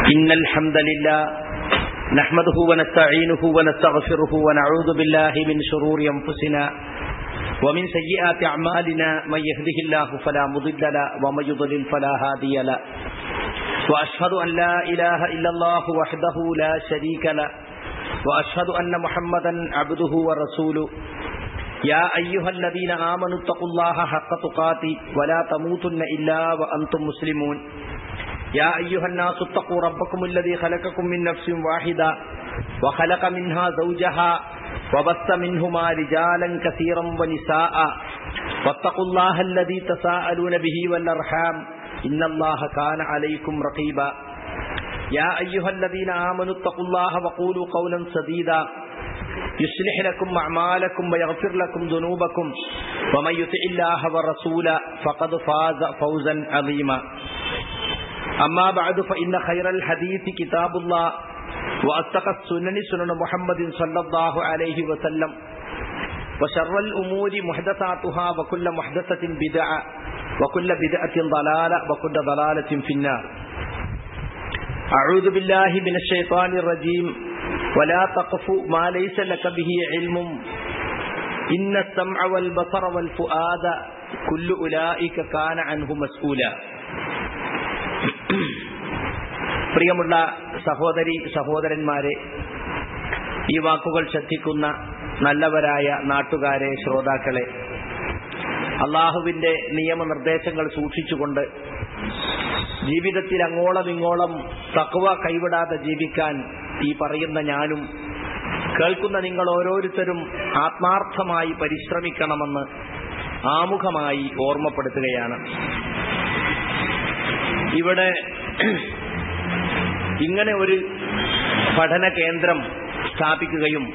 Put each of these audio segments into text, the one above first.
إن الحمد لله نحمده ونستعينه ونستغفره ونعوذ بالله من شرور أنفسنا ومن سيئات أعمالنا من يهده الله فلا مضل له ومن يضلل فلا هادي له وأشهد أن لا إله إلا الله وحده لا شريك له وأشهد أن محمدا عبده ورسوله يا أيها الذين آمنوا اتقوا الله حق تقاته ولا تموتن إلا وأنتم مسلمون يا أيها الناس اتقوا ربكم الذي خلقكم من نفس واحدة وخلق منها زوجها وبث منهما رجالا كثيرا ونساء واتقوا الله الذي تساءلون به والأرحام إن الله كان عليكم رقيبا يا أيها الذين آمنوا اتقوا الله وقولوا قولا سديدا يصلح لكم أعمالكم ويغفر لكم ذنوبكم ومن يطع الله ورسوله فقد فاز فوزا عظيما أما بعد فإن خير الحديث كتاب الله وأصدق السنن سنن محمد صلى الله عليه وسلم وشر الأمور محدثاتها وكل محدثة بدعة وكل بدعة ضلالة وكل ضلالة في النار. أعوذ بالله من الشيطان الرجيم ولا تقف ما ليس لك به علم إن السمع والبصر والفؤاد كل أولئك كان عنه مسؤولا. പ്രിയമുള്ള സഹോദരി സഹോദരന്മാരെ, ഈ വാക്കുകൾ ശ്രദ്ധിക്കുന്ന നല്ലവരായ നാട്ടുകാരെ, ശ്രോതാക്കളെ, അള്ളാഹുവിന്റെ നിയമനിർദ്ദേശങ്ങൾ സൂക്ഷിച്ചുകൊണ്ട് ജീവിതത്തിൽ അങ്ങോളം ഇങ്ങോളം തഖ്വ കൈവിടാതെ ജീവിക്കാൻ ഈ പറയുന്ന ഞാനും കേൾക്കുന്ന നിങ്ങൾ ഓരോരുത്തരും ആത്മാർത്ഥമായി പരിശ്രമിക്കണമെന്ന് ആമുഖമായി ഓർമ്മപ്പെടുത്തുകയാണ്. ഇവിടെ ഇങ്ങനെ ഒരു പഠന കേന്ദ്രം സ്ഥാപിക്കുകയും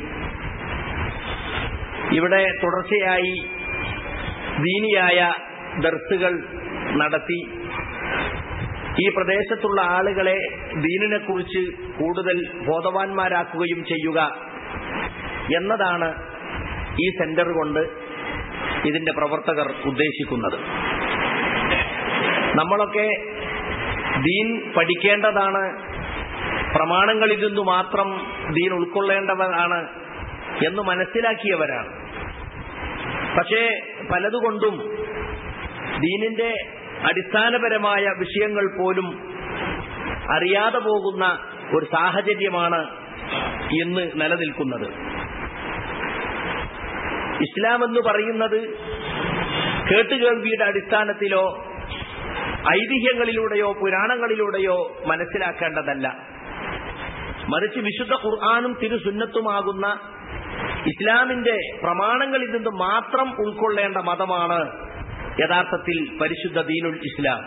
ഇവിടെ തുടർച്ചയായി ദീനിയായ ദർസുകൾ നടത്തി ഈ പ്രദേശത്തുള്ള ആളുകളെ ദീനിനെക്കുറിച്ച് കൂടുതൽ ബോധവാന്മാരാക്കുകയും ചെയ്യുക എന്നതാണ് ഈ സെന്റർ കൊണ്ട് ഇതിന്റെ പ്രവർത്തകർ ഉദ്ദേശിക്കുന്നത്. നമ്മളൊക്കെ ദീൻ പഠിക്കേണ്ടതാണ്, പ്രമാണങ്ങളിൽ നിന്നു മാത്രം ദീൻ ഉൾക്കൊള്ളേണ്ടവരാണ് എന്ന് മനസ്സിലാക്കിയവരാണ്. പക്ഷേ പലതുകൊണ്ടും ദീനിന്റെ അടിസ്ഥാനപരമായ വിഷയങ്ങൾ പോലും അറിയാതെ പോകുന്ന ഒരു സാഹചര്യമാണ് ഇന്ന് നിലനിൽക്കുന്നത്. ഇസ്ലാം എന്ന് പറയുന്നത് കേട്ടുകേൾവിയുടെ അടിസ്ഥാനത്തിലോ ഐതിഹ്യങ്ങളിലൂടെയോ പുരാണങ്ങളിലൂടെയോ മനസ്സിലാക്കേണ്ടതല്ല. മറിച്ച് വിശുദ്ധ ഖുർആനും തിരുസുന്നത്തുമാകുന്ന ഇസ്ലാമിന്റെ പ്രമാണങ്ങളിൽ നിന്ന് മാത്രം ഉൾക്കൊള്ളേണ്ട മതമാണ് യഥാർത്ഥത്തിൽ പരിശുദ്ധ ദീനുൽ ഇസ്ലാം.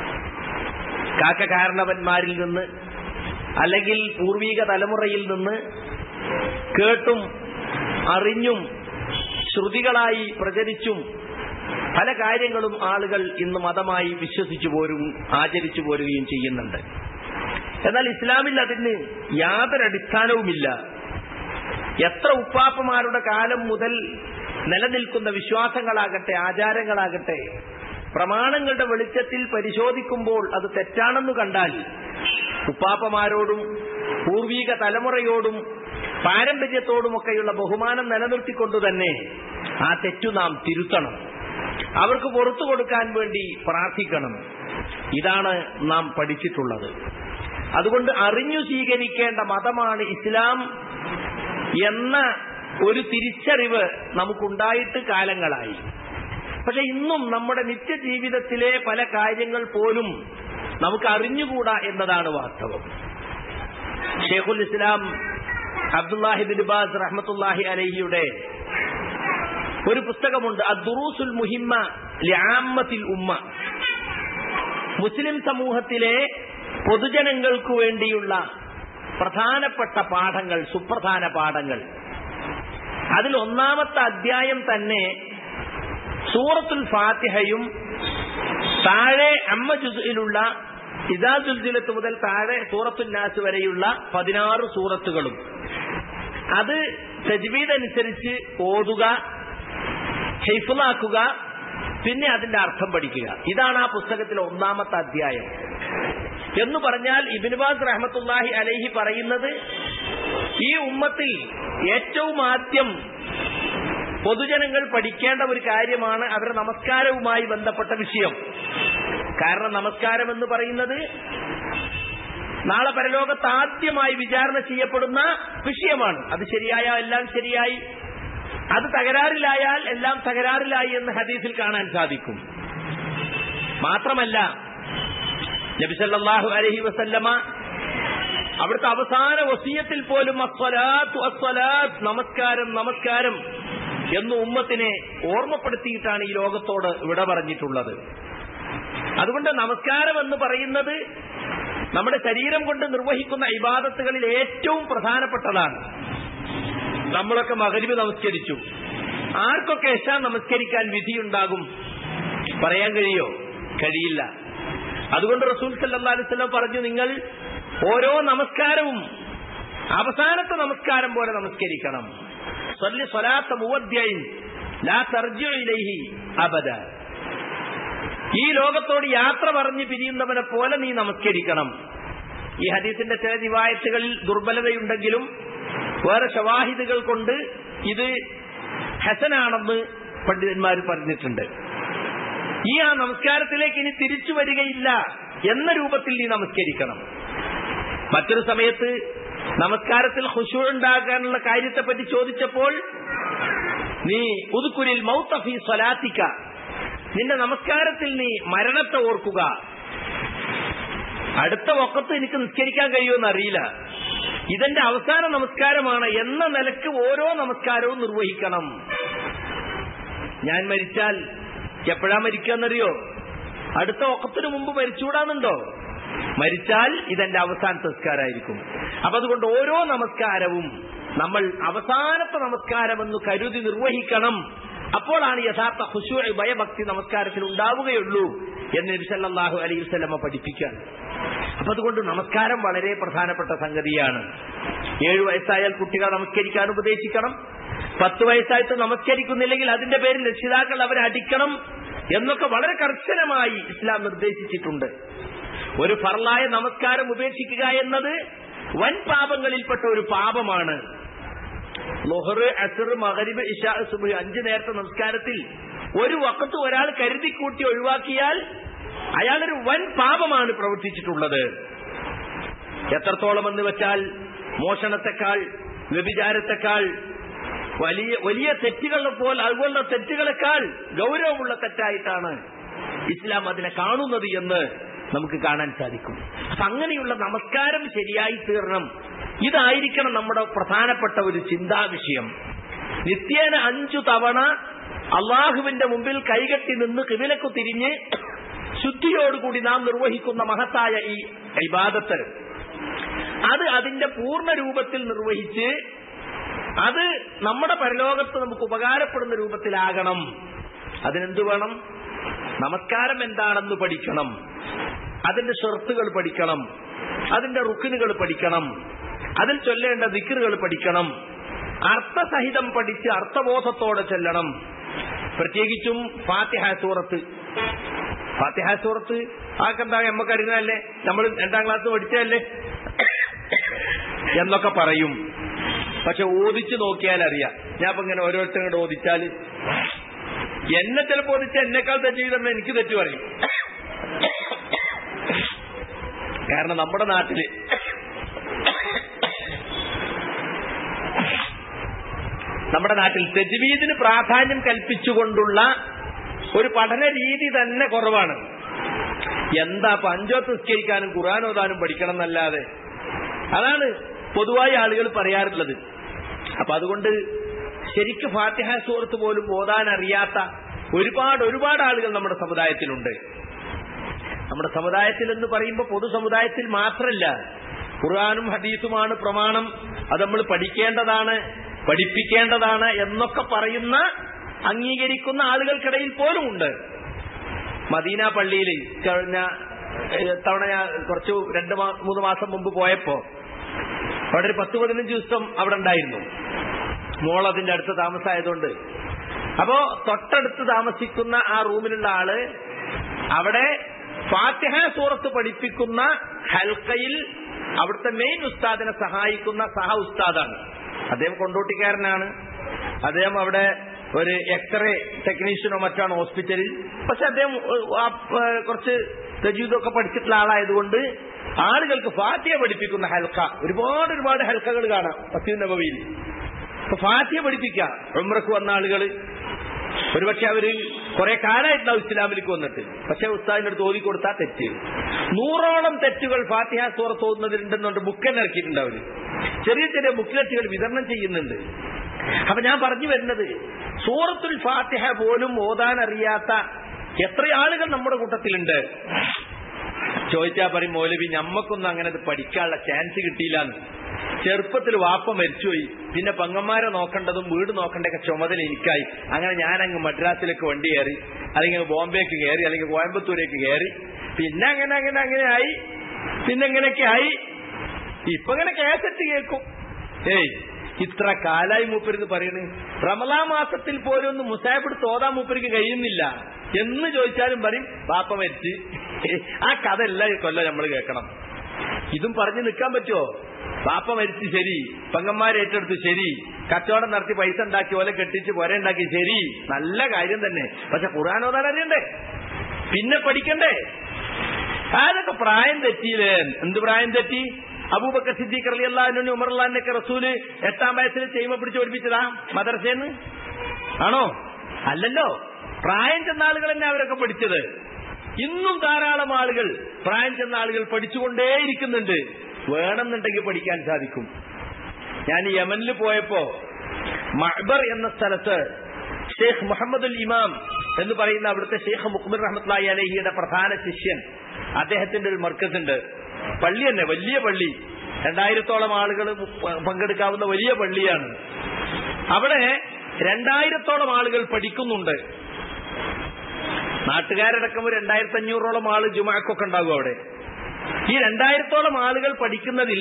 കാരണവന്മാരിൽ നിന്ന് അല്ലെങ്കിൽ പൂർവീക തലമുറയിൽ നിന്ന് കേട്ടും അറിഞ്ഞും ശ്രുതികളായി പ്രചരിച്ചും പല കാര്യങ്ങളും ആളുകൾ ഇന്ന് മതമായി വിശ്വസിച്ചു പോരും ആചരിച്ചു പോരുകയും ചെയ്യുന്നുണ്ട്. എന്നാൽ ഇസ്ലാമിൽ അതിന് യാതൊരു അടിസ്ഥാനവുമില്ല. എത്ര ഉപ്പാപ്പമാരുടെ കാലം മുതൽ നിലനിൽക്കുന്ന വിശ്വാസങ്ങളാകട്ടെ ആചാരങ്ങളാകട്ടെ പ്രമാണങ്ങളുടെ വെളിച്ചത്തിൽ പരിശോധിക്കുമ്പോൾ അത് തെറ്റാണെന്ന് കണ്ടാൽ ഉപ്പാപ്പമാരോടും പൂർവീക തലമുറയോടും പാരമ്പര്യത്തോടുമൊക്കെയുള്ള ബഹുമാനം നിലനിർത്തിക്കൊണ്ടുതന്നെ ആ തെറ്റു നാം തിരുത്തണം, അവർക്ക് പുറത്തു കൊടുക്കാൻ വേണ്ടി പ്രാർത്ഥിക്കണം. ഇതാണ് നാം പഠിച്ചിട്ടുള്ളത്. അതുകൊണ്ട് അറിഞ്ഞു സ്വീകരിക്കേണ്ട മതമാണ് ഇസ്ലാം എന്ന ഒരു തിരിച്ചറിവ് നമുക്കുണ്ടായിട്ട് കാലങ്ങളായി. പക്ഷെ ഇന്നും നമ്മുടെ നിത്യജീവിതത്തിലെ പല കാര്യങ്ങൾ പോലും നമുക്ക് അറിഞ്ഞുകൂടാ എന്നതാണ് വാസ്തവം. ഷെയ്ഖുൽ ഇസ്ലാം അബ്ദുല്ലാഹി ബിൻ ബാസ് റഹ്മത്തുള്ളാഹി അലൈഹിയുടെ ഒരു പുസ്തകമുണ്ട്, അദ്ദുറൂസുൽ മുഹിമ്മ ലിആമ്മത്തിൽ ഉമ്മ. മുസ്ലിം സമൂഹത്തിലെ പൊതുജനങ്ങൾക്ക് വേണ്ടിയുള്ള പ്രധാനപ്പെട്ട പാഠങ്ങൾ, സുപ്രധാന പാഠങ്ങൾ. അതിൽ ഒന്നാമത്തെ അധ്യായം തന്നെ സൂറത്തുൽ ഫാത്തിഹയും താഴെ അമ്മ ജുസ്ഇലുള്ള ഇദാ സുൽസിലത്ത് മുതൽ താഴെ സൂറത്തുൻ നാസ് വരെയുള്ള 16 സൂറത്തുകളും. അത് തജ്വീദ് അനുസരിച്ച് ഓതുക, ഹിഫ്ളാക്കുക, പിന്നെ അതിന്റെ അർത്ഥം പഠിക്കുക. ഇതാണ് ആ പുസ്തകത്തിലെ ഒന്നാമത്തെ അധ്യായം. എന്ന് പറഞ്ഞാൽ ഇബ്നു ബാസ് റഹ്മത്തുള്ളാഹി അലൈഹി പറയുന്നത്, ഈ ഉമ്മത്തിൽ ഏറ്റവും ആദ്യം പൊതുജനങ്ങൾ പഠിക്കേണ്ട ഒരു കാര്യമാണ് അവരുടെ നമസ്കാരവുമായി ബന്ധപ്പെട്ട വിഷയം. കാരണം നമസ്കാരം എന്ന് പറയുന്നത് നാളെ പരലോകത്ത് ആദ്യമായി വിചാരണ ചെയ്യപ്പെടുന്ന വിഷയമാണ്. അത് ശരിയായാൽ എല്ലാം ശരിയായി, അത് തകരാറിലായാൽ എല്ലാം തകരാറിലായി എന്ന് ഹദീസിൽ കാണാൻ സാധിക്കും. മാത്രമല്ല നബി സല്ലല്ലാഹു അലൈഹി വസല്ലമ അവിടുത്തെ അവസാന വസിയത്തിൽ പോലും അസ്സലാത്തു അസ്സലാത്ത്, നമസ്കാരം നമസ്കാരം എന്ന് ഉമ്മത്തിനെ ഓർമ്മപ്പെടുത്തിയിട്ടാണ് ഈ ലോകത്തോട് വിട പറഞ്ഞിട്ടുള്ളത്. അതുകൊണ്ട് നമസ്കാരം എന്ന് പറയുന്നത് നമ്മുടെ ശരീരം കൊണ്ട് നിർവഹിക്കുന്ന ഇബാദത്തുകളിൽ ഏറ്റവും പ്രധാനപ്പെട്ടതാണ്. നമ്മളൊക്കെ മഗ്രിബ് നമസ്കരിച്ചു, ആർക്കൊക്കെ ഇശാ നമസ്കരിക്കാൻ വിധിയുണ്ടാകും? പറയാൻ കഴിയോ? കഴിയില്ല. അതുകൊണ്ട് റസൂൽ സല്ലല്ലാഹു അലൈഹി വസല്ലം പറഞ്ഞു, നിങ്ങൾ ഓരോ നമസ്കാരവും അവസാനത്തെ നമസ്കാരം പോലെ നമസ്കരിക്കണം. സ്വല്ലി സ്വലാത്ത മുവദ്ദിഇൻ ലാ തർജിഉ ഇലൈഹി അബദ. ഈ ലോകത്തോട് യാത്ര പറഞ്ഞ് പിരിയുന്നവനെ പോലെ നീ നമസ്കരിക്കണം. ഈ ഹദീസിന്റെ ചില റിവായത്തുകളിൽ ദുർബലതയുണ്ടെങ്കിലും വേറെ ശവാഹിദുകൾ കൊണ്ട് ഇത് ഹസനാണെന്ന് പണ്ഡിതന്മാർ പറഞ്ഞിട്ടുണ്ട്. ഈ ആ നമസ്കാരത്തിലേക്ക് ഇനി തിരിച്ചു വരികയില്ല എന്ന രൂപത്തിൽ നീ നമസ്കരിക്കണം. മറ്റൊരു സമയത്ത് നമസ്കാരത്തിൽ ഖുശൂ ഉണ്ടാകാനുള്ള കാര്യത്തെപ്പറ്റി ചോദിച്ചപ്പോൾ, നീ ഉദ്കുരിൽ മൗത ഫീ സ്വലാത്തിക, നിന്റെ നമസ്കാരത്തിൽ നീ മരണത്തെ ഓർക്കുക. അടുത്ത വഖത്ത് എനിക്ക് നിസ്കരിക്കാൻ കഴിയുമെന്ന് അറിയില്ല, ഇതെന്റെ അവസാന നമസ്കാരമാണ് എന്ന നിലക്ക് ഓരോ നമസ്കാരവും നിർവഹിക്കണം. ഞാൻ മരിച്ചാൽ എപ്പോഴാ മരിക്കാന്നറിയോ? അടുത്ത വഖത്തിന് മുമ്പ് മരിച്ചുകൂടാന്നുണ്ടോ? മരിച്ചാൽ ഇതെന്റെ അവസാനത്തെ നമസ്കാരമായിരിക്കും. അപ്പൊ അതുകൊണ്ട് ഓരോ നമസ്കാരവും നമ്മൾ അവസാനത്തെ നമസ്കാരമെന്ന് കരുതി നിർവഹിക്കണം. അപ്പോഴാണ് യഥാർത്ഥ ഖുശൂ, ഭയഭക്തി നമസ്കാരത്തിൽ ഉണ്ടാവുകയുള്ളൂ എന്ന് നബി സല്ലല്ലാഹു അലൈഹി വസല്ലം പഠിപ്പിക്കാൻ. അപ്പൊ അതുകൊണ്ട് നമസ്കാരം വളരെ പ്രധാനപ്പെട്ട സംഗതിയാണ്. 7 വയസ്സായാൽ കുട്ടികളെ നമസ്കരിക്കാൻ ഉപദേശിക്കണം. 10 വയസ്സായിട്ട് നമസ്കരിക്കുന്നില്ലെങ്കിൽ അതിന്റെ പേരിൽ രക്ഷിതാക്കൾ അവരെ അടിക്കണം എന്നൊക്കെ വളരെ കർശനമായി ഇസ്ലാം നിർദ്ദേശിച്ചിട്ടുണ്ട്. ഒരു ഫർളായ നമസ്കാരം ഉപേക്ഷിക്കുക എന്നത് വൻ പാപങ്ങളിൽപ്പെട്ട ഒരു പാപമാണ്. ളുഹർ, അസ്ർ, മഗ്രിബ്, ഇശാ, സുബ്ഹ് 5 നേരത്തെ നമസ്കാരത്തിൽ ഒരു വഖത്ത് ഒരാൾ കരുതിക്കൂട്ടി ഒഴിവാക്കിയാൽ അയാളൊരു വൻ പാപമാണ് പ്രവർത്തിച്ചിട്ടുള്ളത്. എത്രത്തോളം എന്ന് വെച്ചാൽ മോഷണത്തെക്കാൾ, വ്യഭിചാരത്തെക്കാൾ, വലിയ തെറ്റുകളെ പോലെ, അതുപോലുള്ള തെറ്റുകളെക്കാൾ ഗൗരവമുള്ള തെറ്റായിട്ടാണ് ഇസ്ലാം അതിനെ കാണുന്നത് എന്ന് നമുക്ക് കാണാൻ സാധിക്കും. അപ്പൊ അങ്ങനെയുള്ള നമസ്കാരം ശരിയായി തീരണം. ഇതായിരിക്കണം നമ്മുടെ പ്രധാനപ്പെട്ട ഒരു ചിന്താവിഷയം. നിത്യേന 5 തവണ അള്ളാഹുവിന്റെ മുമ്പിൽ കൈകെട്ടി നിന്ന് ഖിബിലക്കു തിരിഞ്ഞ് ശുദ്ധിയോടുകൂടി നാം നിർവഹിക്കുന്ന മഹത്തായ ഈ ഇബാദത്ത്, അത് അതിന്റെ പൂർണ്ണ രൂപത്തിൽ നിർവഹിച്ച് അത് നമ്മുടെ പരലോകത്ത് നമുക്ക് ഉപകാരപ്പെടുന്ന രൂപത്തിലാകണം. അതിനെന്തു വേണം? നമസ്കാരം എന്താണെന്ന് പഠിക്കണം, അതിന്റെ ഷർത്തുകൾ പഠിക്കണം, അതിന്റെ റുക്നുകൾ പഠിക്കണം, അതിൽ ചൊല്ലേണ്ട ദിക്റുകൾ പഠിക്കണം, അർത്ഥസഹിതം പഠിച്ച് അർത്ഥബോധത്തോടെ ചെല്ലണം. പ്രത്യേകിച്ചും ഫാത്തിഹ സൂറത്ത്. ഫാത്തിഹ സൂറത്ത് ആക്കെന്താ നമുക്കറിയുന്നതല്ലേ, നമ്മൾ 2ാം ക്ലാസ് പഠിച്ചതല്ലേ എന്നൊക്കെ പറയും. പക്ഷെ ഓദിച്ചു നോക്കിയാൽ അറിയാം. ഞാൻ ഇപ്പൊ ഇങ്ങനെ ഓരോരുത്തരോട് ഓദിച്ചാൽ എന്നെ ചിലപ്പോൾ ഓദിച്ചാൽ എന്നെക്കാൾ തെറ്റ് ചെയ്തെന്ന് എനിക്ക് തെറ്റ് പറയും. കാരണം നമ്മുടെ നാട്ടിൽ തജ്വീദിന് പ്രാധാന്യം കൽപ്പിച്ചുകൊണ്ടുള്ള ഒരു പഠന രീതി തന്നെ കുറവാണ്. എന്താ 5 വക്ത് നിസ്കരിക്കാനും ഖുർആൻ ഓതാനും പഠിക്കണം എന്നല്ലാതെ, അതാണ് പൊതുവായി ആളുകൾ പറയാറുള്ളത്. അപ്പൊ അതുകൊണ്ട് ശരിക്കും ഫാത്തിഹ സൂറത്ത് പോലും ഓതാൻ അറിയാത്ത ഒരുപാട് ആളുകൾ നമ്മുടെ സമുദായത്തിലുണ്ട്. നമ്മുടെ സമുദായത്തിൽ എന്ന് പറയുമ്പോൾ പൊതുസമുദായത്തിൽ മാത്രമല്ല, ഖുർആനും ഹദീസുമാണ് പ്രമാണം, അത് നമ്മൾ പഠിക്കേണ്ടതാണ്, പഠിപ്പിക്കേണ്ടതാണ് എന്നൊക്കെ പറയുന്ന, അംഗീകരിക്കുന്ന ആളുകൾക്കിടയിൽ പോലും ഉണ്ട്. മദീന പള്ളിയിൽ കഴിഞ്ഞ തവണ ഞാൻ കുറച്ച് 2-3 മാസം മുമ്പ് പോയപ്പോ അവിടെ ഒരു 10-15 ദിവസം അവിടെ ഉണ്ടായിരുന്നു. മോൾ അതിന്റെ അടുത്ത് താമസമായതുകൊണ്ട്. അപ്പോ തൊട്ടടുത്ത് താമസിക്കുന്ന ആ റൂമിലുള്ള ആള് അവിടെ ഫാത്തിഹ സൂറത്ത് പഠിപ്പിക്കുന്ന ഹൽക്കയിൽ അവിടുത്തെ മെയിൻ ഉസ്താദിനെ സഹായിക്കുന്ന സഹ ഉസ്താദാണ്. അദ്ദേഹം കൊണ്ടോട്ടിക്കാരനാണ്. അദ്ദേഹം അവിടെ ഒരു എക്സ്റേ ടെക്നീഷ്യനോ മറ്റാണ് ഹോസ്പിറ്റലിൽ. പക്ഷെ അദ്ദേഹം കുറച്ച് തജ്വീദൊക്കെ പഠിച്ചിട്ടുള്ള ആളായതുകൊണ്ട് ആളുകൾക്ക് ഫാത്തിഹ പഠിപ്പിക്കുന്ന ഹൽക്ക, ഒരുപാട് ഹൽക്കകൾ കാണാം മസ്ജിദ് നബവിയിൽ. അപ്പൊ ഫാത്തിഹ പഠിപ്പിക്കുക. ഉംറക്ക് വന്ന ആളുകൾ ഒരുപക്ഷെ അവര് കുറെ കാലമായിട്ടുണ്ടാവും ഇസ്ലാമിലേക്ക് വന്നിട്ട്. പക്ഷെ ഉസ്താദിന്റെ അടുത്ത് ഓതി കൊടുത്താൽ തെറ്റ്. 100ഓളം തെറ്റുകൾ ഫാത്തിഹ സൂറത്ത് ഓതുന്നതിലുണ്ടെന്നുണ്ട് ബുക്ക് ഇറക്കിയിട്ടുണ്ട് അവര്. ചെറിയ ചെറിയ ബുക്ക്ലെറ്റുകൾ വിതരണം ചെയ്യുന്നുണ്ട്. അപ്പൊ ഞാൻ പറഞ്ഞു വരുന്നത്, സൂറത്തുൽ ഫാത്തിഹ പോലും ഓതാൻ അറിയാത്ത എത്ര ആളുകൾ നമ്മുടെ കൂട്ടത്തിലുണ്ട്. ചോദിച്ചാൽ പറയും, മൗലവി ഞമ്മക്കൊന്നും അങ്ങനെ പഠിക്കാനുള്ള ചാൻസ് കിട്ടിയില്ലാന്ന്. ചെറുപ്പത്തിൽ വാപ്പ മരിച്ചുപോയി, പിന്നെ പെങ്ങന്മാരെ നോക്കേണ്ടതും വീട് നോക്കേണ്ടൊക്കെ ചുമതല എനിക്കായി. അങ്ങനെ ഞാനങ്ങ് മദ്രാസിലേക്ക് വണ്ടി കയറി, അല്ലെങ്കിൽ ബോംബെക്ക് കയറി, അല്ലെങ്കിൽ കോയമ്പത്തൂരേക്ക് കയറി. പിന്നെ അങ്ങനെ ആയി. പിന്നെ എങ്ങനെയൊക്കെ ആയി. ഇപ്പൊ ഇങ്ങനെ കേസറ്റ് കേൾക്കും. ഇത്ര കാലായി മൂപ്പരിന്ന് പറയണേ. റമളാൻ മാസത്തിൽ പോലും ഒന്ന് മുസാഫെടുത്ത് ഓതാൻ മൂപ്പരിക്ക് കഴിയുന്നില്ല എന്ന് ചോദിച്ചാലും പറയും വാപ്പ മരിച്ച്. ആ കഥ എല്ലാ കൊല്ലം നമ്മൾ കേൾക്കണം. ഇതും പറഞ്ഞു നിൽക്കാൻ പറ്റുമോ? വാപ്പ മരിച്ച് ശരി, പെങ്ങന്മാരെ ഏറ്റെടുത്ത് ശരി, കച്ചവടം നടത്തി പൈസ ഉണ്ടാക്കി ഓലെ കെട്ടിച്ച് പുര ഉണ്ടാക്കി ശരി, നല്ല കാര്യം തന്നെ. പക്ഷെ ഖുർആൻ ഓതാൻ അറിയണ്ടേ? പിന്നെ പഠിക്കണ്ടേ? അതൊക്കെ പ്രായം തെറ്റിയില്ലേ? എന്ത് പ്രായം തെറ്റി? അബൂബക്കർ സിദ്ദീഖ് റളിയല്ലാഹു അൻഹു ഉമർ റളിയല്ലാഹു അൻഹു റസൂല് 8-ാം വയസ്സിൽ ചെയ്യുമ്പോ പിടിച്ച് പഠിപ്പിച്ചതാ മദ്രസേന്ന്? ആണോ? അല്ലല്ലോ. പ്രായം ചെന്ന ആളുകൾ തന്നെ അവരൊക്കെ പഠിച്ചത്. ഇന്നും ധാരാളം ആളുകൾ, പ്രായം ചെന്ന ആളുകൾ പഠിച്ചുകൊണ്ടേയിരിക്കുന്നുണ്ട്. വേണമെന്നുണ്ടെങ്കിൽ പഠിക്കാൻ സാധിക്കും. ഞാൻ യമനിൽ പോയപ്പോ മഅ്ബർ എന്ന സ്ഥലത്ത് ഷെയ്ഖ് മുഹമ്മദുൽ ഇമാം എന്ന് പറയുന്ന അവിടുത്തെ ഷെയ്ഖ് മുഖ്ബിർ റഹ്മത്തുള്ളാഹി അലൈഹിയുടെ പ്രധാന ശിഷ്യൻ, അദ്ദേഹത്തിന്റെ ഒരു മർക്കസ് ഉണ്ട്. പള്ളി തന്നെ, വലിയ പള്ളി, 2000-ഓളം ആളുകൾ പങ്കെടുക്കാവുന്ന വലിയ പള്ളിയാണ്. അവിടെ 2000-ഓളം ആളുകൾ പഠിക്കുന്നുണ്ട്. നാട്ടുകാരടക്കം 2500-ഓളം ആള് ജുമാക്കൊക്കെ ഉണ്ടാകും അവിടെ. ഈ 2000-ഓളം ആളുകൾ പഠിക്കുന്നതിൽ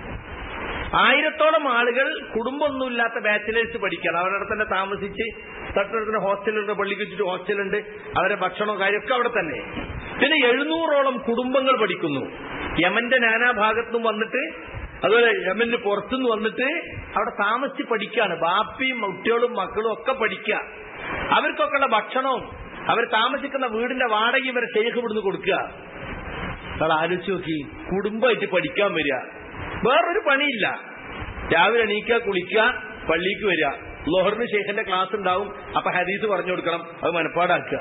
1000-ഓളം ആളുകൾ കുടുംബമൊന്നുമില്ലാത്ത ബാച്ചിലേഴ്സ് പഠിക്കണം. അവരുടെ തന്നെ താമസിച്ച് തൊട്ടടുത്ത ഹോസ്റ്റലുണ്ട്, പള്ളിക്ക് ചുറ്റും ഹോസ്റ്റലുണ്ട്, അവരുടെ ഭക്ഷണവും കാര്യമൊക്കെ അവിടെ തന്നെ. പിന്നെ 700-ഓളം കുടുംബങ്ങൾ പഠിക്കുന്നു. യമന്റെ നാനാഭാഗത്തുനിന്നും വന്നിട്ട്, അതുപോലെ യമന് പുറത്തുനിന്ന് വന്നിട്ട് അവിടെ താമസിച്ച് പഠിക്കുകയാണ്. ബാപ്പിയും കുട്ടികളും മക്കളും ഒക്കെ പഠിക്കുക. അവർക്കൊക്കെ ഉള്ള ഭക്ഷണവും അവർ താമസിക്കുന്ന വീടിന്റെ വാടകയും വരെ ഷെയ്ഖ് ഇവിടുന്ന് കൊടുക്കുക. നിങ്ങൾ ആലോചിച്ച് നോക്കി, കുടുംബമായിട്ട് പഠിക്കാൻ വരിക, വേറൊരു പണിയില്ല. രാവിലെ എണീക്കുക, കുളിക്കുക, പള്ളിക്ക് വരിക, ലോഹറിന് ഷെയ്ഖിന്റെ ക്ലാസ് ഉണ്ടാവും. അപ്പൊ ഹദീസ് പറഞ്ഞു കൊടുക്കണം, അത് മനപ്പാടാക്കുക.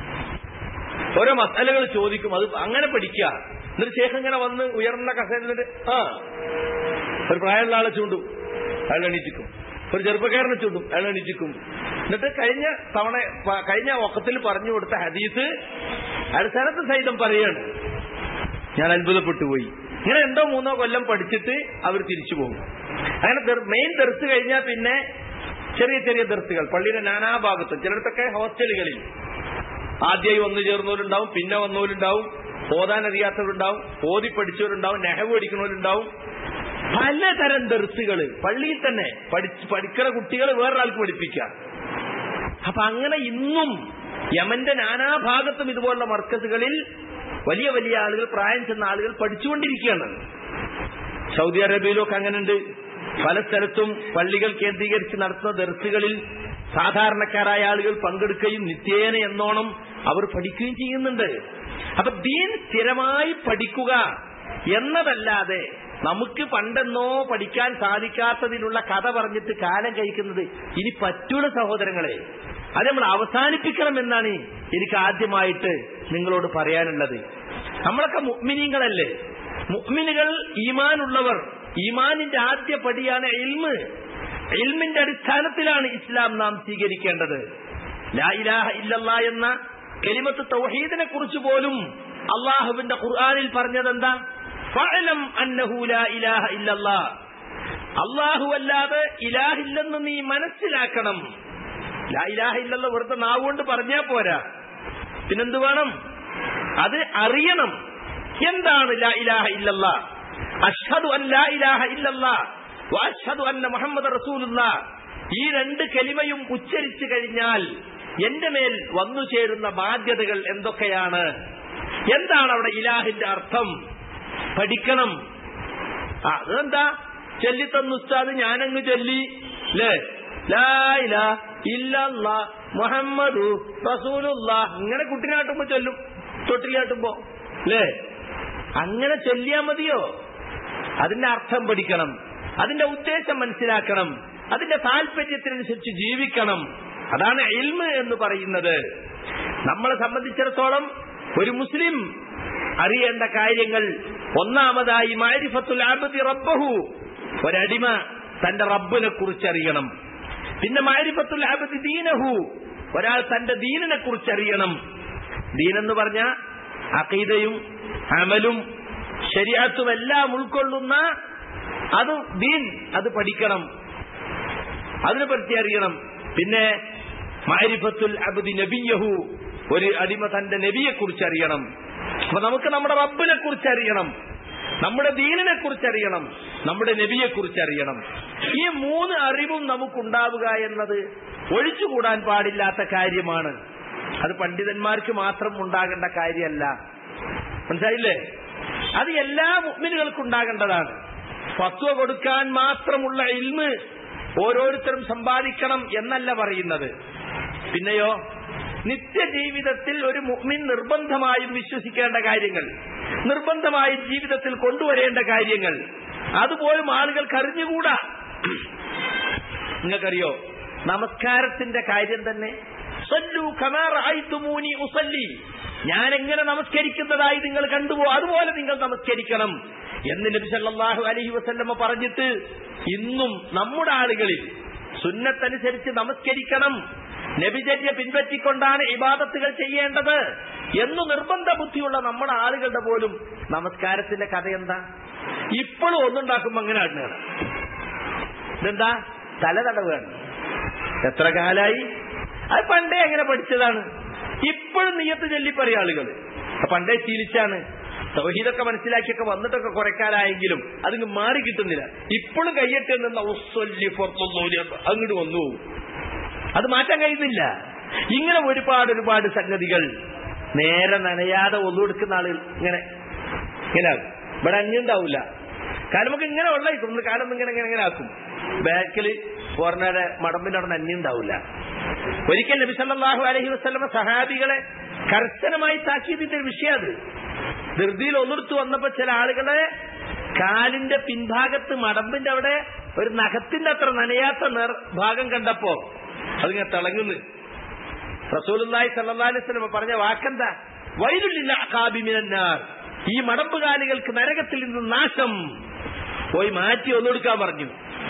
ഓരോ മസാലകൾ ചോദിക്കും, അത് അങ്ങനെ പഠിക്കുക. എന്നിട്ട് ഷെയ്ഖ് ഇങ്ങനെ വന്ന് ഉയർന്ന കസേരന്നിട്ട് ഒരു പ്രായമുള്ള ആളെ ചൂണ്ടും, അയാൾ എണീച്ചിക്കും. ഒരു ചെറുപ്പക്കാരനെ ചൂണ്ടും, അയാൾ എണീച്ചിക്കും. എന്നിട്ട് കഴിഞ്ഞ വഖത്തിൽ പറഞ്ഞു കൊടുത്ത ഹദീസ് അയാൾ സനദ് സഹിതം പറയാണ്. ഞാൻ അത്ഭുതപ്പെട്ടു പോയി. ഇങ്ങനെ 2-3 കൊല്ലം പഠിച്ചിട്ട് അവർ തിരിച്ചു പോകും. അങ്ങനെ മെയിൻ ദർസ് കഴിഞ്ഞാൽ പിന്നെ ചെറിയ ചെറിയ ദർസുകൾ പള്ളിയുടെ നാനാഭാഗത്തും, ചിലയിടത്തൊക്കെ ഹോസ്റ്റലുകളിൽ ആദ്യമായി വന്നു ചേർന്നവരുണ്ടാവും, പിന്നെ വന്നവരുണ്ടാവും, ഓതാൻ അറിയാത്തവരുണ്ടാവും, ഓതി പഠിച്ചവരുണ്ടാവും, നെഹവ് പഠിക്കുന്നവരുണ്ടാവും. പലതരം ദർസുകൾ പള്ളിയിൽ തന്നെ പഠിക്കുന്ന കുട്ടികളെ വേറൊരാൾക്ക് പഠിപ്പിക്കുക. അപ്പൊ അങ്ങനെ ഇന്നും യമന്റെ നാനാഭാഗത്തും ഇതുപോലുള്ള മർക്കസുകളിൽ വലിയ വലിയ ആളുകൾ, പ്രായം ചെന്ന ആളുകൾ പഠിച്ചുകൊണ്ടിരിക്കുകയാണ്. സൗദി അറേബ്യയിലൊക്കെ അങ്ങനെയുണ്ട്. പല സ്ഥലത്തും പള്ളികൾ കേന്ദ്രീകരിച്ച് നടത്തുന്ന ദർസുകളിൽ സാധാരണക്കാരായ ആളുകൾ പങ്കെടുക്കുകയും നിത്യേന എന്നോണം അവർ പഠിക്കുകയും ചെയ്യുന്നുണ്ട്. അപ്പൊ ദീൻ സ്ഥിരമായി പഠിക്കുക എന്നതല്ലാതെ നമുക്ക് പണ്ടെന്നോ പഠിക്കാൻ സാധിക്കാത്തതിനുള്ള കഥ പറഞ്ഞിട്ട് കാലം കഴിക്കുന്നത് ഇനി പറ്റൂല സഹോദരങ്ങളെ. അത് നമ്മൾ അവസാനിപ്പിക്കണം എന്നാണ് എനിക്ക് ആദ്യമായിട്ട് നിങ്ങളോട് പറയാനുള്ളത്. നമ്മളൊക്കെ മുഅ്മിനീങ്ങളല്ലേ? മുഅ്മിനുകൾ, ഈമാനുള്ളവർ. ഈമാനിന്റെ ആദ്യ പടിയാണ് ഇൽമ്. ഇൽമിന്റെ അടിസ്ഥാനത്തിലാണ് ഇസ്ലാം നാം സ്വീകരിക്കേണ്ടത്. ലാ ഇലാഹ ഇല്ലല്ലാഹ് എന്ന കലിമത്ത് തൗഹീദിനെ കുറിച്ച് പോലും അള്ളാഹുവിന്റെ ഖുർആനിൽ പറഞ്ഞതെന്താ? ഫഅലം അന്നഹു ലാ ഇലാഹ ഇല്ലല്ലാഹ്, അല്ലാഹു അല്ലാതെ ഇലാഹില്ലെന്ന് നീ മനസ്സിലാക്കണം. ലാ ഇലാഹ ഇല്ലല്ലാഹ് വെറുതെ നാവുകൊണ്ട് പറഞ്ഞാ പോരാ, പിന്നെന്ത് വേണം? അത് അറിയണം. എന്താണ് ലാ ഇലാഹ ഇല്ലല്ലാഹ്? അഷ്ഹദു അൻ ലാ ഇലാഹ ഇല്ലല്ലാഹ് വ അഷ്ഹദു അന്ന മുഹമ്മദ റസൂലുള്ളാഹ്. ഈ 2 കലിമയും ഉച്ചരിച്ചു കഴിഞ്ഞാൽ എന്റെ മേൽ വന്നു ചേരുന്ന ബാധ്യതകൾ എന്തൊക്കെയാണ്? എന്താണ് അവിടെ ഇലാഹിന്റെ അർത്ഥം? പഠിക്കണം. അതെന്താ ചൊല്ലിത്തന്നു ഉസ്താദ്, ഞാനങ്ങ് ചൊല്ലി അല്ലേ, ലാ ഇലാഹ ഇല്ലല്ലാഹ് മുഹമ്മദു റസൂലുള്ളാഹ്, ഇങ്ങനെ കുട്ടിനാട്ടുമ്പോ ചൊല്ലും, തൊട്ടിലാട്ടുമ്പോ അല്ലേ, അങ്ങനെ ചൊല്ലിയാ മതിയോ? അതിന്റെ അർത്ഥം പഠിക്കണം, അതിന്റെ ഉദ്ദേശം മനസ്സിലാക്കണം, അതിന്റെ താല്പര്യത്തിനനുസരിച്ച് ജീവിക്കണം. അതാണ് ഇൽമ് എന്ന് പറയുന്നത്. നമ്മളെ സംബന്ധിച്ചിടത്തോളം ഒരു മുസ്ലിം അറിയേണ്ട കാര്യങ്ങൾ, ഒന്നാമതായി മഅരിഫത്തുൽ അബ്ദി റബ്ബഹു, ഒരടിമ തന്റെ റബ്ബിനെ കുറിച്ച് അറിയണം. പിന്നെ മഅരിഫത്തുൽ അബ്ദി ദീനഹു, ഒരാൾ തന്റെ ദീനിനെ കുറിച്ച് അറിയണം. ദീനെന്ന് പറഞ്ഞ അഖീദയും അമലും ശരീഅത്തും എല്ലാം ഉൾക്കൊള്ളുന്ന അത് ദീൻ, അത് പഠിക്കണം, അതിനെ പറ്റി അറിയണം. പിന്നെ മഅരിഫത്തുൽ അബ്ദി നബിയഹു, ഒരു അടിമ തന്റെ നബിയെ കുറിച്ച് അറിയണം. അപ്പൊ നമുക്ക് നമ്മുടെ റബ്ബിനെ കുറിച്ച് അറിയണം, നമ്മുടെ ദീനിനെ കുറിച്ച് അറിയണം, നമ്മുടെ നബിയെ കുറിച്ച് അറിയണം. ഈ 3 അറിവും നമുക്കുണ്ടാവുക എന്നത് ഒഴിച്ചുകൂടാൻ പാടില്ലാത്ത കാര്യമാണ്. അത് പണ്ഡിതന്മാർക്ക് മാത്രം ഉണ്ടാകേണ്ട കാര്യമല്ല, മനസ്സിലായില്ലേ? അത് എല്ലാ മുഅ്മിനുകൾക്കും ഉണ്ടാകേണ്ടതാണ്. ഫത്വ കൊടുക്കാൻ മാത്രമുള്ള ഇൽമ് ഓരോരുത്തരും സമ്പാദിക്കണം എന്നല്ല പറയുന്നത്. പിന്നെയോ നിത്യജീവിതത്തിൽ ഒരു മുഅ്മിൻ നിർബന്ധമായും വിശ്വസിക്കേണ്ട കാര്യങ്ങൾ, നിർബന്ധമായും ജീവിതത്തിൽ കൊണ്ടുവരേണ്ട കാര്യങ്ങൾ, അതുപോലും ആളുകൾക്ക് അറിഞ്ഞുകൂടാ. നിങ്ങൾക്കറിയോ, നമസ്കാരത്തിന്റെ കാര്യം തന്നെ, സല്ലു കമാ റഅയ്തുമൂനി ഉസല്ലി, ഞാൻ എങ്ങനെ നമസ്കരിക്കുന്നതായി നിങ്ങൾ കണ്ടുപോ അതുപോലെ നിങ്ങൾ നമസ്കരിക്കണം എന്ന് നബി സല്ലല്ലാഹു അലൈഹി വസല്ലമ പറഞ്ഞിട്ട് ഇന്നും നമ്മുടെ ആളുകളിൽ സുന്നത്തനുസരിച്ച് നമസ്കരിക്കണം, നബിചര്യ പിൻപറ്റിക്കൊണ്ടാണ് ഇബാദത്തുകൾ ചെയ്യേണ്ടത് എന്ന് നിർബന്ധ ബുദ്ധിയുള്ള നമ്മുടെ ആളുകളുടെ പോലും നമസ്കാരത്തിന്റെ കഥ എന്താ? ഇപ്പോഴും ഒന്നുണ്ടാക്കുമ്പോ അങ്ങനെ ആടുകയാണ്. ഇതെന്താ? തലതടവുകയാണ്. എത്ര കാലായി? അത് പണ്ടേ എങ്ങനെ പഠിച്ചതാണ്. ഇപ്പോഴും നിയ്യത്ത് ചൊല്ലി പറയും ആളുകൾ. പണ്ടേ ശീലിച്ചാണ്. തൗഹീദൊക്കെ മനസ്സിലാക്കിയൊക്കെ വന്നിട്ടൊക്കെ കുറെ കാലായെങ്കിലും അതിങ്ങ് മാറി കിട്ടുന്നില്ല. ഇപ്പോഴും കയ്യറ്റ് നിന്ന് അങ്ങോട്ട് വന്നു, അത് മാറ്റാൻ കഴിയുന്നില്ല. ഇങ്ങനെ ഒരുപാട് സംഗതികൾ. നേരെ നനയാതെ ഒന്നുകൊടുക്കുന്ന ആളുകൾ ഇങ്ങനെ ആകും. ഇവിടെ അഞ്ഞുണ്ടാവില്ല. കാരണം നമുക്ക് ഇങ്ങനെ വെള്ളമായിക്കും, കാലം ഇങ്ങനെ ആക്കും. ബാക്കില് ഫോറിനയുടെ മടമ്പിന്റെ അവിടെ അഞ്ഞുണ്ടാവില്ല. ഒരിക്കൽ നബി സല്ലല്ലാഹു അലൈഹി വസല്ലമ സഹാബികളെ കർശനമായി താക്കീതിന്റെ ഒരു വിഷയം. അത് ധൃതിയിൽ ഒന്നെടുത്ത് വന്നപ്പോ ചില ആളുകളെ കാലിന്റെ പിൻഭാഗത്ത് മടമ്പിന്റെ അവിടെ ഒരു നഖത്തിന്റെ അത്ര നനയാത്ത ഭാഗം കണ്ടപ്പോ അതിങ്ങനെ തിളങ്ങുന്നു. റസൂലുള്ളാഹി സ്വല്ലല്ലാഹു അലൈഹി വസല്ലം പറഞ്ഞ വാക്കെന്താ? വൈലുൽ ലിൽ അഖാബി മിനൻ നാർ, ഈ മടമ്പുകാലികൾക്ക് നരകത്തിൽ നിന്ന് നാശം. പോയി മാറ്റി ഒന്നെടുക്കാൻ പറഞ്ഞു.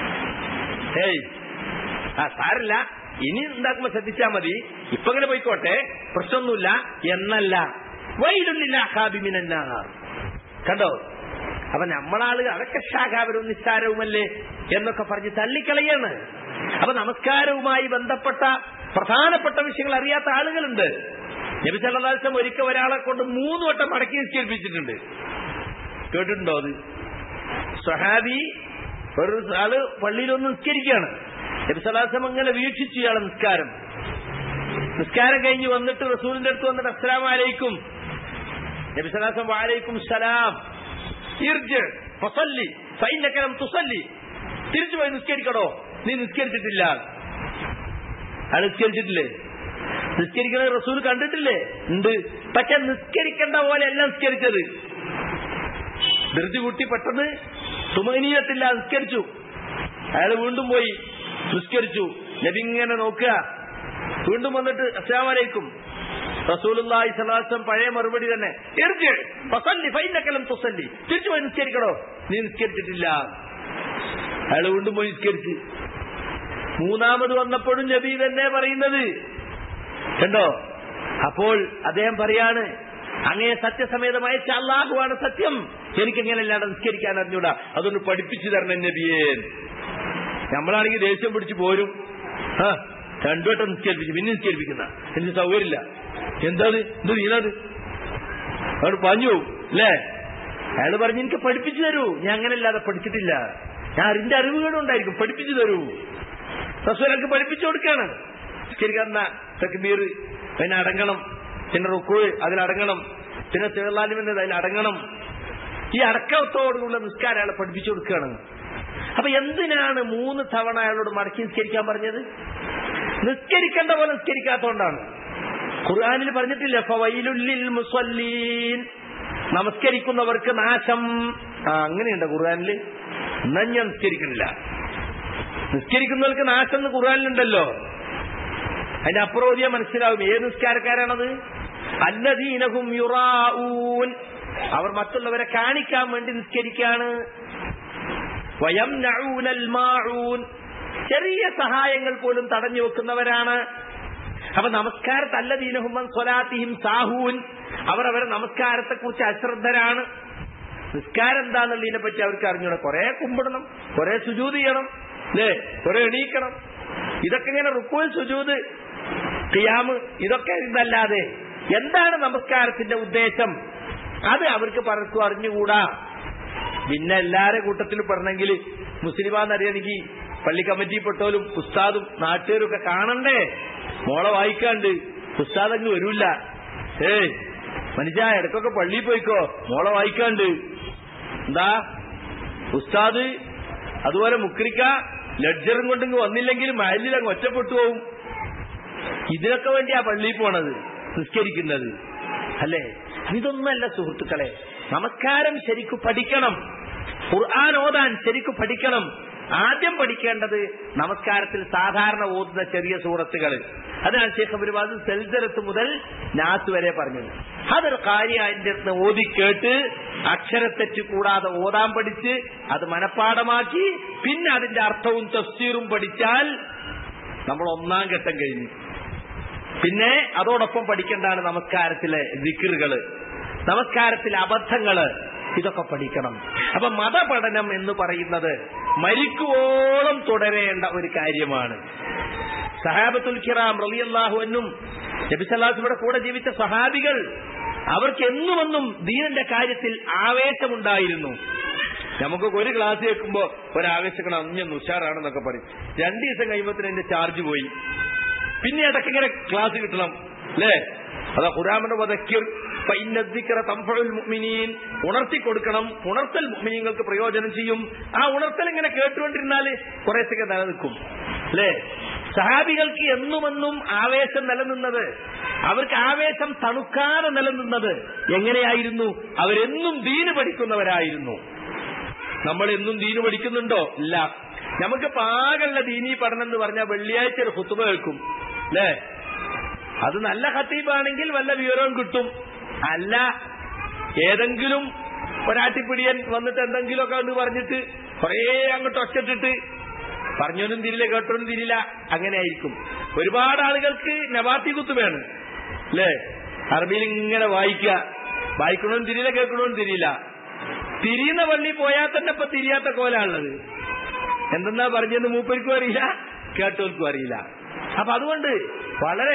സാരില്ല, ഇനി ഉണ്ടാക്കുമ്പോ ശ്രദ്ധിച്ചാ മതി, ഇപ്പൊ ഇങ്ങനെ പോയിക്കോട്ടെ, പ്രശ്നമൊന്നുമില്ല എന്നല്ല. വൈലുൽ ലിൽ അഖാബി മിനൻ നാർ. കണ്ടോ? അപ്പൊ നമ്മളാള് അതൊക്കെ ശാഖാപരവും നിസ്സാരവുമല്ലേ എന്നൊക്കെ പറഞ്ഞ് തള്ളിക്കളയാണ്. അപ്പൊ നമസ്കാരവുമായി ബന്ധപ്പെട്ട പ്രധാനപ്പെട്ട വിഷയങ്ങൾ അറിയാത്ത ആളുകളുണ്ട്. നബി സല്ലല്ലാഹു അലൈഹി വസല്ലം ഒരിക്കൽ ഒരാളെ കൊണ്ട് 3 വട്ടം മടക്കി നിസ്കരിപ്പിച്ചിട്ടുണ്ട്. കേട്ടിട്ടുണ്ടോ അത്? സ്വഹാബി ഒരു ആള് പള്ളിയിലൊന്ന് നിസ്കരിക്കുകയാണ്. നബി സല്ലല്ലാഹു അലൈഹി വസല്ലം ഇങ്ങനെ വീക്ഷിച്ചു ഇയാളെ നിസ്കാരം കഴിഞ്ഞ് വന്നിട്ട് റസൂലിന്റെ അടുത്ത് വന്നിട്ട് അസ്സലാമു അലൈക്കും. നബി സല്ലല്ലാഹു അലൈഹി വസല്ലം വഅലൈക്കും സലാം, ഇർജി ഫസല്ലി ഫഇന്നക ലം തുസല്ലി, തിരിച്ചു പോയി നിസ്കരിക്കടോ, നീ നിസ്കരിച്ചിട്ടില്ല. അയാൾ നിസ്കരിച്ചിട്ടില്ലേ? നിസ്കരിക്കുന്നത് റസൂൽ കണ്ടിട്ടില്ലേ? ഉണ്ട്. പക്ഷെ നിസ്കരിക്കേണ്ട പോലെ എല്ലാം നിസ്കരിച്ചത്. ധൃതി കൂട്ടി പെട്ടെന്ന് തുമനീയത്തില്ല, നിസ്കരിച്ചു. അയാൾ വീണ്ടും പോയി നിസ്കരിച്ചു. നബി ഇങ്ങനെ നോക്കുക. വീണ്ടും വന്നിട്ട് അസ്സലാമു അലൈക്കും. റസൂലുള്ളാഹി സ്വല്ലല്ലാഹു അലൈഹി വസല്ലം പഴയ മറുപടി തന്നെ, ഇർജി ഫസല്ലി ഫഇന്നക ലം തുസല്ലി, തിരിച്ചു പോയി നിസ്കരിക്കടോ, നീ നിസ്കരിച്ചിട്ടില്ല. അയാൾ വീണ്ടും പോയി നിസ്കരിച്ച്. 3ാമത് വന്നപ്പോഴും നബി തന്നെ പറയുന്നത് കണ്ടോ? അപ്പോൾ അദ്ദേഹം പറയാണ്, അങ്ങേ സത്യസമേതമായ അല്ലാഹുവാണ് സത്യം, എനിക്കെങ്ങനെയല്ലാതെ നിസ്കരിക്കാൻ അറിഞ്ഞൂടാ, അതൊന്ന് പഠിപ്പിച്ചു തരണം നബിയേ. നമ്മളാണെങ്കിൽ ദേഷ്യം പിടിച്ച് പോരും. 2 വട്ടം നിസ്കരിപ്പിച്ചു, പിന്നെ നിസ്കരിപ്പിക്കുന്ന എനിക്ക് സൗകര്യമില്ല. എന്ത് നീനത് അവിടെ പറഞ്ഞു പോവും അല്ലേ? അയാൾ പറഞ്ഞു, എനിക്ക് പഠിപ്പിച്ചു തരൂ, ഞാൻ അങ്ങനെയല്ലാതെ പഠിച്ചിട്ടില്ല, ഞാൻ അതിന്റെ അറിവുകളുണ്ടായിരിക്കും, പഠിപ്പിച്ചു തരൂ. റസൂലൊക്കെ പഠിപ്പിച്ചു കൊടുക്കാണ്. നിസ്കരിക്കുന്ന തക്ബീർ, പിന്നെ അടങ്ങണം, പിന്നെ റുക്കൂ അതിലടങ്ങണം, പിന്നെ തിഴലാലിമെന്നത് അതിലടങ്ങണം, ഈ അടക്കത്തോടുള്ള നിസ്കാരം അയാളെ പഠിപ്പിച്ചു കൊടുക്കുകയാണ്. അപ്പൊ എന്തിനാണ് 3 തവണ അയാളോട് മടക്കി നിസ്കരിക്കാൻ പറഞ്ഞത്? നിസ്കരിക്കേണ്ട പോലെ നിസ്കരിക്കാത്തോണ്ടാണ്. ഖുർആനിൽ പറഞ്ഞിട്ടില്ല ഫവൈലുൽ മുസല്ലീൻ, നമസ്കരിക്കുന്നവർക്ക് നാശം. അങ്ങനെയുണ്ട് ഖുർആനിൽ? എന്നാ ഞാൻ നിസ്കരിക്കണില്ല. നിസ്കരിക്കുന്നവർക്ക് നാശം എന്ന് ഖുർആനിലുണ്ടല്ലോ. അതിന്റെ അപ്പുറം മനസ്സിലാവും ഏത് നിസ്കാരക്കാരാണത്. അല്ലദീനഹും യുറാഊൻ, അവർ മറ്റുള്ളവരെ കാണിക്കാൻ വേണ്ടി നിസ്കരിക്കാണ്. വയംനഊനൽ മാഊൻ, ചെറിയ സഹായങ്ങൾ പോലും തടഞ്ഞു വെക്കുന്നവരാണ്. അപ്പൊ നമസ്കാരത്തെ അല്ലദീനഹും അൻ സ്വലാത്തിഹിം സാഹൂൻ, അവർ അവരെ നമസ്കാരത്തെ കുറിച്ച് അശ്രദ്ധരാണ്. നിസ്കാരം എന്താന്നുള്ളതിനെ പറ്റി അവർക്ക് അറിഞ്ഞൂടെ. കുറെ കുമ്പിടണം, കുറെ സുജൂദ് ചെയ്യണം, അല്ലേ, കുറെ എണീക്കണം. ഇതൊക്കെ ഇങ്ങനെ റുക്കൂൽ സുജൂദ് ഖിയാമ് ഇതൊക്കെ ഇതല്ലാതെ എന്താണ് നമസ്കാരത്തിന്റെ ഉദ്ദേശം? അത് അവർക്ക് പലർക്കും അറിഞ്ഞുകൂടാ. പിന്നെ എല്ലാരും കൂട്ടത്തിൽ പറഞ്ഞെങ്കിൽ മുസ്ലിമാന്നറിയാമെങ്കിൽ പള്ളി കമ്മിറ്റിപ്പെട്ടോലും ഉസ്താദും നാട്ടുകാരും ഒക്കെ കാണണ്ടേ. മോളെ വായിക്കാണ്ട് ഉസ്താദങ്ങ് വരൂല്ല. മനുഷ്യ ഇടക്കൊക്കെ പള്ളിയിൽ പോയിക്കോ, മോളെ വായിക്കാണ്ട്. എന്താ ഉസ്താദ് അതുപോലെ മുക്രിക്ക ലഡ്ജറും കൊണ്ടിങ്ങ് വന്നില്ലെങ്കിൽ മഹലിലങ്ങ് ഒറ്റപ്പെട്ടു പോവും. ഇതിനൊക്കെ വേണ്ടിയാ പള്ളിയിൽ പോണത്, നിസ്കരിക്കുന്നത്, അല്ലേ? ഇതൊന്നല്ല സുഹൃത്തുക്കളെ. നമസ്കാരം ശരിക്കു പഠിക്കണം, ഖുർആൻ ഓതാൻ ശരിക്കു പഠിക്കണം. ആദ്യം പഠിക്കേണ്ടത് നമസ്കാരത്തിൽ സാധാരണ ഓതുന്ന ചെറിയ സൂറത്തുകൾ. അതാണ് ശൈഖ് ഇബ്നു ബാസ് സൽസലത്ത് മുതൽ നാസ് വരെ പറഞ്ഞത്. അതൊരു കാര്യത്തിന്റെ ഓതി കേട്ട് അക്ഷരത്തെറ്റ് കൂടാതെ ഓതാൻ പഠിച്ച് അത് മനഃപ്പാടമാക്കി പിന്നെ അതിന്റെ അർത്ഥവും തഫ്സീറും പഠിച്ചാൽ നമ്മൾ 1-ാം ഘട്ടം കഴിഞ്ഞു. പിന്നെ അതോടൊപ്പം പഠിക്കേണ്ടതാണ് നമസ്കാരത്തിലെ ദിക്റുകള്, നമസ്കാരത്തിലെ അബദ്ധങ്ങള്, ഇതൊക്കെ പഠിക്കണം. അപ്പൊ മതപഠനം എന്ന് പറയുന്നത് മരിക്കുവോളം തുടരേണ്ട ഒരു കാര്യമാണ്. സഹാബത്തുൽ കിറാം റളിയല്ലാഹു അൻഹും നബി സല്ലല്ലാഹു അലൈഹി വസല്ലം കൂടെ ജീവിച്ച സഹാബികൾ അവർക്ക് എന്നുമെന്നും ദീനിന്റെ കാര്യത്തിൽ ആവേശമുണ്ടായിരുന്നു. നമുക്കൊക്കെ ഒരു ക്ലാസ് കേൾക്കുമ്പോ ഒരാവേശക്കണം, അഞ്ഞൊന്ന് ഉഷാറാണെന്നൊക്കെ പറയും. 2 ദിവസം കഴിയുമ്പോഴത്തേന് എന്റെ ചാർജ് പോയി. പിന്നെ ഇടയ്ക്ക് ഇങ്ങനെ ക്ലാസ് കിട്ടണം, അല്ലേ? അതാ ഖുർആന്റെ വദക്കിർ ഫഇന്ന ദിക്റ തൻഫഉൽ മുഅ്മിനീൻ, ഉണർത്തി കൊടുക്കണം. ഉണർത്തൽ മുഅ്മിനീങ്ങൾക്ക് പ്രയോജനം ചെയ്യും. ആ ഉണർത്തൽ ഇങ്ങനെ കേട്ടുകൊണ്ടിരുന്നാല് കുറേശ്ശൊക്കെ നിലനിൽക്കും, അല്ലേ? സഹാബികൾക്ക് എന്നുമെന്നും ആവേശം നിലനിന്നത്, അവർക്ക് ആവേശം തണുക്കാതെ നിലനിന്നത് എങ്ങനെയായിരുന്നു? അവരെന്നും ദീന് പഠിക്കുന്നവരായിരുന്നു. നമ്മൾ എന്നും ദീന് പഠിക്കുന്നുണ്ടോ? ഇല്ല. നമുക്ക് പാകല്ല ദീനീ പഠനം എന്ന് പറഞ്ഞാൽ വെള്ളിയാഴ്ച ഒരു ഖുതുബ കേൾക്കും, അല്ലേ? അത് നല്ല ഖതീബാണെങ്കിൽ വല്ല വിവരവും കിട്ടും. അല്ല ഏതെങ്കിലും ഒരാട്ടിപ്പിടിയൻ വന്നിട്ട് എന്തെങ്കിലുമൊക്കെ എന്ന് പറഞ്ഞിട്ട് കുറേ അങ്ങോട്ട് ഒച്ചിട്ടിട്ട് പറഞ്ഞോനും തിരില്ല കേട്ടോനും തിരില്ല, അങ്ങനെ ആയിരിക്കും. ഒരുപാട് ആളുകൾക്ക് നവാത്തി കുത്ത് വേണം, അല്ലേ? അറബിയിൽ ഇങ്ങനെ വായിക്കണോനും തിരിയില്ല, കേൾക്കണോനും തിരിയില്ല. തിരിയുന്ന പള്ളി പോയാൽ തന്നെ ഇപ്പൊ തിരിയാത്ത കോലാണുള്ളത്. എന്തെന്നാ പറഞ്ഞെന്ന് മൂപ്പർക്കും അറിയില്ല, കേട്ടോൽക്കും അറിയില്ല. അപ്പൊ അതുകൊണ്ട് വളരെ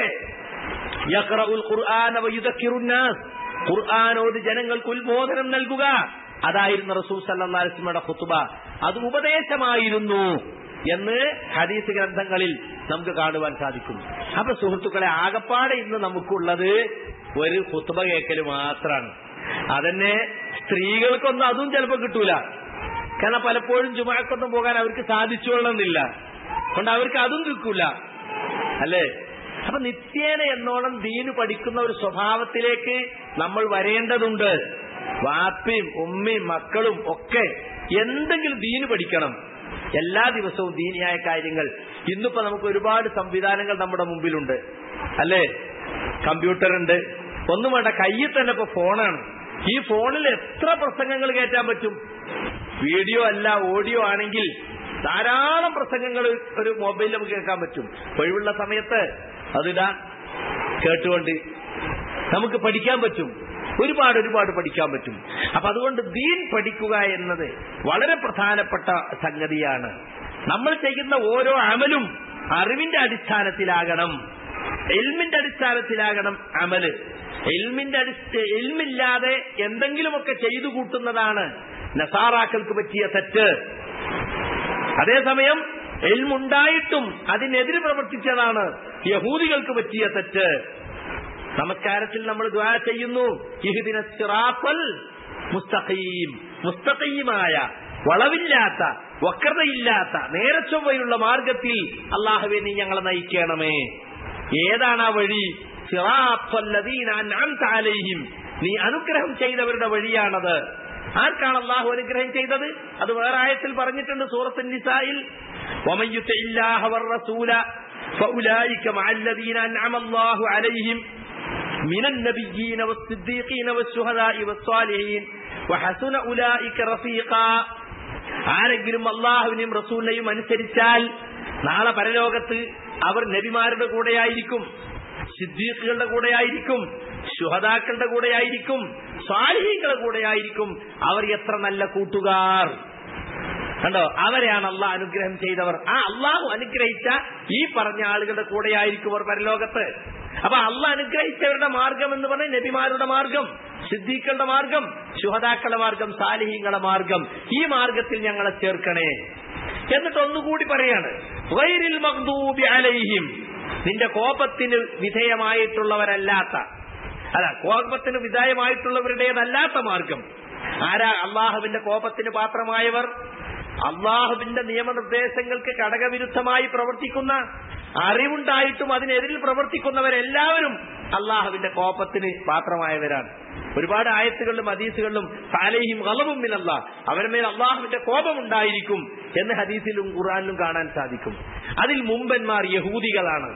യഖറഉൽ ഖുർആന വയുദക്കിറുന്നാസ്, ഖുർആനോട് ജനങ്ങൾക്ക് ഉത്ബോധനം നൽകുക, അതായിരുന്നു റസൂൽ സല്ലല്ലാഹു അലൈഹി വസല്ലമയുടെ ഖുതുബ. അത് ഉപദേശമായിരുന്നു എന്ന് ഹദീസ് ഗ്രന്ഥങ്ങളിൽ നമുക്ക് കാണുവാൻ സാധിക്കും. അപ്പൊ സുഹൃത്തുക്കളെ, ആകപ്പാടെ ഇന്ന് നമുക്കുള്ളത് ഒരു ഖുതുബ കേൾക്കൽ മാത്രമാണ്. അതന്നെ സ്ത്രീകൾക്കൊന്നും അതും ചിലപ്പോൾ കിട്ടൂല. കാരണം പലപ്പോഴും ജുമുഅക്കൊന്നും പോകാൻ അവർക്ക് സാധിച്ചുകൊള്ളുന്നില്ല, അതുകൊണ്ട് അവർക്ക് അതും കിട്ടൂല, അല്ലേ? അപ്പൊ നിത്യേന എന്നോണം ദീന് പഠിക്കുന്ന ഒരു സ്വഭാവത്തിലേക്ക് നമ്മൾ വരേണ്ടതുണ്ട്. വാപ്പയും ഉമ്മയും മക്കളും ഒക്കെ എന്തെങ്കിലും ദീന് പഠിക്കണം. എല്ലാ ദിവസവും ദീനിയായ കാര്യങ്ങൾ. ഇന്നിപ്പോ നമുക്ക് ഒരുപാട് സംവിധാനങ്ങൾ നമ്മുടെ മുമ്പിലുണ്ട്, അല്ലേ? കമ്പ്യൂട്ടർ ഉണ്ട്, ഒന്നും വേണ്ട, കയ്യിൽ തന്നെ ഇപ്പൊ ഫോണാണ്. ഈ ഫോണിൽ എത്ര പ്രസംഗങ്ങൾ കയറ്റാൻ പറ്റും? വീഡിയോ അല്ല ഓഡിയോ ആണെങ്കിൽ ധാരാളം പ്രസംഗങ്ങൾ ഒരു മൊബൈലിൽ നമുക്ക് കേൾക്കാൻ പറ്റും. ഒഴിവുള്ള സമയത്ത് അതിടാ കേട്ടുകൊണ്ട് നമുക്ക് പഠിക്കാൻ പറ്റും. ഒരുപാട് പഠിക്കാൻ പറ്റും. അപ്പൊ അതുകൊണ്ട് ദീൻ പഠിക്കുക എന്നത് വളരെ പ്രധാനപ്പെട്ട സംഗതിയാണ്. നമ്മൾ ചെയ്യുന്ന ഓരോ അമലും അറിവിന്റെ അടിസ്ഥാനത്തിലാകണം, ഇൽമിന്റെ അടിസ്ഥാനത്തിലാകണം അമല്. ഇൽമില്ലാതെ എന്തെങ്കിലുമൊക്കെ ചെയ്തു കൂട്ടുന്നതാണ് നസാറാക്കൾക്ക് പറ്റിയ തെറ്റ്. അതേസമയം ഇൽമുണ്ടായിട്ടും അതിനെതിരെ പ്രവർത്തിച്ചതാണ് യഹൂദികൾക്ക് പറ്റിയ തെറ്റ്. നമസ്കാരത്തിൽ നമ്മൾ ദുആ ചെയ്യുന്നു, ഇഹ്ദിന സിറാത്തൽ മുസ്തഖീം, മുസ്തഖീമായ വളവില്ലാത്ത വക്രതയില്ലാത്ത നേരച്ചൊവ്വയുള്ള മാർഗത്തിൽ അല്ലാഹുവേ നീ ഞങ്ങളെ നയിക്കണമേ. ഏതാണ് ആ വഴി? സിറാത്തല്ലദീന അൻഅംത അലൈഹിം, നീ അനുഗ്രഹം ചെയ്തവരുടെ വഴിയാണത്. ആർക്കാണ് അല്ലാഹു അനുഗ്രഹം ചെയ്തത്? അത് വേറെ ആയത്തിൽ പറഞ്ഞിട്ടുണ്ട് സൂറത്തുൻ നിസായിൽ, വമൻ യുതിഇല്ലാഹ വറസൂല ഫഉലൈക മഅല്ലദീന അൻഅമ അല്ലാഹു അലൈഹിം മിനൻ നബിയ്യീന വസ്സിദ്ദീഖീന വശുഹദാഇ വസ്സാലിഹീൻ വഹസുന ഉലൈക റഫീഖാ. ആരെങ്കിലും അല്ലാഹുവിനെയും റസൂലിനെയും അനുസരിച്ചാൽ നാളെ പരലോകത്ത് അവർ നബിമാരുടെ കൂടെയായിരിക്കും, സിദ്ദീഖുകളുടെ കൂടെയായിരിക്കും, ശുഹദാക്കളുടെ കൂടെയായിരിക്കും, സ്വാലിഹീങ്ങളുടെ കൂടെയായിരിക്കും. അവർ എത്ര നല്ല കൂട്ടുകാർ കണ്ടോ. അവരെയാണ് അള്ളാഹ് അനുഗ്രഹം ചെയ്തവർ. ആ അള്ളാഹു അനുഗ്രഹിച്ച ഈ പറഞ്ഞ ആളുകളുടെ കൂടെയായിരിക്കും അവർ പരലോകത്ത്. അപ്പൊ അള്ളാഹ് അനുഗ്രഹിച്ചവരുടെ മാർഗം എന്ന് പറഞ്ഞാൽ നബിമാരുടെ മാർഗം, സിദ്ദീഖുകളുടെ മാർഗം, ശുഹദാക്കളുടെ മാർഗം, സാലിഹീങ്ങളുടെ മാർഗം. ഈ മാർഗത്തിൽ ഞങ്ങളെ ചേർക്കണേ. എന്നിട്ട് ഒന്നുകൂടി പറയാണ്, ഗൈറിൽ മഗ്ദൂബി അലൈഹിം, നിന്റെ കോപത്തിന് വിധേയമായിട്ടുള്ളവരല്ലാത്ത, അല്ല കോപത്തിന് വിധേയമായിട്ടുള്ളവരുടേതല്ലാത്ത മാർഗം. ആരാ അള്ളാഹുവിന്റെ കോപത്തിന് പാത്രമായവർ? അള്ളാഹുവിന്റെ നിയമനിർദ്ദേശങ്ങൾക്ക് ഘടകവിരുദ്ധമായി പ്രവർത്തിക്കുന്ന, അറിവുണ്ടായിട്ടും അതിനെതിരിൽ പ്രവർത്തിക്കുന്നവരെല്ലാവരും അള്ളാഹുവിന്റെ കോപത്തിന് പാത്രമായവരാണ്. ഒരുപാട് ആയത്തുകളിലും ഹദീസുകളിലും അലൈഹിം ഗളബും മിനല്ലാഹ്, അവരുടെ മേൽ അള്ളാഹുവിന്റെ കോപമുണ്ടായിരിക്കും എന്ന് ഹദീസിലും ഖുർആനിലും കാണാൻ സാധിക്കും. അതിൽ മുമ്പന്മാർ യഹൂദികളാണ്.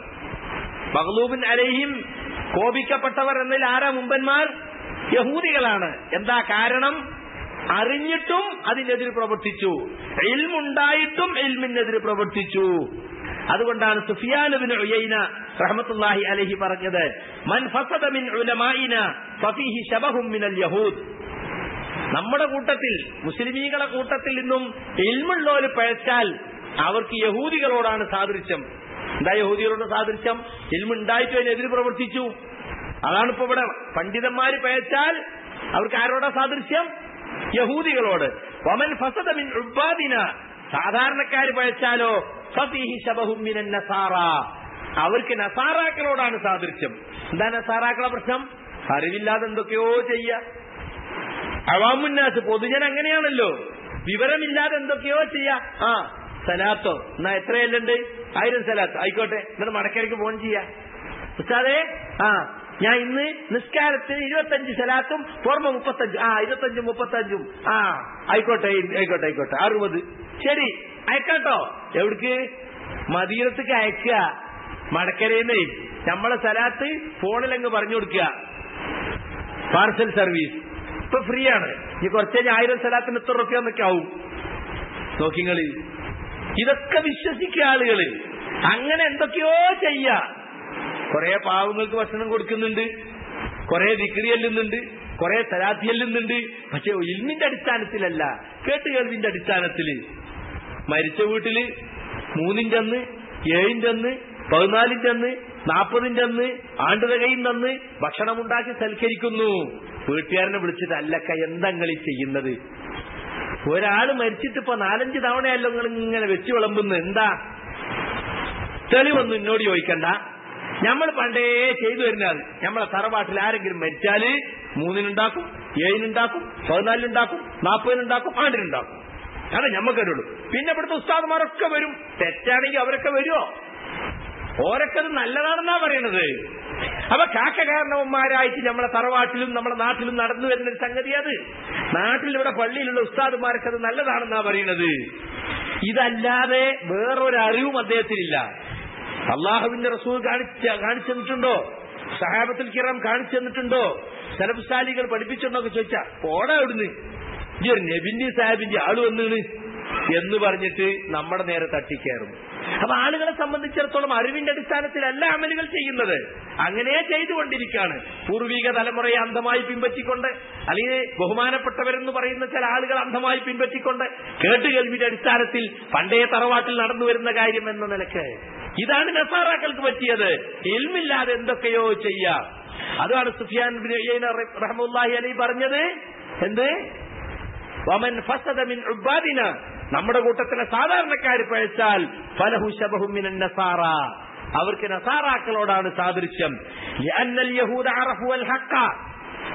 മഗ്ലൂബിൻ അലൈഹിം, കോപിക്കപ്പെട്ടവർ എന്നതിൽ ആരാ മുമ്പന്മാർ? യഹൂദികളാണ്. എന്താ കാരണം? അറിഞ്ഞിട്ടും അതിനെതിരെ പ്രവർത്തിച്ചു, ഇൽമുണ്ടായിട്ടും ഇൽമിനെതിരെ പ്രവർത്തിച്ചു. അതുകൊണ്ടാണ് സുഫിയാൻ ഇബ്നു ഉയൈന റഹ്മത്തുള്ളാഹി അലൈഹി പറഞ്ഞത്, മൻ ഫസദ മിൻ ഉലമാഇന ഫഫീഹി ശബഹും മിനൽ യഹൂദ്. നമ്മുടെ കൂട്ടത്തിൽ, മുസ്ലിമീങ്ങളെ കൂട്ടത്തിൽ നിന്നും ഇൽമുള്ളവർ പഴച്ചാൽ അവർക്ക് യഹൂദികളോടാണ് സാദൃശ്യം. എന്താ യഹൂദികളോട് സാദൃശ്യം? ഇൽമുണ്ടായിട്ടും അതിനെതിരെ പ്രവർത്തിച്ചു. അതാണിപ്പോ ഇവിടെ പണ്ഡിതന്മാര് പഴച്ചാൽ അവർക്ക് ആരോടാ സാദൃശ്യം? യഹൂദികളോട്. വമൻ ഫസദ മിൻ ഉബ്ബാദിന, സാധാരണക്കാര് പഴച്ചാലോ ഫഫീഹി ശബഹും മിനൻ നസാറ, അവർക്ക് നസാറാക്കളോടാണ് സാദൃശ്യം. എന്താ നസാറാക്കളെ പ്രശ്നം? അറിവില്ലാതെ എന്തൊക്കെയോ ചെയ്യ. അവാമുന്നാസ്, പൊതുജനം അങ്ങനെയാണല്ലോ, വിവരമില്ലാതെ എന്തൊക്കെയോ ചെയ്യാ. ആ സലാത്തോ, എന്നാ എത്രയല്ലുണ്ട്? 1000 സലാത്ത് ആയിക്കോട്ടെ, എന്നിട്ട് മടക്കരയ്ക്ക് ഫോൺ ചെയ്യാ. ഉസ്താദേ, ഞാൻ ഇന്ന് നിസ്കാരത്തിന് 25 സലാത്തും പുറമെ 35, 25 35, ആയിക്കോട്ടെ ആയിക്കോട്ടെ ആയിക്കോട്ടെ 60, ശരി അയക്കാട്ടോ. എവിടേക്ക്? മദീനത്തേക്ക് അയക്കുക. മടക്കരേന്നേ നമ്മളെ സലാത്ത് ഫോണിലങ്ങ് പറഞ്ഞു കൊടുക്കുക. പാർസൽ സർവീസ് ഇപ്പൊ ഫ്രീ ആണ്. ഈ കുറച്ച് 1000 സലാത്തിന് എത്ര റുപ്യ എന്നൊക്കെ ആവും നോക്കിങ്ങള്. ഇതൊക്കെ വിശ്വസിക്കുക ആളുകള്. അങ്ങനെ എന്തൊക്കെയോ ചെയ്യാ. കുറെ പാവങ്ങൾക്ക് ഭക്ഷണം കൊടുക്കുന്നുണ്ട്, കുറെ ദിക്രി ചെല്ലുന്നുണ്ട്, കുറെ സലാത്ത് ചെല്ലുന്നുണ്ട്. പക്ഷെ ഇൽമിന്റെ അടിസ്ഥാനത്തിലല്ല, കേട്ടുകേൾവിന്റെ അടിസ്ഥാനത്തില്. മരിച്ച വീട്ടില് 3-ന്റെ അന്ന്, 7-ന്റെ അന്ന്, 14-ന്റെ അന്ന്, 40-ന്റെ അന്ന്, ആണ്ടുതകയും അന്ന് ഭക്ഷണമുണ്ടാക്കി സൽക്കരിക്കുന്നു. വീട്ടുകാരനെ വിളിച്ചിട്ട്, അല്ലക്ക എന്താ നിങ്ങൾ ചെയ്യുന്നത്? ഒരാള് മരിച്ചിട്ട് ഇപ്പൊ 4-5 തവണയല്ലോ നിങ്ങൾ ഇങ്ങനെ വെച്ച് വിളമ്പുന്നു. എന്താ തെളിവൊന്നും എന്നോട് ചോദിക്കണ്ട. നമ്മൾ പണ്ടേ ചെയ്തു വരുന്നത്, നമ്മളെ തറവാട്ടിൽ ആരെങ്കിലും മരിച്ചാല് 3-നുണ്ടാക്കും, 7-നുണ്ടാക്കും, 14-നുണ്ടാക്കും, 40-നുണ്ടാക്കും, ആണ്ടിനുണ്ടാക്കും. അതെ ഞമ്മക്കരുള്ളൂ. പിന്നെ ഇവിടുത്തെ ഉസ്താദുമാരൊക്കെ വരും. തെറ്റാണെങ്കിൽ അവരൊക്കെ വരുമോ? ഓരൊക്കെ നല്ലതാണെന്നാ പറയണത്. അപ്പൊ കാരണവന്മാരായിട്ട് നമ്മളെ തറവാട്ടിലും നമ്മളെ നാട്ടിലും നടന്നു വരുന്നൊരു സംഗതി അത്. നാട്ടിൽ ഇവിടെ പള്ളിയിലുള്ള ഉസ്താദുമാർക്ക് അത് നല്ലതാണെന്നാ പറയണത്. ഇതല്ലാതെ വേറൊരറിവും അദ്ദേഹത്തിനില്ല. അള്ളാഹുവിന്റെ റസൂൽ കാണിച്ചു തന്നിട്ടുണ്ടോ? സഹാബത്തുൽ കിറാം കാണിച്ചു തന്നിട്ടുണ്ടോ? സലഫ് സാലികൾ പഠിപ്പിച്ചിട്ടുണ്ടോ ചോദിച്ചാ പോടാ അവിടുന്ന്, ഈ ഒരു നബിന്റെ സാഹിബിന്റെ ആള് വന്നിണ് എന്ന് പറഞ്ഞിട്ട് നമ്മുടെ നേരെ തട്ടിക്കയറും. അപ്പൊ ആളുകളെ സംബന്ധിച്ചിടത്തോളം അറിവിന്റെ അടിസ്ഥാനത്തിലല്ല അമലുകൾ ചെയ്യുന്നത്, അങ്ങനെ ചെയ്തുകൊണ്ടിരിക്കുകയാണ്. പൂർവിക തലമുറയെ അന്ധമായി പിൻപറ്റിക്കൊണ്ട്, അല്ലെങ്കിൽ ബഹുമാനപ്പെട്ടവരെന്ന് പറയുന്ന ചില ആളുകൾ അന്ധമായി പിൻപറ്റിക്കൊണ്ട്, കേട്ടുകേൾവിന്റെ അടിസ്ഥാനത്തിൽ പണ്ടേ തറവാട്ടിൽ നടന്നു വരുന്ന കാര്യം എന്ന നിലക്ക് ഇതാണ് നസാറാക്കൾക്ക് പറ്റിയത്. ഇൽമില്ലാതെ എന്തൊക്കെയോ ചെയ്യാം. അതാണ് സുഫിയാൻ ഇബ്നു ഉയൈന റഹ്മത്തുള്ളാഹി അലൈഹി പറഞ്ഞത്. എന്ത്? വമൻ ഫസദ മിൻ ഉബ്ബാദിന, നമ്മുടെ കൂട്ടത്തിലെ സാധാരണക്കാർ പഴച്ചാൽ ഫലഹു ശബഹും മിനൻ നസാറ, അവർക്ക് നസാറാക്കളോടാണ് സാദൃശ്യം. ലിഅന്നൽ യഹൂദ അറഫു അൽ ഹഖ,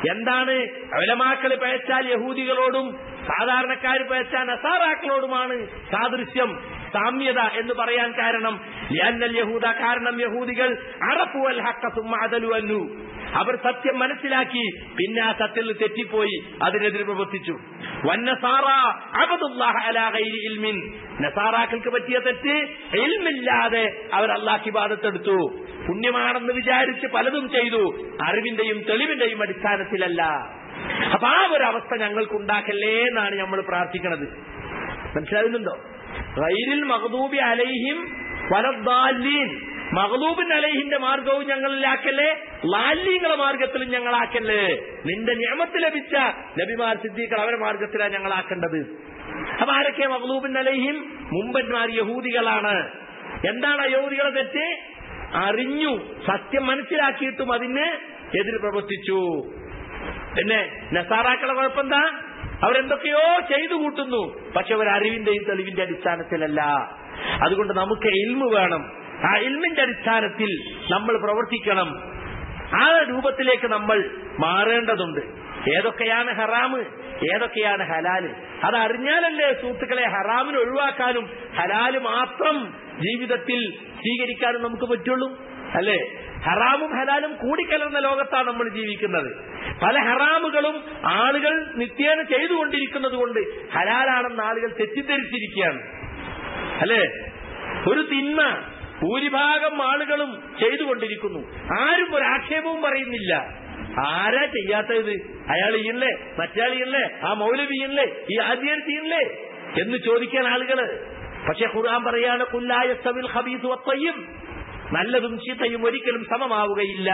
എന്താണ് ഉലമാക്കൾ പഴച്ചാൽ യഹൂദികളോടും സാധാരണക്കാർ പഴച്ചാൽ നസാറാക്കളോടുമാണ് സാദൃശ്യം, സാമ്യത എന്ന് പറയാൻ കാരണം ലിഅന്നൽ യഹൂദ, കാരണം യഹൂദികൾ അറഫു അൽ ഹഖ സുമ്മ അദലു അൻഹു, അവർ സത്യം മനസ്സിലാക്കി പിന്നെ ആ സത്യത്തിൽ തെറ്റിപ്പോയി അതിനെതിരെ പ്രവർത്തിച്ചു. വന്നസാറ അബ്ദുല്ലാഹ അലാ ഗൈരി ഇൽമിൻ, നസാറാക്കൾക്ക് പറ്റിയ തെറ്റ് ഇൽമില്ലാതെ അവർ അല്ലാഹു ഇബാദത്തെടുത്തു, പുണ്യമാണെന്ന് വിചാരിച്ച് പലതും ചെയ്തു, അറിവിന്റെയും തെളിവിന്റെയും അടിസ്ഥാനത്തിലല്ല. അപ്പൊ ആ ഒരു അവസ്ഥ ഞങ്ങൾക്ക് ഉണ്ടാക്കല്ലേ എന്നാണ് നമ്മൾ പ്രാർത്ഥിക്കുന്നത്. മനസ്സിലാകുന്നുണ്ടോ? ഗൈരിൽ മഗ്ദൂബി അലൈഹിം വലദ്ദാലീൻ, മഗ്ദൂബിൻ അലൈഹിന്റെ മാർഗവും ഞങ്ങളിലാക്കല്ലേ, ലാലീങ്ങളെ മാർഗത്തിലും ഞങ്ങളാക്കല്ലേ. നിന്റെ നിഅമത്ത് ലഭിച്ച നബിമാർ സിദ്ദീഖുകൾ അവരുടെ മാർഗത്തിലാണ് ഞങ്ങളാക്കേണ്ടത്. അപ്പൊ ആരൊക്കെ മഗ്ദൂബിൻ അലൈഹിം? മുമ്പന്മാർ യഹൂദികളാണ്. എന്താണ് യഹൂദികളെ തെറ്റ്? അറിഞ്ഞു, സത്യം മനസ്സിലാക്കിയിട്ടും അതിന് എതിര് പ്രവർത്തിച്ചു. പിന്നെ നസാറാക്കളെ കുഴപ്പമെന്താ? അവരെന്തൊക്കെയോ ചെയ്തു കൂട്ടുന്നു, പക്ഷെ അവർ അറിവിന്റെയും തെളിവിന്റെ അടിസ്ഥാനത്തിലല്ല. അതുകൊണ്ട് നമുക്ക് ഇൽമ് വേണം. ആ ഇൽമിന്റെ അടിസ്ഥാനത്തിൽ നമ്മൾ പ്രവർത്തിക്കണം. ആ രൂപത്തിലേക്ക് നമ്മൾ മാറേണ്ടതുണ്ട്. ഏതൊക്കെയാണ് ഹറാമ്, ഏതൊക്കെയാണ് ഹലാല്, അതറിഞ്ഞാലല്ലേ സുഹൃത്തുക്കളെ ഹറാമിന് ഒഴിവാക്കാനും ഹലാല് മാത്രം ജീവിതത്തിൽ സ്വീകരിക്കാനും നമുക്ക് പറ്റുള്ളൂ, അല്ലേ? ഹറാമും ഹലാലും കൂടിക്കലർന്ന ലോകത്താണ് നമ്മൾ ജീവിക്കുന്നത്. പല ഹറാമുകളും ആളുകൾ നിത്യേന ചെയ്തുകൊണ്ടിരിക്കുന്നത് കൊണ്ട് ഹലാലാണെന്ന് ആളുകൾ തെറ്റിദ്ധരിച്ചിരിക്കുകയാണ്, അല്ലേ? ഒരു തിന്മ ഭൂരിഭാഗം ആളുകളും ചെയ്തുകൊണ്ടിരിക്കുന്നു, ആരും ഒരു ആക്ഷേപവും പറയുന്നില്ല. ആരാ ചെയ്യാത്തത്? അയാൾ ചെയ്യല്ലേ, മറ്റയാൾ ചെയ്യല്ലേ, ആ മൗലവി ചെയ്യല്ലേ, ഈ ആദ്യം ചെയ്യല്ലേ എന്ന് ചോദിക്കാൻ ആളുകള്. പക്ഷെ ഖുർആൻ പറയാണ് ഖുല്ലാ യസ്തവിൽ ഖബീസു വത്തയ്യിബ്, നല്ലതും ചീത്തയും ഒരിക്കലും സമമാവുകയില്ല.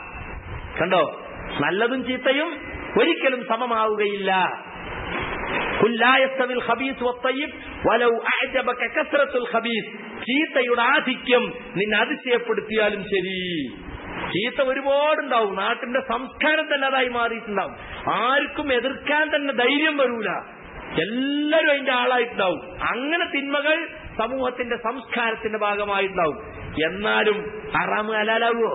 കണ്ടോ? നല്ലതും ചീത്തയും ഒരിക്കലും സമമാവുകയില്ല. ഖുല്ലാ യസ്തവിൽ ഖബീസു വത്തയ്യിബ് വലൗ അഅജബക കസ്റത്തുൽ ഖബീസ്, ചീത്തയുടെ ആധിക്യം നിന്നെ അതിശയപ്പെടുത്തിയാലും ശരി. ചീത്ത ഒരുപാടുണ്ടാവും, നാട്ടിന്റെ സംസ്കാരം തന്നെ അതായി മാറിയിട്ടുണ്ടാവും, ആർക്കും എതിർക്കാൻ തന്നെ ധൈര്യം വരൂല, എല്ലാവരും അതിന്റെ ആളായിട്ടുണ്ടാവും. അങ്ങനെ തിന്മകൾ സമൂഹത്തിന്റെ സംസ്കാരത്തിന്റെ ഭാഗമായിട്ടുണ്ടാവും. എന്നാലും ഹറാമ് ഹലാലാവോ?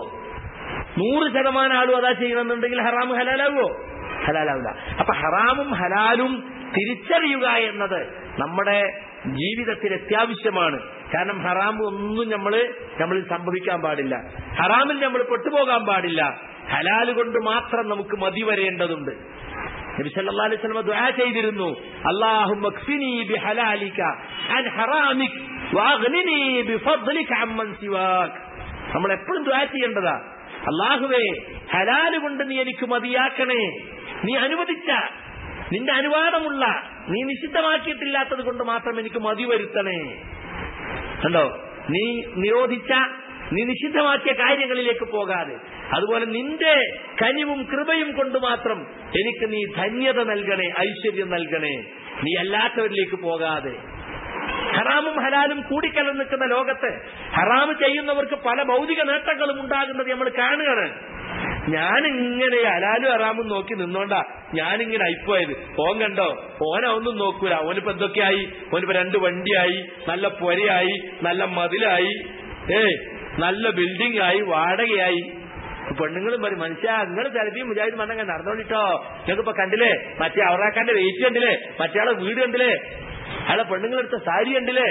100% ആളും അതാ ചെയ്യണമെന്നുണ്ടെങ്കിൽ ഹറാമ് ഹലാലാവോ? ഹലാലാവില്ല. അപ്പൊ ഹറാമും ഹലാലും തിരിച്ചറിയുക എന്നത് നമ്മുടെ ജീവിതത്തിൽ അത്യാവശ്യമാണ്. കാരണം ഹറാം ഒന്നും നമ്മളിൽ സംഭവിക്കാൻ പാടില്ല, ഹറാമിൽ നമ്മൾ പെട്ടുപോകാൻ പാടില്ല. ഹലാല് കൊണ്ട് മാത്രം നമുക്ക് മതി വരേണ്ടതുണ്ട്. നബി സല്ലല്ലാഹു അലൈഹി വസല്ലം ദുആ ചെയ്തിരുന്നു, അല്ലാഹുമ്മ ക്ഫിനി ബിഹലാലിക അൻ ഹറാമിക വഅഗ്നിനി ബിഫദ്ലിക അമ്മൻ സിവാക്. നമ്മൾ എപ്പോഴും ദുആ ചെയ്യേണ്ടതാ, അല്ലാഹുവേ ഹലാല് കൊണ്ട് നീ എനിക്ക് മതിയാക്കണേ, നീ അനുവദിച്ച, നിന്റെ അനുവാദമുള്ള, നീ നിഷിദ്ധമാക്കിയിട്ടില്ലാത്തത് കൊണ്ട് മാത്രം എനിക്ക് മതി വരുത്തണേ. കണ്ടോ? നീ നിരോധിച്ച, നീ നിഷിദ്ധമാക്കിയ കാര്യങ്ങളിലേക്ക് പോകാതെ, അതുപോലെ നിന്റെ കനിവും കൃപയും കൊണ്ട് മാത്രം എനിക്ക് നീ ധന്യത നൽകണേ, ഐശ്വര്യം നൽകണേ, നീ അല്ലാത്തവരിലേക്ക് പോകാതെ. ഹറാമും ഹലാലും കൂടിക്കലർന്ന് നിൽക്കുന്ന ലോകത്ത് ഹറാമ് ചെയ്യുന്നവർക്ക് പല ഭൗതിക നേട്ടങ്ങളും ഉണ്ടാകുന്നത് നമ്മൾ കാണുകയാണ്. ഞാനിങ്ങനെ ഹലാലും ഹറാമും നോക്കി നിന്നോണ്ടാ ഞാനിങ്ങനെ അയിപ്പോയത്. ഓൻ കണ്ടോ, ഓനൊന്നും നോക്കൂല, ഓനിപ്പോ എന്തൊക്കെയായി, ഓനിപ്പോ 2 വണ്ടിയായി, നല്ല പൊരയായി, നല്ല മതിലായി, നല്ല ബിൽഡിംഗ് ആയി, വാടകയായി. പെണ്ണുങ്ങളും പറയും, മനുഷ്യ നിങ്ങൾ ചിലപ്പോൾ മുജാഹിദ് മണ്ണങ്ങ നടന്നോളിട്ടോ, നിങ്ങൾക്കിപ്പോ കണ്ടില്ലേ മറ്റേ അവറാക്കാന്റെ വെയിറ്റ് കണ്ടില്ലേ, മറ്റേയാളെ വീട് കണ്ടില്ലേ, അയാളെ പെണ്ണുങ്ങളെടുത്ത സാരി കണ്ടില്ലേ,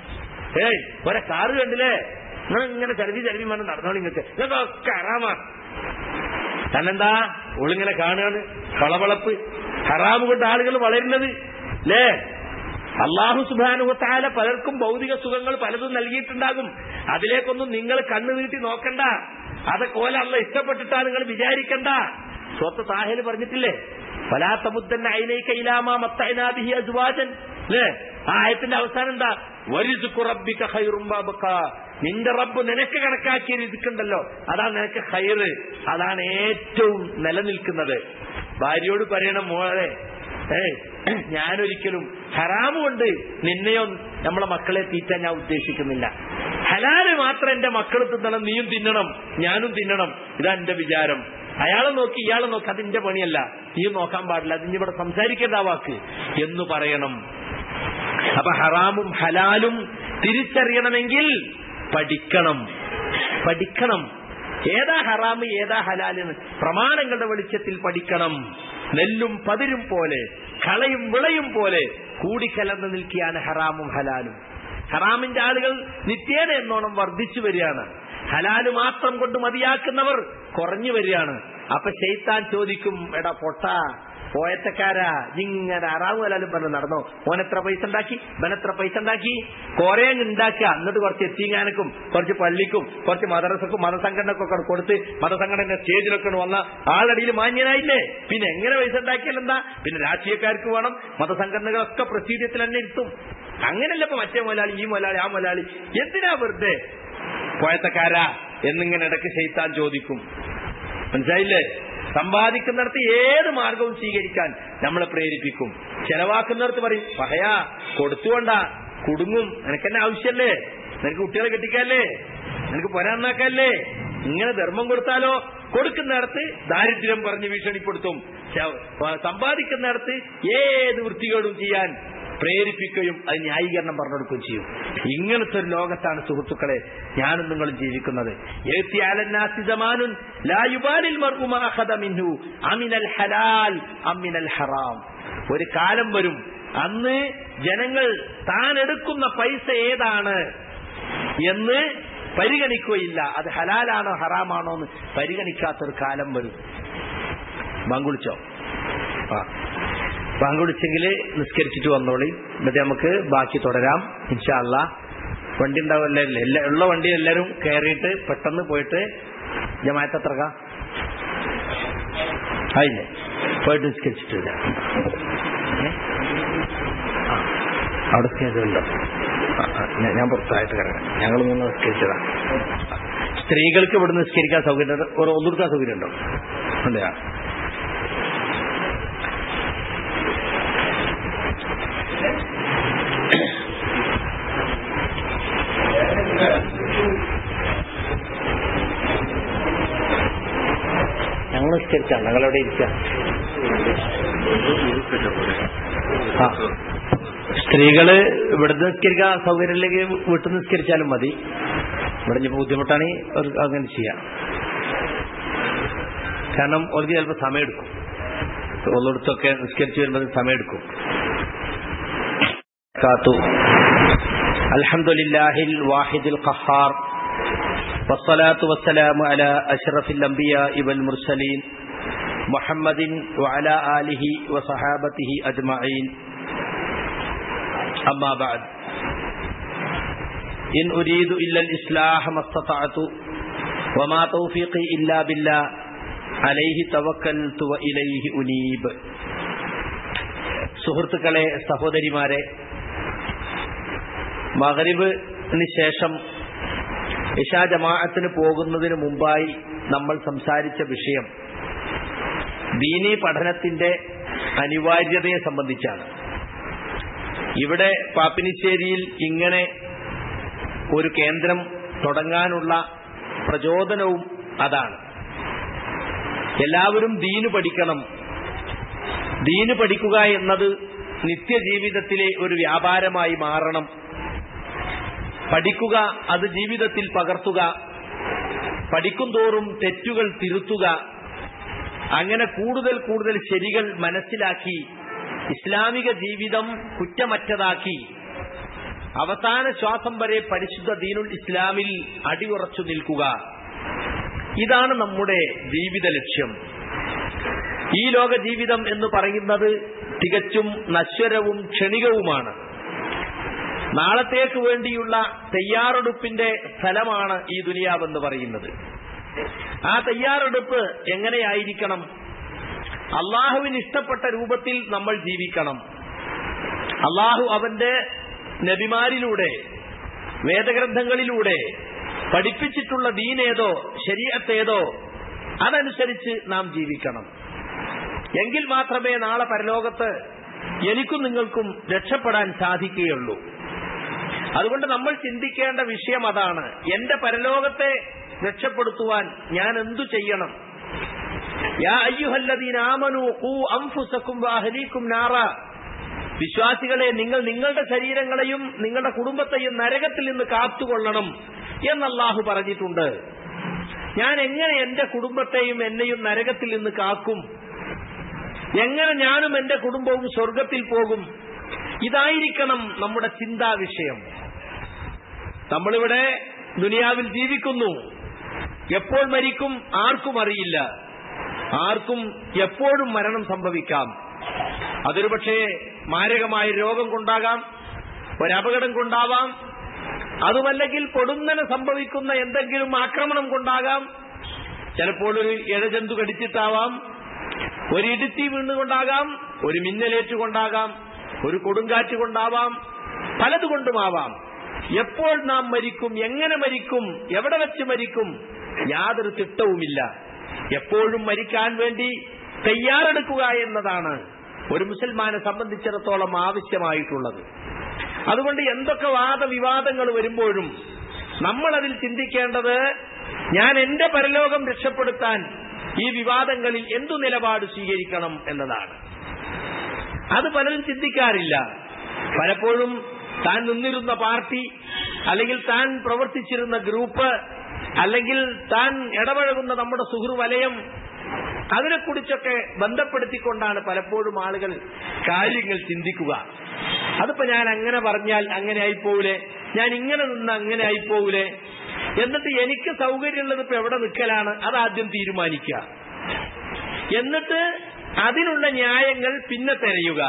ഒരേ കാറ് കണ്ടില്ലേ, നിങ്ങൾ ഇങ്ങനെ ചെലവി മണ്ണ് നടന്നോളി, നിങ്ങൾക്കൊക്കെ ഹറാമാ. തന്നെന്താ ഓളിങ്ങനെ കാണുകയാണ്, വളവളപ്പ്, ഹറാമ് കൊണ്ട് ആളുകൾ വളരുന്നത് അല്ലേ? അല്ലാഹു സുബ്ഹാനഹു വ തആല പലർക്കും ഭൗതിക സുഖങ്ങൾ പലതും നൽകിയിട്ടുണ്ടാകും, അതിലേക്കൊന്നും നിങ്ങൾ കണ്ണു നീട്ടി നോക്കണ്ട, അതൊക്കെ ഓല അല്ലാഹ് ഇഷ്ടപ്പെട്ടിട്ടാ നിങ്ങൾ വിചാരിക്കണ്ട. സൂറത്ത് താഹയിൽ പറഞ്ഞിട്ടില്ലേ, ഫലാ തമുദ്ദന്ന ഐനൈക ഇലാ മാ മത്തഅനാ ബിഹി അസ്വാജൻ, അല്ലേ? ആ ആയത്തിന്റെ അവസാനം എന്താ? വരിസ്ഖു റബ്ബിക ഖൈറും വഅബ്ഖാ, നിന്റെ റബ്ബ് നിനക്ക് കണക്കാക്കിയ റിസ്ക്കുണ്ടല്ലോ, അതാണ് നിനക്ക് ഖൈറ്, അതാണ് ഏറ്റവും നിലനിൽക്കുന്നത്. ഭാര്യയോട് പറയണം, മോളെ ഞാനൊരിക്കലും ഹറാമ് കൊണ്ട് നിന്നെയോ നമ്മളെ മക്കളെ തീറ്റാൻ ഞാൻ ഉദ്ദേശിക്കുന്നില്ല, ഹലാല് മാത്രം എന്റെ മക്കൾ തിന്നണം, നീയും തിന്നണം, ഞാനും തിന്നണം, ഇതാ എന്റെ വിചാരം. അയാളെ നോക്കി ഇയാളെ നോക്കി അതിന്റെ പണിയല്ല, നീയും നോക്കാൻ പാടില്ല, അതിന് ഇവിടെ സംസാരിക്കേണ്ട വാക്ക് എന്ന് പറയണം. അപ്പൊ ഹറാമും ഹലാലും തിരിച്ചറിയണമെങ്കിൽ പഠിക്കണം. ഏതാ ഹറാമ് ഏതാ ഹലാലെന്ന് പ്രമാണങ്ങളുടെ വെളിച്ചത്തിൽ പഠിക്കണം. നെല്ലും പതിരും പോലെ കളയും വിളയും പോലെ കൂടിക്കലർന്ന് നിൽക്കുകയാണ് ഹറാമും ഹലാലും. ഹറാമിന്റെ ആളുകൾ നിത്യേന എന്നോണം വർദ്ധിച്ചു വരികയാണ്. ഹലാല് മാത്രം കൊണ്ട് മതിയാക്കുന്നവർ കുറഞ്ഞു വരികയാണ്. അപ്പൊ ശൈത്താൻ ചോദിക്കും, എടാ പൊട്ടാ പോയത്തക്കാരാ, ഇങ്ങനെ ഹറാമും ഹലാലും പറഞ്ഞ് നടന്നോ? ഓനെത്ര പൈസ ഉണ്ടാക്കി, ഇവനെത്ര പൈസ ഉണ്ടാക്കി, കുറെ ഉണ്ടാക്കുക. എന്നിട്ട് കുറച്ച് എത്തിങ്ങാനക്കും കുറച്ച് പള്ളിക്കും കുറച്ച് മദ്രസക്കും മതസംഘടനക്കൊക്കെ കൊടുത്ത് മതസംഘടന സ്റ്റേജിലൊക്കെ വന്ന ആളടിയിൽ മാന്യനായില്ലേ? പിന്നെ എങ്ങനെ പൈസ ഉണ്ടാക്കിയാലെന്താ? പിന്നെ രാഷ്ട്രീയക്കാർക്ക് വേണം, മതസംഘടനകളൊക്കെ പ്രസിദ്ധത്തിൽ തന്നെ ഇരുത്തും. അങ്ങനെയല്ല ഇപ്പൊ മറ്റേ മുതലാളി, ഈ മുതലാളി, ആ മുതലാളി, എന്തിനാ വെറുതെ പോയത്തക്കാരാ എന്നിങ്ങനെ ഇടയ്ക്ക് ശൈത്താൻ ചോദിക്കും. മനസ്സിലായില്ലേ? സമ്പാദിക്കുന്നിടത്ത് ഏത് മാർഗവും സ്വീകരിക്കാൻ നമ്മളെ പ്രേരിപ്പിക്കും. ചെലവാക്കുന്നിടത്ത് പറയും, പറയാ കൊടുത്തുകൊണ്ടാ കുടുങ്ങും, നിനക്കെന്നെ ആവശ്യമല്ലേ, നിനക്ക് കുട്ടികളെ കെട്ടിക്കാല്ലേ, നിനക്ക് പൊരാന്നാക്കല്ലേ, ഇങ്ങനെ ധർമ്മം കൊടുത്താലോ? കൊടുക്കുന്നിടത്ത് ദാരിദ്ര്യം പറഞ്ഞ് ഭീഷണിപ്പെടുത്തും. സമ്പാദിക്കുന്നിടത്ത് ഏത് വൃത്തികേടും ചെയ്യാൻ പ്രേരിപ്പിക്കുകയും അത് ന്യായീകരണം പറഞ്ഞെടുക്കുകയും ചെയ്യും. ഇങ്ങനത്തെ ഒരു ലോകത്താണ് സുഹൃത്തുക്കളെ ഞാനും നിങ്ങളും ജീവിക്കുന്നത്. ഒരു കാലം വരും, അന്ന് ജനങ്ങൾ താൻ എടുക്കുന്ന പൈസ ഏതാണ് എന്ന് പരിഗണിക്കുകയില്ല. അത് ഹലാലാണോ ഹറാമാണോ എന്ന് പരിഗണിക്കാത്തൊരു കാലം വരും. ബാങ്കുളിച്ചോ? ബാങ്കുളിച്ചെങ്കിൽ നിസ്കരിച്ചിട്ട് വന്നോളി, എന്നിട്ട് നമുക്ക് ബാക്കി തുടരാം ഇൻഷാ അല്ലാഹ്. വണ്ടി ഉണ്ടാവില്ല, ഉള്ള വണ്ടി എല്ലാവരും കയറിയിട്ട് പെട്ടെന്ന് പോയിട്ട് ജമാഅത്ത് എത്രക്ക ആയില്ലേ പോയിട്ട് നിസ്കരിച്ചിട്ട് വരാം. അവിടെ സ്കേജുണ്ടോ? ഞാൻ പുറത്തായിട്ട് കിടക്കാം. ഞങ്ങൾ മൂന്ന് നിസ്കരിച്ചതാ. സ്ത്രീകൾക്ക് ഇവിടെ നിസ്കരിക്കാൻ സൗകര്യം, ഒന്നുകൊടുക്കാൻ സൗകര്യം ഉണ്ടോ? അതെയാ? ഞങ്ങൾ നിസ്കരിച്ചാണ്, ഞങ്ങളവിടെ ഇരിക്കാം. സ്ത്രീകള് ഇവിടുന്ന് നിസ്കരിക്കാൻ സൗകര്യമില്ലെങ്കിൽ വീട്ടിൽ നിന്ന് നിസ്കരിച്ചാലും മതി. ഇവിടെ ബുദ്ധിമുട്ടാണെങ്കിൽ അങ്ങനെ ചെയ്യാം. കാരണം അവർക്ക് ചിലപ്പോൾ സമയമെടുക്കും, ഒന്നിടത്തൊക്കെ നിസ്കരിച്ച് വരുമ്പോൾ സമയമെടുക്കും. അൽഹംദുലില്ലാഹിൽ വാഹിദിൽ ഖഹാർ വസ്സലാത്തു വസ്സലാമു അലാ അഷ്റഫിൽ അംബിയാഇ വൽ മുർസലീൻ മുഹമ്മദിൻ വഅലാ ആലിഹി വസഹാബതിഹി അജ്മഈൻ. അമ്മാ ബഅദ്. ഇൻ ഉരീദു ഇല്ലൽ ഇസ്ലാഹ മസ്തതഅതു വമാ തൗഫീഖി ഇല്ലാ ബില്ലാഹ് അലൈഹി തവക്കൽതു വഇലൈഹി ഉനീബ്. സുഹൃത്തുക്കളെ, സഹോദരിമാരെ, മഗ്രിബിന് ശേഷം ഇശാ ജമാഅത്തിന് പോകുന്നതിന് മുമ്പായി നമ്മൾ സംസാരിച്ച വിഷയം ദീനീ പഠനത്തിന്റെ അനിവാര്യതയെ സംബന്ധിച്ചാണ്. ഇവിടെ പാപ്പിനിശ്ശേരിയിൽ ഇങ്ങനെ ഒരു കേന്ദ്രം തുടങ്ങാനുള്ള പ്രചോദനവും അതാണ്. എല്ലാവരും ദീന് പഠിക്കണം. ദീന് പഠിക്കുക എന്നത് നിത്യജീവിതത്തിലെ ഒരു വ്യാപാരമായി മാറണം. പഠിക്കുക, അത് ജീവിതത്തിൽ പകർത്തുക, പഠിക്കുന്തോറും തെറ്റുകൾ തിരുത്തുക, അങ്ങനെ കൂടുതൽ കൂടുതൽ ശരികൾ മനസ്സിലാക്കി ഇസ്ലാമിക ജീവിതം കുറ്റമറ്റതാക്കി അവസാന ശ്വാസം വരെ പരിശുദ്ധ ദീനുൽ ഇസ്ലാമിൽ അടിയുറച്ചു നിൽക്കുക. ഇതാണ് നമ്മുടെ ജീവിത ലക്ഷ്യം. ഈ ലോക ജീവിതം എന്ന് പറയുന്നത് തികച്ചും നശ്വരവും ക്ഷണികവുമാണ്. നാളത്തേക്ക് വേണ്ടിയുള്ള തയ്യാറെടുപ്പിന്റെ സ്ഥലമാണ് ഈ ദുനിയാവെന്ന് പറയുന്നത്. ആ തയ്യാറെടുപ്പ് എങ്ങനെയായിരിക്കണം? അള്ളാഹുവിന് ഇഷ്ടപ്പെട്ട രൂപത്തിൽ നമ്മൾ ജീവിക്കണം. അള്ളാഹു അവന്റെ നബിമാരിലൂടെ വേദഗ്രന്ഥങ്ങളിലൂടെ പഠിപ്പിച്ചിട്ടുള്ള ദീനേതോ ശരീഅത്തേതോ അതനുസരിച്ച് നാം ജീവിക്കണം. എങ്കിൽ മാത്രമേ നാളെ പരലോകത്ത് എനിക്കും നിങ്ങൾക്കും രക്ഷപ്പെടാൻ സാധിക്കുകയുള്ളൂ. അതുകൊണ്ട് നമ്മൾ ചിന്തിക്കേണ്ട വിഷയം അതാണ്. എന്റെ പരലോകത്തെ രക്ഷപ്പെടുത്തുവാൻ ഞാൻ എന്തു ചെയ്യണം? യാ അയ്യുഹല്ലദീന ആമനൂ ഖൂ അൻഫുസകും വഅഹ്ലീകും നാറ. വിശ്വാസികളെ, നിങ്ങൾ നിങ്ങളുടെ ശരീരങ്ങളെയും നിങ്ങളുടെ കുടുംബത്തെയും നരകത്തിൽ നിന്ന് കാത്തുകൊള്ളണം എന്ന് അല്ലാഹു പറഞ്ഞിട്ടുണ്ട്. ഞാൻ എങ്ങനെ എന്റെ കുടുംബത്തെയും എന്നെയും നരകത്തിൽ നിന്ന് കാക്കും? എങ്ങനെ ഞാനും എന്റെ കുടുംബവും സ്വർഗത്തിൽ പോകും? ഇതായിരിക്കണം നമ്മുടെ ചിന്താ വിഷയം. നമ്മളിവിടെ ദുനിയാവിൽ ജീവിക്കുന്നു. എപ്പോൾ മരിക്കും ആർക്കും അറിയില്ല. ആർക്കും എപ്പോഴും മരണം സംഭവിക്കാം. അതൊരു പക്ഷേ മാരകമായ രോഗം കൊണ്ടാകാം, ഒരപകടം കൊണ്ടാവാം, അതുമല്ലെങ്കിൽ പൊടുന്നനെ സംഭവിക്കുന്ന എന്തെങ്കിലും ആക്രമണം കൊണ്ടാകാം, ചിലപ്പോൾ ഒരു ഇഴജന്തു കടിച്ചിട്ടാവാം, ഒരു ഇടുത്തി വീണുകൊണ്ടാകാം, ഒരു മിന്നലേറ്റുകൊണ്ടാകാം, ഒരു കൊടുങ്കാറ്റ് കൊണ്ടാവാം, പലതുകൊണ്ടുമാവാം. എപ്പോൾ നാം മരിക്കും, എങ്ങനെ മരിക്കും, എവിടെ വെച്ച് മരിക്കും, യാതൊരു തിട്ടവുമില്ല. എപ്പോഴും മരിക്കാൻ വേണ്ടി തയ്യാറെടുക്കുക എന്നതാണ് ഒരു മുസൽമാനെ സംബന്ധിച്ചിടത്തോളം ആവശ്യമായിട്ടുള്ളത്. അതുകൊണ്ട് എന്തൊക്കെ വാദവിവാദങ്ങൾ വരുമ്പോഴും നമ്മൾ അതിൽ ചിന്തിക്കേണ്ടത്, ഞാൻ എന്റെ പരലോകം രക്ഷപ്പെടുത്താൻ ഈ വിവാദങ്ങളിൽ എന്തു നിലപാട് സ്വീകരിക്കണം എന്നതാണ്. അത് പലരും ചിന്തിക്കാറില്ല. പലപ്പോഴും താൻ നിന്നിരുന്ന പാർട്ടി, അല്ലെങ്കിൽ താൻ പ്രവർത്തിച്ചിരുന്ന ഗ്രൂപ്പ്, അല്ലെങ്കിൽ താൻ ഇടപഴകുന്ന നമ്മുടെ സുഹൃവലയം, അതിനെക്കുറിച്ചൊക്കെ ബന്ധപ്പെടുത്തിക്കൊണ്ടാണ് പലപ്പോഴും ആളുകൾ കാര്യങ്ങൾ ചിന്തിക്കുക. അതിപ്പോ ഞാൻ അങ്ങനെ പറഞ്ഞാൽ അങ്ങനെ ആയിപ്പോവില്ലേ, ഞാൻ ഇങ്ങനെ നിന്ന് അങ്ങനെ ആയിപ്പോവില്ലേ, എന്നിട്ട് എനിക്ക് സൗകര്യമുള്ളത് ഇപ്പൊ എവിടെ നിൽക്കലാണ് അതാദ്യം തീരുമാനിക്കുക, എന്നിട്ട് അതിനുള്ള ന്യായങ്ങൾ പിന്നെ തിരയുക.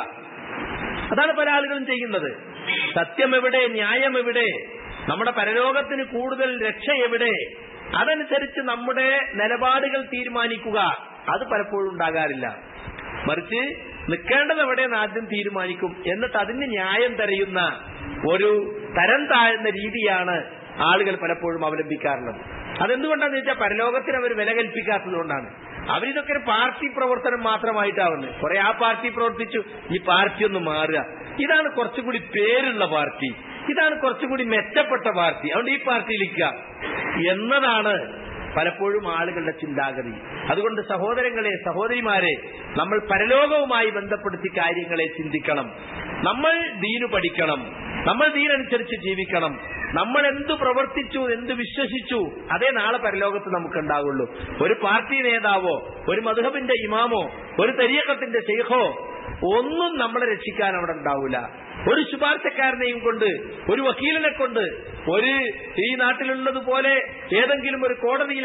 അതാണ് പല ആളുകളും ചെയ്യുന്നത്. സത്യം എവിടെ, ന്യായം എവിടെ, നമ്മുടെ പരലോകത്തിന് കൂടുതൽ രക്ഷ എവിടെ, അതനുസരിച്ച് നമ്മുടെ നിലപാടുകൾ തീരുമാനിക്കുക. അത് പലപ്പോഴും ഉണ്ടാകാറില്ല. മറിച്ച് നിൽക്കേണ്ടത് എവിടെയെന്ന് ആദ്യം തീരുമാനിക്കും, എന്നിട്ട് അതിന് ന്യായം തിരയുന്ന ഒരു തരം താഴ്ന്ന രീതിയാണ് ആളുകൾ പലപ്പോഴും അവലംബിക്കാറുള്ളത്. അതെന്തുകൊണ്ടാന്ന് വെച്ചാൽ പരലോകത്തിന് അവർ വില കൽപ്പിക്കാത്തത് കൊണ്ടാണ്. അവരിതൊക്കെ ഒരു പാർട്ടി പ്രവർത്തനം മാത്രമായിട്ടാവുന്നത്. കുറെ ആ പാർട്ടി പ്രവർത്തിച്ചു, ഈ പാർട്ടി ഒന്ന് മാറുക, ഇതാണ് കുറച്ചുകൂടി പേരുള്ള പാർട്ടി, ഇതാണ് കുറച്ചുകൂടി മെച്ചപ്പെട്ട പാർട്ടി, അതുകൊണ്ട് ഈ പാർട്ടിയിലിരിക്കുക എന്നതാണ് പലപ്പോഴും ആളുകളുടെ ചിന്താഗതി. അതുകൊണ്ട് സഹോദരങ്ങളെ, സഹോദരിമാരെ, നമ്മൾ പരലോകവുമായി ബന്ധപ്പെടുത്തി കാര്യങ്ങളെ ചിന്തിക്കണം. നമ്മൾ ദീനു പഠിക്കണം, നമ്മൾ ദീനനുസരിച്ച് ജീവിക്കണം. നമ്മൾ എന്തു പ്രവർത്തിച്ചു, എന്ത് വിശ്വസിച്ചു, അതേ നാളെ പരലോകത്ത് നമുക്കുണ്ടാവുള്ളൂ. ഒരു പാർട്ടി നേതാവോ, ഒരു മദ്ഹബിന്റെ ഇമാമോ, ഒരു തരീഖത്തിന്റെ ശൈഖോ ഒന്നും നമ്മളെ രക്ഷിക്കാൻ അവിടെ ഉണ്ടാവില്ല. ഒരു ശുപാർശക്കാരനെയും കൊണ്ട്, ഒരു വക്കീലിനെ കൊണ്ട്, ഒരു ഈ നാട്ടിലുള്ളതുപോലെ ഏതെങ്കിലും ഒരു കോടതിയിലെ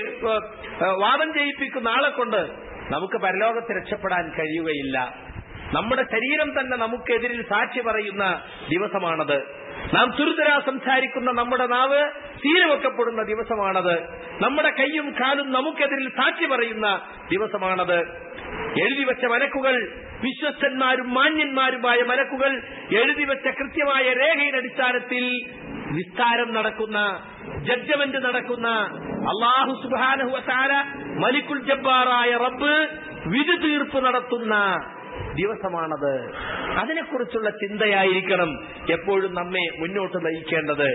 വാദം ചെയ്യിപ്പിക്കുന്ന ആളെ കൊണ്ട് നമുക്ക് പരലോകത്ത് രക്ഷപ്പെടാൻ കഴിയുകയില്ല. നമ്മുടെ ശരീരം തന്നെ നമുക്കെതിരിൽ സാക്ഷി പറയുന്ന ദിവസമാണത്. നാം തുരുതരാ സംസാരിക്കുന്ന നമ്മുടെ നാവ് തീരവെക്കപ്പെടുന്ന ദിവസമാണത്. നമ്മുടെ കൈയും കാലും നമുക്കെതിരിൽ സാക്ഷി പറയുന്ന ദിവസമാണത്. എഴുതിവെച്ച മലക്കുകൾ, വിശ്വസ്തന്മാരും മാന്യന്മാരുമായ മലക്കുകൾ എഴുതിവെച്ച കൃത്യമായ രേഖയുടെ അടിസ്ഥാനത്തിൽ വിസ്താരം നടക്കുന്ന, ജഡ്ജ്മെന്റ് നടക്കുന്ന, അല്ലാഹു സുബ്ഹാനഹു വ തആല മലിക്കുൽ ജബ്ബാറായ റബ്ബ് വിധി തീർപ്പ് നടത്തുന്ന ദിവസമാണത്. അതിനെക്കുറിച്ചുള്ള ചിന്തയായിരിക്കണം എപ്പോഴും നമ്മെ മുന്നോട്ട് നയിക്കേണ്ടത്.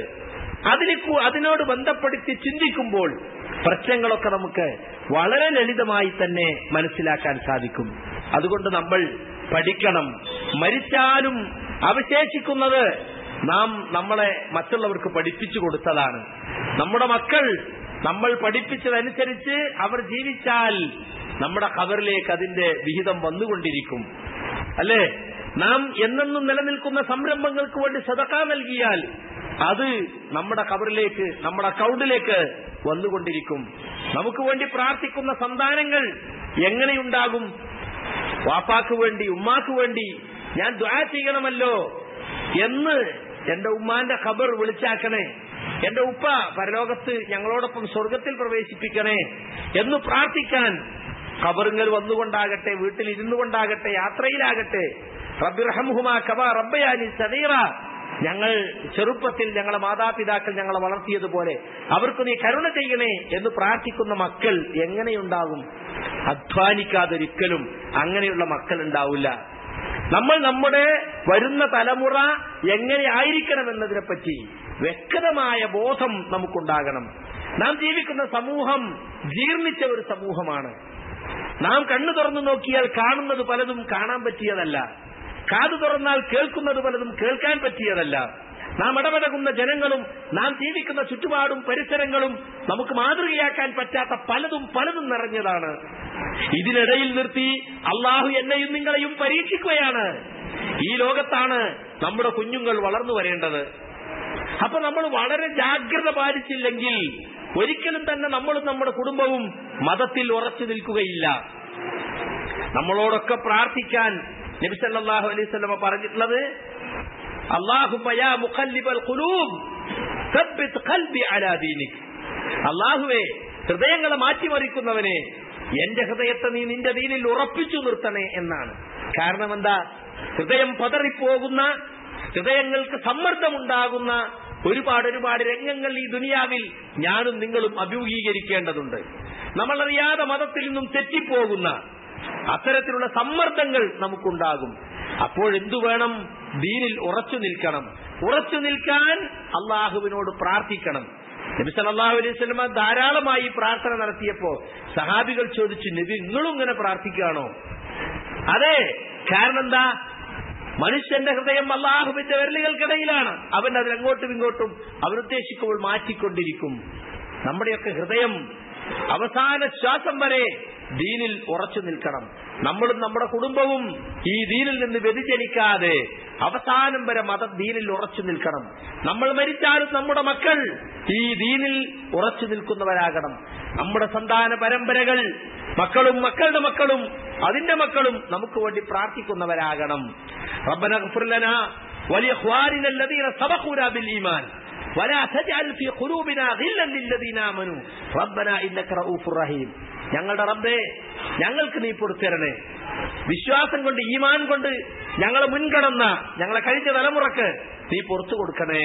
അതിനോട് ബന്ധപ്പെടുത്തി ചിന്തിക്കുമ്പോൾ പ്രശ്നങ്ങളൊക്കെ നമുക്ക് വളരെ ലളിതമായി തന്നെ മനസ്സിലാക്കാൻ സാധിക്കും. അതുകൊണ്ട് നമ്മൾ പഠിക്കണം. മരിച്ചാലും അവശേഷിക്കുന്നത് നാം നമ്മളെ മറ്റുള്ളവർക്ക് പഠിപ്പിച്ചു കൊടുത്തതാണ്. നമ്മുടെ മക്കൾ നമ്മൾ പഠിപ്പിച്ചതനുസരിച്ച് അവർ ജീവിച്ചാൽ നമ്മുടെ ഖബറിലേക്ക് അതിന്റെ വിഹിതം വന്നുകൊണ്ടിരിക്കും, അല്ലേ? നാം എന്നെന്നും നിലനിൽക്കുന്ന സംരംഭങ്ങൾക്ക് വേണ്ടി സദഖ നൽകിയാൽ അത് നമ്മുടെ ഖബറിലേക്ക്, നമ്മുടെ അക്കൗണ്ടിലേക്ക് വന്നുകൊണ്ടിരിക്കും. നമുക്ക് വേണ്ടി പ്രാർത്ഥിക്കുന്ന സന്താനങ്ങൾ എങ്ങനെയുണ്ടാകും? വാപ്പാക്ക് വേണ്ടി, ഉമ്മാക്ക് വേണ്ടി ഞാൻ ദുആ ചെയ്യണമല്ലോ എന്ന് എന്റെ ഉമ്മാന്റെ ഖബർ വിളിച്ചാക്കണേ, എന്റെ ഉപ്പ പരലോകത്ത് ഞങ്ങളോടൊപ്പം സ്വർഗത്തിൽ പ്രവേശിപ്പിക്കണേ എന്ന് പ്രാർത്ഥിക്കാൻ ഖബറുകൾ വന്നുകൊണ്ടാകട്ടെ, വീട്ടിൽ ഇരുന്നു കൊണ്ടാകട്ടെ, യാത്രയിലാകട്ടെ, റബ്ബിർഹംഹുമാ കമാ റബ്ബയാനി സഗീറ, ഞങ്ങൾ ചെറുപ്പത്തിൽ ഞങ്ങളെ മാതാപിതാക്കൾ ഞങ്ങളെ വളർത്തിയതുപോലെ അവർക്ക് നീ കരുണ ചെയ്യണേ എന്ന് പ്രാർത്ഥിക്കുന്ന മക്കൾ എങ്ങനെയുണ്ടാകും? അധ്വാനിക്കാതൊരിക്കലും അങ്ങനെയുള്ള മക്കൾ ഉണ്ടാവില്ല. നമ്മൾ നമ്മുടെ വരുന്ന തലമുറ എങ്ങനെ ആയിരിക്കണം എന്നതിനെപ്പറ്റി വ്യക്തമായ ബോധം നമുക്കുണ്ടാകണം. നാം ജീവിക്കുന്ന സമൂഹം ജീർണിച്ച ഒരു സമൂഹമാണ്. നാം കണ്ണു തുറന്നു നോക്കിയാൽ കാണുന്നത് പലതും കാണാൻ പറ്റിയതല്ല, കാതു തുറന്നാൽ കേൾക്കുന്നത് പലതും കേൾക്കാൻ പറ്റിയതല്ല. നാം ഇടപഴകുന്ന ജനങ്ങളും നാം ജീവിക്കുന്ന ചുറ്റുപാടും പരിസരങ്ങളും നമുക്ക് മാതൃകയാക്കാൻ പറ്റാത്ത പലതും നിറഞ്ഞതാണ്. ഇതിനിടയിൽ നിർത്തി അള്ളാഹു എന്നെയും നിങ്ങളെയും പരീക്ഷിക്കുകയാണ്. ഈ ലോകത്താണ് നമ്മുടെ കുഞ്ഞുങ്ങൾ വളർന്നു വരേണ്ടത്. അപ്പൊ നമ്മൾ വളരെ ജാഗ്രത പാലിച്ചില്ലെങ്കിൽ ഒരിക്കലും തന്നെ നമ്മളും നമ്മുടെ കുടുംബവും മതത്തിൽ ഉറച്ചു നിൽക്കുകയില്ല. നമ്മളോടൊക്കെ പ്രാർത്ഥിക്കാൻ നബി സല്ലല്ലാഹു അലൈഹി വസല്ലം പറഞ്ഞിട്ടുള്ളത്, അല്ലാഹുമ്മ യാ മുഖല്ലിബൽ ഖുലൂബ് സബ്ബിത് ഖൽബി അലാ ദീനിക്. അല്ലാഹുവേ, ഹൃദയങ്ങളെ മാറ്റിമറിക്കുന്നവനെ, എന്റെ ഹൃദയത്തെ നീ നിന്റെ ദീനിൽ ഉറപ്പിച്ചു നിർത്തണേ എന്നാണ്. കാരണം എന്താ? ഹൃദയം പതറിപ്പോകുന്ന, ഹൃദയങ്ങൾക്ക് സമ്മർദ്ദമുണ്ടാകുന്ന ഒരുപാട് രംഗങ്ങൾ ഈ ദുനിയാവിൽ ഞാനും നിങ്ങളും അഭിമുഖീകരിക്കേണ്ടതുണ്ട്. നമ്മളറിയാതെ മതത്തിൽ നിന്നും തെറ്റിപ്പോകുന്ന അത്തരത്തിലുള്ള സമ്മർദ്ദങ്ങൾ നമുക്കുണ്ടാകും. അപ്പോഴെന്തു വേണം? ദീനിൽ ഉറച്ചു നിൽക്കണം. ഉറച്ചു നിൽക്കാൻ അള്ളാഹുവിനോട് പ്രാർത്ഥിക്കണം. നബി സല്ലല്ലാഹു അലൈഹി വസല്ലം ധാരാളമായി പ്രാർത്ഥന നടത്തിയപ്പോ സഹാബികൾ ചോദിച്ചു, നബി നിങ്ങളും ഇങ്ങനെ പ്രാർത്ഥിക്കുകയാണോ? അതെ. കാരണം എന്താ? മനുഷ്യന്റെ ഹൃദയം അള്ളാഹുവിന്റെ വിരലുകൾക്കിടയിലാണ്. അവൻ അതിലങ്ങോട്ടും ഇങ്ങോട്ടും അവനുദ്ദേശിക്കുമ്പോൾ മാറ്റിക്കൊണ്ടിരിക്കും. നമ്മുടെയൊക്കെ ഹൃദയം അവസാന ശ്വാസം വരെ ദീനിൽ ഉറച്ചു നിൽക്കണം. നമ്മളും നമ്മുടെ കുടുംബവും ഈ ദീനിൽ നിന്ന് വ്യതിചലിക്കാതെ അവസാനം വരെ ദീനിൽ ഉറച്ചു നിൽക്കണം. നമ്മൾ മരിച്ചാലും നമ്മുടെ മക്കൾ ഈ ദീനിൽ ഉറച്ചു നിൽക്കുന്നവരാകണം. നമ്മുടെ സന്താന പരമ്പരകൾ, മക്കളും മക്കളുടെ മക്കളും അതിന്റെ മക്കളും നമുക്ക് വേണ്ടി പ്രാർത്ഥിക്കുന്നവരാകണം. റബ്ബനാ ഗ്ഫിർ ലനാ വലിഇഖ്വാനിന അല്ലദീന സബഖൂനാ ബിൽ ഈമാൻ വലാ തജ്അൽ ഫീ ഖുലൂബിനാ ഗില്ലൻ ലില്ലദീന ആമനൂ റബ്ബനാ ഇന്നക റഊഫുർ റഹീം. ഞങ്ങളുടെ റബ്ബേ, ഞങ്ങൾക്ക് നീ പൊറുത്തരണേ. വിശ്വാസം കൊണ്ട്, ഈമാൻ കൊണ്ട് ഞങ്ങളെ മുൻകടന്ന ഞങ്ങളെ കഴിഞ്ഞ തലമുറക്ക് നീ പുറത്തു കൊടുക്കണേ.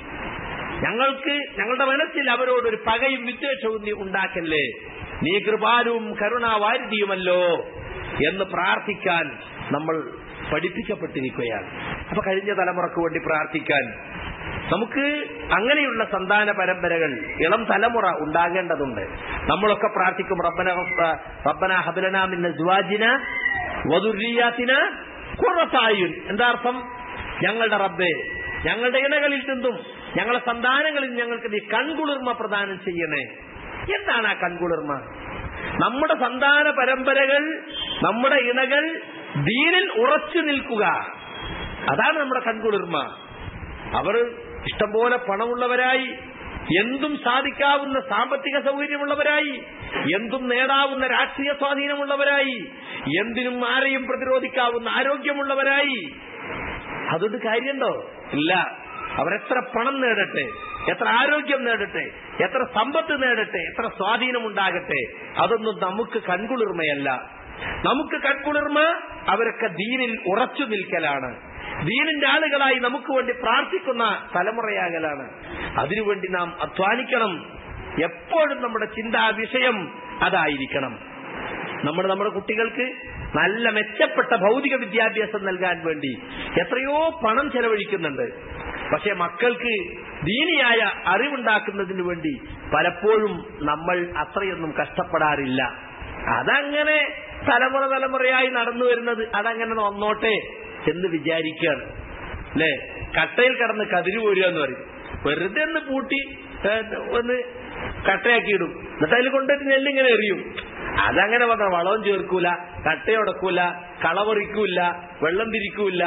ഞങ്ങളുടെ മനസ്സിൽ അവരോടൊരു പകയും വിദ്വേഷവും നീ ഉണ്ടാക്കല്ലേ. നീ കൃപാലുവും കരുണാവാരിധിയുമല്ലോ എന്ന് പ്രാർത്ഥിക്കാൻ നമ്മൾ പഠിപ്പിക്കപ്പെട്ടിരിക്കുകയാണ്. അപ്പൊ കഴിഞ്ഞ തലമുറക്ക് വേണ്ടി പ്രാർത്ഥിക്കാൻ നമുക്ക് അങ്ങനെയുള്ള സന്താന പരമ്പരകൾ, ഇളം തലമുറ ഉണ്ടാകേണ്ടതുണ്ട്. നമ്മളൊക്കെ പ്രാർത്ഥിക്കും, റബ്ബനാ ഹബ് ലനാ മിൻ അസ്വാജിനാ വദുർരിയാതിനാ ഖുറത അയുൻ. എന്താ അർത്ഥം? ഞങ്ങളുടെ റബ്ബേ, ഞങ്ങളുടെ ഇണകളിൽ നിന്നും ഞങ്ങളുടെ സന്താനങ്ങളിൽ ഞങ്ങൾക്ക് നീ കൺകുളിർമ പ്രദാനം ചെയ്യണേ. എന്താണ് ആ കൺകുളിർമ? നമ്മുടെ സന്താന പരമ്പരകൾ, നമ്മുടെ ഇണകൾ ദീനിൽ ഉറച്ചു നിൽക്കുക, അതാണ് നമ്മുടെ കൺകുളിർമ. അവർ ഇഷ്ടംപോലെ പണമുള്ളവരായി, എന്തും സാധിക്കാവുന്ന സാമ്പത്തിക സൗകര്യമുള്ളവരായി, എന്തും നേടാവുന്ന രാഷ്ട്രീയ സ്വാധീനമുള്ളവരായി, എന്തിനും ആരെയും പ്രതിരോധിക്കാവുന്ന ആരോഗ്യമുള്ളവരായി. അതുകൊണ്ട് കാര്യമുണ്ടോ? ഇല്ല. അവരെത്ര പണം നേടട്ടെ, എത്ര ആരോഗ്യം നേടട്ടെ, എത്ര സമ്പത്ത് നേടട്ടെ, എത്ര സ്വാധീനമുണ്ടാകട്ടെ, അതൊന്നും നമുക്ക് കൺകുളിർമയല്ല. നമുക്ക് കൺകുളിർമ അവരൊക്കെ ദീനിൽ ഉറച്ചു നിൽക്കലാണ്. ദീനിന്റെ ആളുകളായി നമുക്ക് വേണ്ടി പ്രാർത്ഥിക്കുന്ന തലമുറയാകലാണ്. അതിനുവേണ്ടി നാം അധ്വാനിക്കണം. എപ്പോഴും നമ്മുടെ ചിന്താ വിഷയം അതായിരിക്കണം. നമ്മുടെ കുട്ടികൾക്ക് നല്ല മെച്ചപ്പെട്ട ഭൗതിക വിദ്യാഭ്യാസം നൽകാൻ വേണ്ടി എത്രയോ പണം ചെലവഴിക്കുന്നുണ്ട്. പക്ഷെ മക്കൾക്ക് ദീനിയായ അറിവുണ്ടാക്കുന്നതിന് വേണ്ടി പലപ്പോഴും നമ്മൾ അത്രയൊന്നും കഷ്ടപ്പെടാറില്ല. അതങ്ങനെ തലമുറയായി നടന്നു വരുന്നത് അതങ്ങനെ വന്നോട്ടെ എന്ന് വിചാരിക്കുകയാണ്. അല്ലെ, കട്ടയിൽ കിടന്ന് കതിര് പോരുക എന്ന് പറയും. വെറുതെ ഒന്ന് പൂട്ടി ഒന്ന് കട്ടയാക്കിയിടും, എന്നിട്ട് അതിൽ കൊണ്ടിട്ട് നെല്ലിങ്ങനെ എറിയും. അതങ്ങനെ വന്ന വളവും ചേർക്കൂല, കട്ടയുടക്കൂല, കളവറിക്കൂല, വെള്ളം തിരിക്കൂല.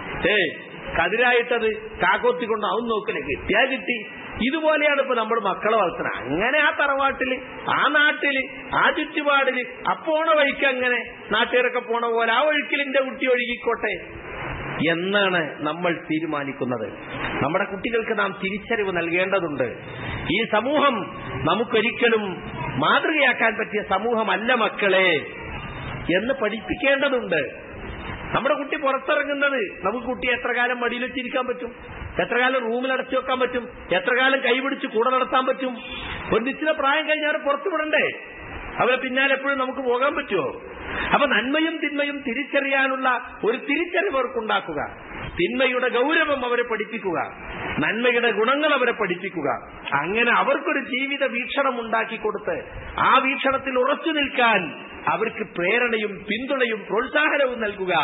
കതിരായിട്ടത് കാക്കോത്തിക്കൊണ്ട് അവൻ നോക്കില്ല, കിട്ടിയാ കിട്ടി. ഇതുപോലെയാണ് ഇപ്പൊ നമ്മൾ മക്കളെ വളർത്തുന്നത്. അങ്ങനെ ആ തറവാട്ടില്, ആ നാട്ടില്, ആ ചുറ്റുപാടില് അപ്പോണ വഴിക്ക് അങ്ങനെ നാട്ടുകാരൊക്കെ പോണ പോലെ ആ ഒഴുക്കിൽ എന്റെ കുട്ടി ഒഴുകിക്കോട്ടെ എന്നാണ് നമ്മൾ തീരുമാനിക്കുന്നത്. നമ്മുടെ കുട്ടികൾക്ക് നാം തിരിച്ചറിവ് നൽകേണ്ടതുണ്ട്. ഈ സമൂഹം നമുക്കൊരിക്കലും മാതൃകയാക്കാൻ പറ്റിയ സമൂഹമല്ല മക്കളെ എന്ന് പഠിപ്പിക്കേണ്ടതുണ്ട്. നമ്മുടെ കുട്ടി പുറത്തിറങ്ങുന്നത്, നമുക്ക് കുട്ടിയെ എത്ര കാലം മടിയിൽ വെച്ചിരിക്കാൻ പറ്റും, എത്ര കാലം റൂമിൽ അടച്ചു വെക്കാൻ പറ്റും, എത്ര കാലം കൈപിടിച്ച് കൂടെ നടത്താൻ പറ്റും? ഒരു നിശ്ചിത പ്രായം കഴിഞ്ഞാൽ പുറത്തു വിടണ്ടേ? അവരെ പിന്നാലെ എപ്പോഴും നമുക്ക് പോകാൻ പറ്റുമോ? അപ്പൊ നന്മയും തിന്മയും തിരിച്ചറിയാനുള്ള ഒരു തിരിച്ചറിവ് അവർക്കുണ്ടാക്കുക, തിന്മയുടെ ഗൗരവം അവരെ പഠിപ്പിക്കുക, നന്മയുടെ ഗുണങ്ങൾ അവരെ പഠിപ്പിക്കുക. അങ്ങനെ അവർക്കൊരു ജീവിത വീക്ഷണം ഉണ്ടാക്കി കൊടുത്ത് ആ വീക്ഷണത്തിൽ ഉറച്ചു നിൽക്കാൻ അവർക്ക് പ്രേരണയും പിന്തുണയും പ്രോത്സാഹനവും നൽകുക.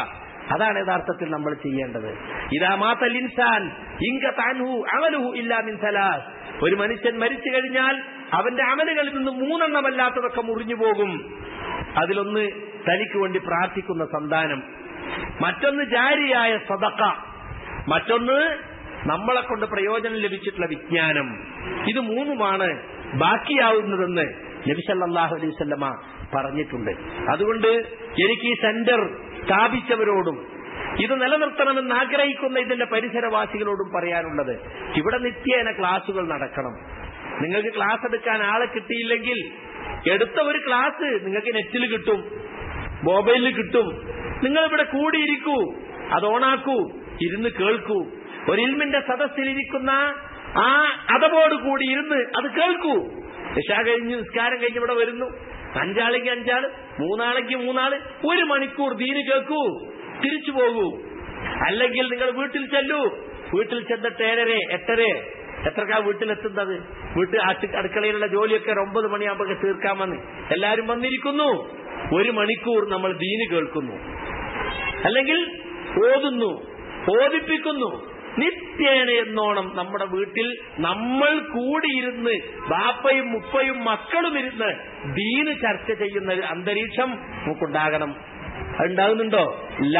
അതാണ് യഥാർത്ഥത്തിൽ നമ്മൾ ചെയ്യേണ്ടത്. ഇദാ മാതൽ ഇൻസാൻ ഇൻഖത അൻഹു അമലുഹു ഇല്ലാ മിൻ സലാസ്. ഒരു മനുഷ്യൻ മരിച്ചു കഴിഞ്ഞാൽ അവന്റെ അമലുകളിൽ നിന്ന് 3 എണ്ണമല്ലാത്തതൊക്കെ മുറിഞ്ഞു പോകും. അതിലൊന്ന് തനിക്ക് വേണ്ടി പ്രാർത്ഥിക്കുന്ന സന്താനം, മറ്റൊന്ന് ജാരിയായ സദഖ, മറ്റൊന്ന് നമ്മളെ കൊണ്ട് പ്രയോജനം ലഭിച്ചിട്ടുള്ള വിജ്ഞാനം. ഇത് 3ഉമാണ് ബാക്കിയാവുന്നതെന്ന് നബി സല്ലല്ലാഹു അലൈഹി വസല്ലമ പറഞ്ഞിട്ടുണ്ട്. അതുകൊണ്ട് എനിക്ക് ഈ സെന്റർ സ്ഥാപിച്ചവരോടും ഇത് നിലനിർത്തണമെന്ന് ആഗ്രഹിക്കുന്ന ഇതിന്റെ പരിസരവാസികളോടും പറയാനുള്ളത്, ഇവിടെ നിത്യേന ക്ലാസുകൾ നടക്കണം. നിങ്ങൾക്ക് ക്ലാസ് എടുക്കാൻ ആളെ കിട്ടിയില്ലെങ്കിൽ എടുത്ത ഒരു ക്ലാസ് നിങ്ങൾക്ക് നെറ്റിൽ കിട്ടും, മൊബൈലിൽ കിട്ടും. നിങ്ങൾ ഇവിടെ കൂടിയിരിക്കൂ, അത് ഓണാക്കൂ, ഇരുന്ന് കേൾക്കൂ. ഒരു ഇൽമിന്റെ സദസ്സിലിരിക്കുന്ന ആ അതവോട് കൂടി ഇരുന്ന് അത് കേൾക്കൂ. ഇശാ കഴിഞ്ഞ് നിസ്കാരം കഴിഞ്ഞ് ഇവിടെ വരുന്നു, 5 ആളെങ്കിൽ 5 ആള്, 3 ആളെങ്കിൽ 3 ആള്, 1 മണിക്കൂർ ദീന് കേൾക്കൂ, തിരിച്ചു പോകൂ. അല്ലെങ്കിൽ നിങ്ങൾ വീട്ടിൽ ചെല്ലൂ. വീട്ടിൽ ചെന്നിട്ട് 7:30 8:30 എത്രക്കാ വീട്ടിലെത്തുന്നത്? അടുക്കളയിലുള്ള ജോലിയൊക്കെ 9 മണിയാകുമ്പോൾ തീർക്കാമെന്ന് എല്ലാരും വന്നിരിക്കുന്നു. 1 മണിക്കൂർ നമ്മൾ ദീന് കേൾക്കുന്നു, അല്ലെങ്കിൽ ഓതുന്നു, ഓതിപ്പിക്കുന്നു. നിത്യേന എന്നോണം നമ്മുടെ വീട്ടിൽ നമ്മൾ കൂടിയിരുന്ന് ബാപ്പയും ഉപ്പയും മക്കളും ഇരുന്ന് ദീന് ചർച്ച ചെയ്യുന്ന ഒരു അന്തരീക്ഷം നമുക്കുണ്ടാകണം. അതുണ്ടാകുന്നുണ്ടോ? ഇല്ല.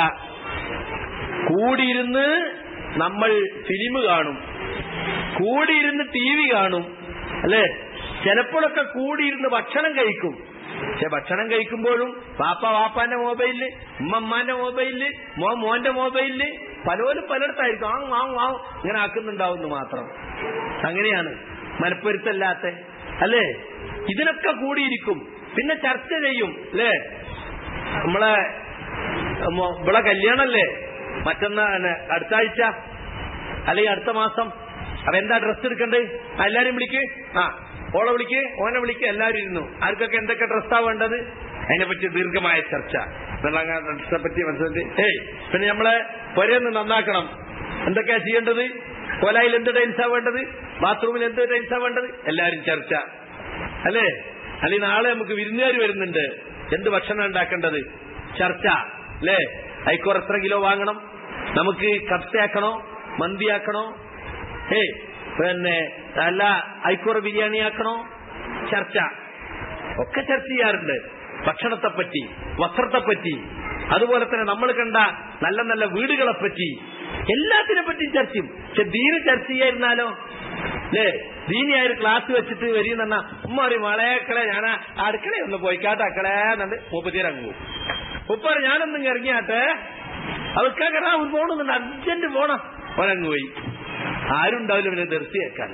കൂടിയിരുന്ന് നമ്മൾ ഫിലിം കാണും, കൂടിയിരുന്ന് TV കാണും, അല്ലെ? ചിലപ്പോഴൊക്കെ കൂടിയിരുന്ന് ഭക്ഷണം കഴിക്കും. പക്ഷെ ഭക്ഷണം കഴിക്കുമ്പോഴും വാപ്പാന്റെ മൊബൈലില്, ഉമ്മമ്മാന്റെ മൊബൈലില്, മോന്റെ മൊബൈലില്, പലരും പലയിടത്തായിരിക്കും ഇങ്ങനെ ആക്കുന്നുണ്ടാവുന്നു മാത്രം. അങ്ങനെയാണ് മനപ്പൊരുത്തല്ലാത്ത, അല്ലേ? ഇതിനൊക്കെ കൂടിയിരിക്കും, പിന്നെ ചർച്ച ചെയ്യും, അല്ലേ? നമ്മളെ ഇവിടെ കല്യാണല്ലേ, അടുത്ത ആഴ്ച അല്ലെങ്കിൽ അടുത്ത മാസം. അപ്പൊ എന്താ ഡ്രസ് എടുക്കണ്ടേ? എല്ലാരും വിളിക്ക്, ഓളെ വിളിക്ക്, ഓനെ വിളിക്ക്, എല്ലാവരും ഇരുന്നു. ആർക്കൊക്കെ എന്തൊക്കെ ഡ്രസ്സാ വേണ്ടത് അതിനെപ്പറ്റി ദീർഘമായ ചർച്ച. ഡ്രസ്സെ പറ്റി മനസ്സിലാക്കി. പിന്നെ നമ്മളെ പുരയൊന്ന് നന്നാക്കണം, എന്തൊക്കെയാ ചെയ്യേണ്ടത്? കൊലായിൽ എന്ത് ടൈൽസാ വേണ്ടത്? ബാത്റൂമിൽ എന്ത് ടൈൽസാ വേണ്ടത്? എല്ലാരും ചർച്ച, അല്ലേ? അല്ലെങ്കിൽ നാളെ നമുക്ക് വിരുന്നുകാർ വരുന്നുണ്ട്, എന്ത് ഭക്ഷണം ഉണ്ടാക്കേണ്ടത്? ചർച്ച, അല്ലേ? ഐക്കോർ എത്ര കിലോ വാങ്ങണം? നമുക്ക് കബ്സയാക്കണോ, മന്തിയാക്കണോ, പിന്നെ അല്ല ഐക്കോർ ബിരിയാണി ആക്കണോ? ചർച്ച ഒക്കെ ചർച്ച ചെയ്യാറുണ്ട്. ഭക്ഷണത്തെപ്പറ്റി, വസ്ത്രത്തെപ്പറ്റി, അതുപോലെ തന്നെ നമ്മൾ കണ്ട നല്ല നല്ല വീടുകളെപ്പറ്റി, എല്ലാത്തിനെ പറ്റിയും ചർച്ചയും. പക്ഷെ ദീന് ചർച്ച ചെയ്യായിരുന്നാലോ, അല്ലേ? ദീനിയായ ഒരു ക്ലാസ് വെച്ചിട്ട് വരികയെന്ന് പറഞ്ഞാൽ ഉമ്മ പറയും, മളേക്കളെ ഞാൻ അടുക്കളയൊന്ന് പോയിക്കാട്ടെ അക്കളെ എന്നുണ്ട്. മുപ്പത്തിരങ്ങു ഉപ്പാറ് ഞാനൊന്നും ഇറങ്ങിയാട്ടെ, അവർക്ക് പോണെന്നുണ്ട്, അർജന്റ് പോണം, അവനങ്ങ് പോയി. ആരും ഉണ്ടാവില്ല പിന്നെ ദർശിയേക്കാൻ.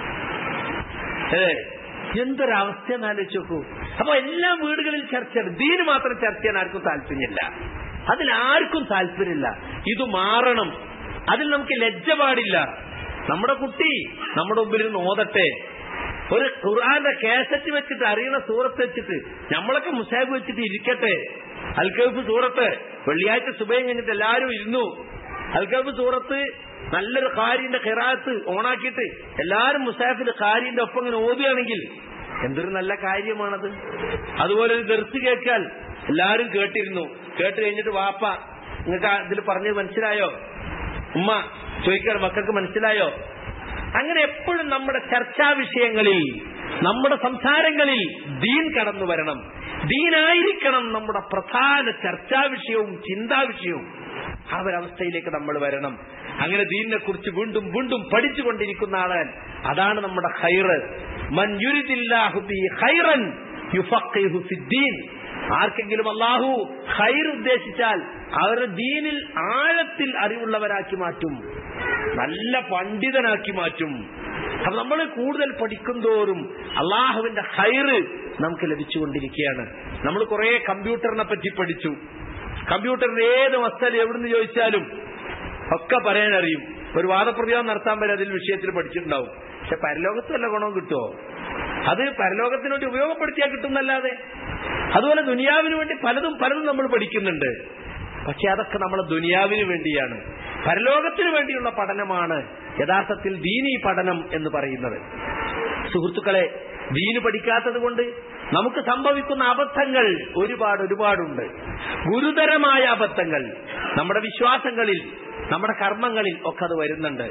എന്തൊരവസ്ഥ എന്നാലോചിച്ച് നോക്കൂ. അപ്പൊ എല്ലാ വീടുകളിൽ ചർച്ചയാണ്, ദീന് മാത്രം ചർച്ച ചെയ്യാൻ ആർക്കും താല്പര്യമില്ല, അതിലാർക്കും താല്പര്യമില്ല. ഇത് മാറണം, അതിൽ നമുക്ക് ലജ്ജ പാടില്ല. നമ്മുടെ കുട്ടി നമ്മുടെ മുമ്പിൽ നിന്ന് ഓതട്ടെ, ഒരു ഖുർആന്റെ കാസറ്റ് വെച്ചിട്ട് അറിയണ സൂറത്ത് വെച്ചിട്ട് നമ്മളൊക്കെ മുസാബ് വെച്ചിട്ട് ഇരിക്കട്ടെ. അൽ-കഹ്ഫ് സൂറത്ത് വെള്ളിയാഴ്ച സുബഹി കഴിഞ്ഞിട്ട് എല്ലാവരും ഇരുന്നു. അൽ-കഹ്ഫ് സൂറത്ത് നല്ലൊരു ഖാരിന്റെ ഖിറാഅത്ത് ഓണാക്കിയിട്ട് എല്ലാവരും മുസാഫിൽ ഖാരിന്റെ ഒപ്പം ഇങ്ങനെ ഓതുകയാണെങ്കിൽ എന്തൊരു നല്ല കാര്യമാണത്. അതുപോലെ ഒരു ദർസ് കേൾക്കാൻ എല്ലാവരും കേട്ടിരുന്നു. കേട്ട് കഴിഞ്ഞിട്ട് വാപ്പ നിങ്ങൾക്ക് ഇതിൽ പറഞ്ഞത് മനസ്സിലായോ? ഉമ്മ ചോദിക്കാൻ മക്കൾക്ക് മനസ്സിലായോ? അങ്ങനെ എപ്പോഴും നമ്മുടെ ചർച്ചാ വിഷയങ്ങളിൽ, നമ്മുടെ സംസാരങ്ങളിൽ ദീൻ കടന്നു വരണം. ദീനായിരിക്കണം നമ്മുടെ പ്രധാന ചർച്ചാ വിഷയവും ചിന്താ വിഷയവും. ആ ഒരവസ്ഥയിലേക്ക് നമ്മൾ വരണം. അങ്ങനെ ദീനിനെ കുറിച്ച് വീണ്ടും വീണ്ടും പഠിച്ചുകൊണ്ടിരിക്കുന്ന ആളാൻ, അതാണ് നമ്മുടെ ഖൈറ്. മൻ യുരിദില്ലാഹു ബിഹി ഖൈറൻ യുഫഖിഹു ഫിദ്ദീൻ. ആർക്കെങ്കിലും അല്ലാഹു ഖൈർ ഉദ്ദേശിച്ചാൽ അവരുടെ ദീനിൽ ആഴത്തിൽ അറിവുള്ളവരാക്കി മാറ്റും, നല്ല പണ്ഡിതനാക്കി മാറ്റും. അപ്പൊ നമ്മൾ കൂടുതൽ പഠിക്കും തോറും അള്ളാഹുവിന്റെ ഖൈറ് നമുക്ക് ലഭിച്ചുകൊണ്ടിരിക്കുകയാണ്. നമ്മൾ കുറെ കമ്പ്യൂട്ടറിനെ പറ്റി പഠിച്ചു. കമ്പ്യൂട്ടറിന്റെ ഏത് മസ്തല എവിടുന്ന് ചോദിച്ചാലും ഒക്കെ പറയാൻ അറിയും. ഒരു വാദപ്രതിവാദം നടത്താൻ വരെ അതിൽ വിഷയത്തിൽ പഠിച്ചിട്ടുണ്ടാവും. പക്ഷെ പരലോകത്ത് വല്ല ഗുണവും കിട്ടുമോ? അത് പരലോകത്തിന് വേണ്ടി ഉപയോഗപ്പെടുത്തിയാൽ കിട്ടുന്നല്ലാതെ. അതുപോലെ ദുനിയാവിന് വേണ്ടി പലതും നമ്മൾ പഠിക്കുന്നുണ്ട്. പക്ഷെ അതൊക്കെ നമ്മളെ ദുനിയാവിന് വേണ്ടിയാണ്. പരലോകത്തിന് വേണ്ടിയുള്ള പഠനമാണ് യഥാർത്ഥത്തിൽ ദീനീ പഠനം എന്ന് പറയുന്നത്. സുഹൃത്തുക്കളെ, ദീന് പഠിക്കാത്തത് കൊണ്ട് നമുക്ക് സംഭവിക്കുന്ന അബദ്ധങ്ങൾ ഒരുപാടുണ്ട്. ഗുരുതരമായ അബദ്ധങ്ങൾ നമ്മുടെ വിശ്വാസങ്ങളിൽ, നമ്മുടെ കർമ്മങ്ങളിൽ ഒക്കെ അത് വരുന്നുണ്ട്.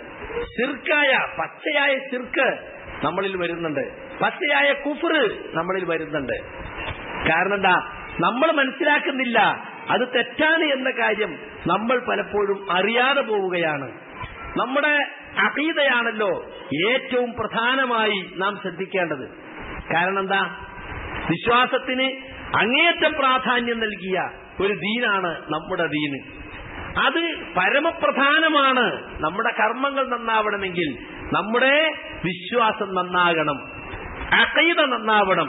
പച്ചയായ ശിർക്ക് നമ്മളിൽ വരുന്നുണ്ട്, പച്ചയായ കുഫ്ർ നമ്മളിൽ വരുന്നുണ്ട്. കാരണം എന്താ? നമ്മൾ മനസ്സിലാക്കുന്നില്ല അത് തെറ്റാണ് എന്ന കാര്യം. നമ്മൾ പലപ്പോഴും അറിയാതെ പോവുകയാണ്. നമ്മുടെ അഖീദയാണല്ലോ ഏറ്റവും പ്രധാനമായി നാം ശ്രദ്ധിക്കേണ്ടത്. കാരണം എന്താ? വിശ്വാസത്തിന് അങ്ങേയറ്റം പ്രാധാന്യം നൽകിയ ഒരു ദീനാണ് നമ്മുടെ ദീന്. അത് പരമപ്രധാനമാണ്. നമ്മുടെ കർമ്മങ്ങൾ നന്നാവണമെങ്കിൽ നമ്മുടെ വിശ്വാസം നന്നാകണം, അഖീദ നന്നാവണം.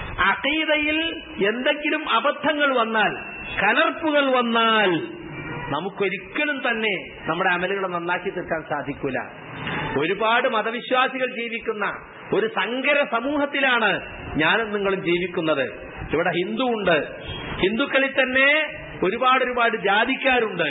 അഖീദയിൽ എന്തെങ്കിലും അബദ്ധങ്ങൾ വന്നാൽ, കലർപ്പുകൾ വന്നാൽ നമുക്കൊരിക്കലും തന്നെ നമ്മുടെ അമലുകളെ നന്നാക്കി തീർക്കാൻ സാധിക്കൂല. ഒരുപാട് മതവിശ്വാസികൾ ജീവിക്കുന്ന ഒരു സങ്കര സമൂഹത്തിലാണ് ഞാനും നിങ്ങളും ജീവിക്കുന്നത്. ഇവിടെ ഹിന്ദു ഉണ്ട്, ഹിന്ദുക്കളിൽ തന്നെ ഒരുപാട് ജാതിക്കാരുണ്ട്,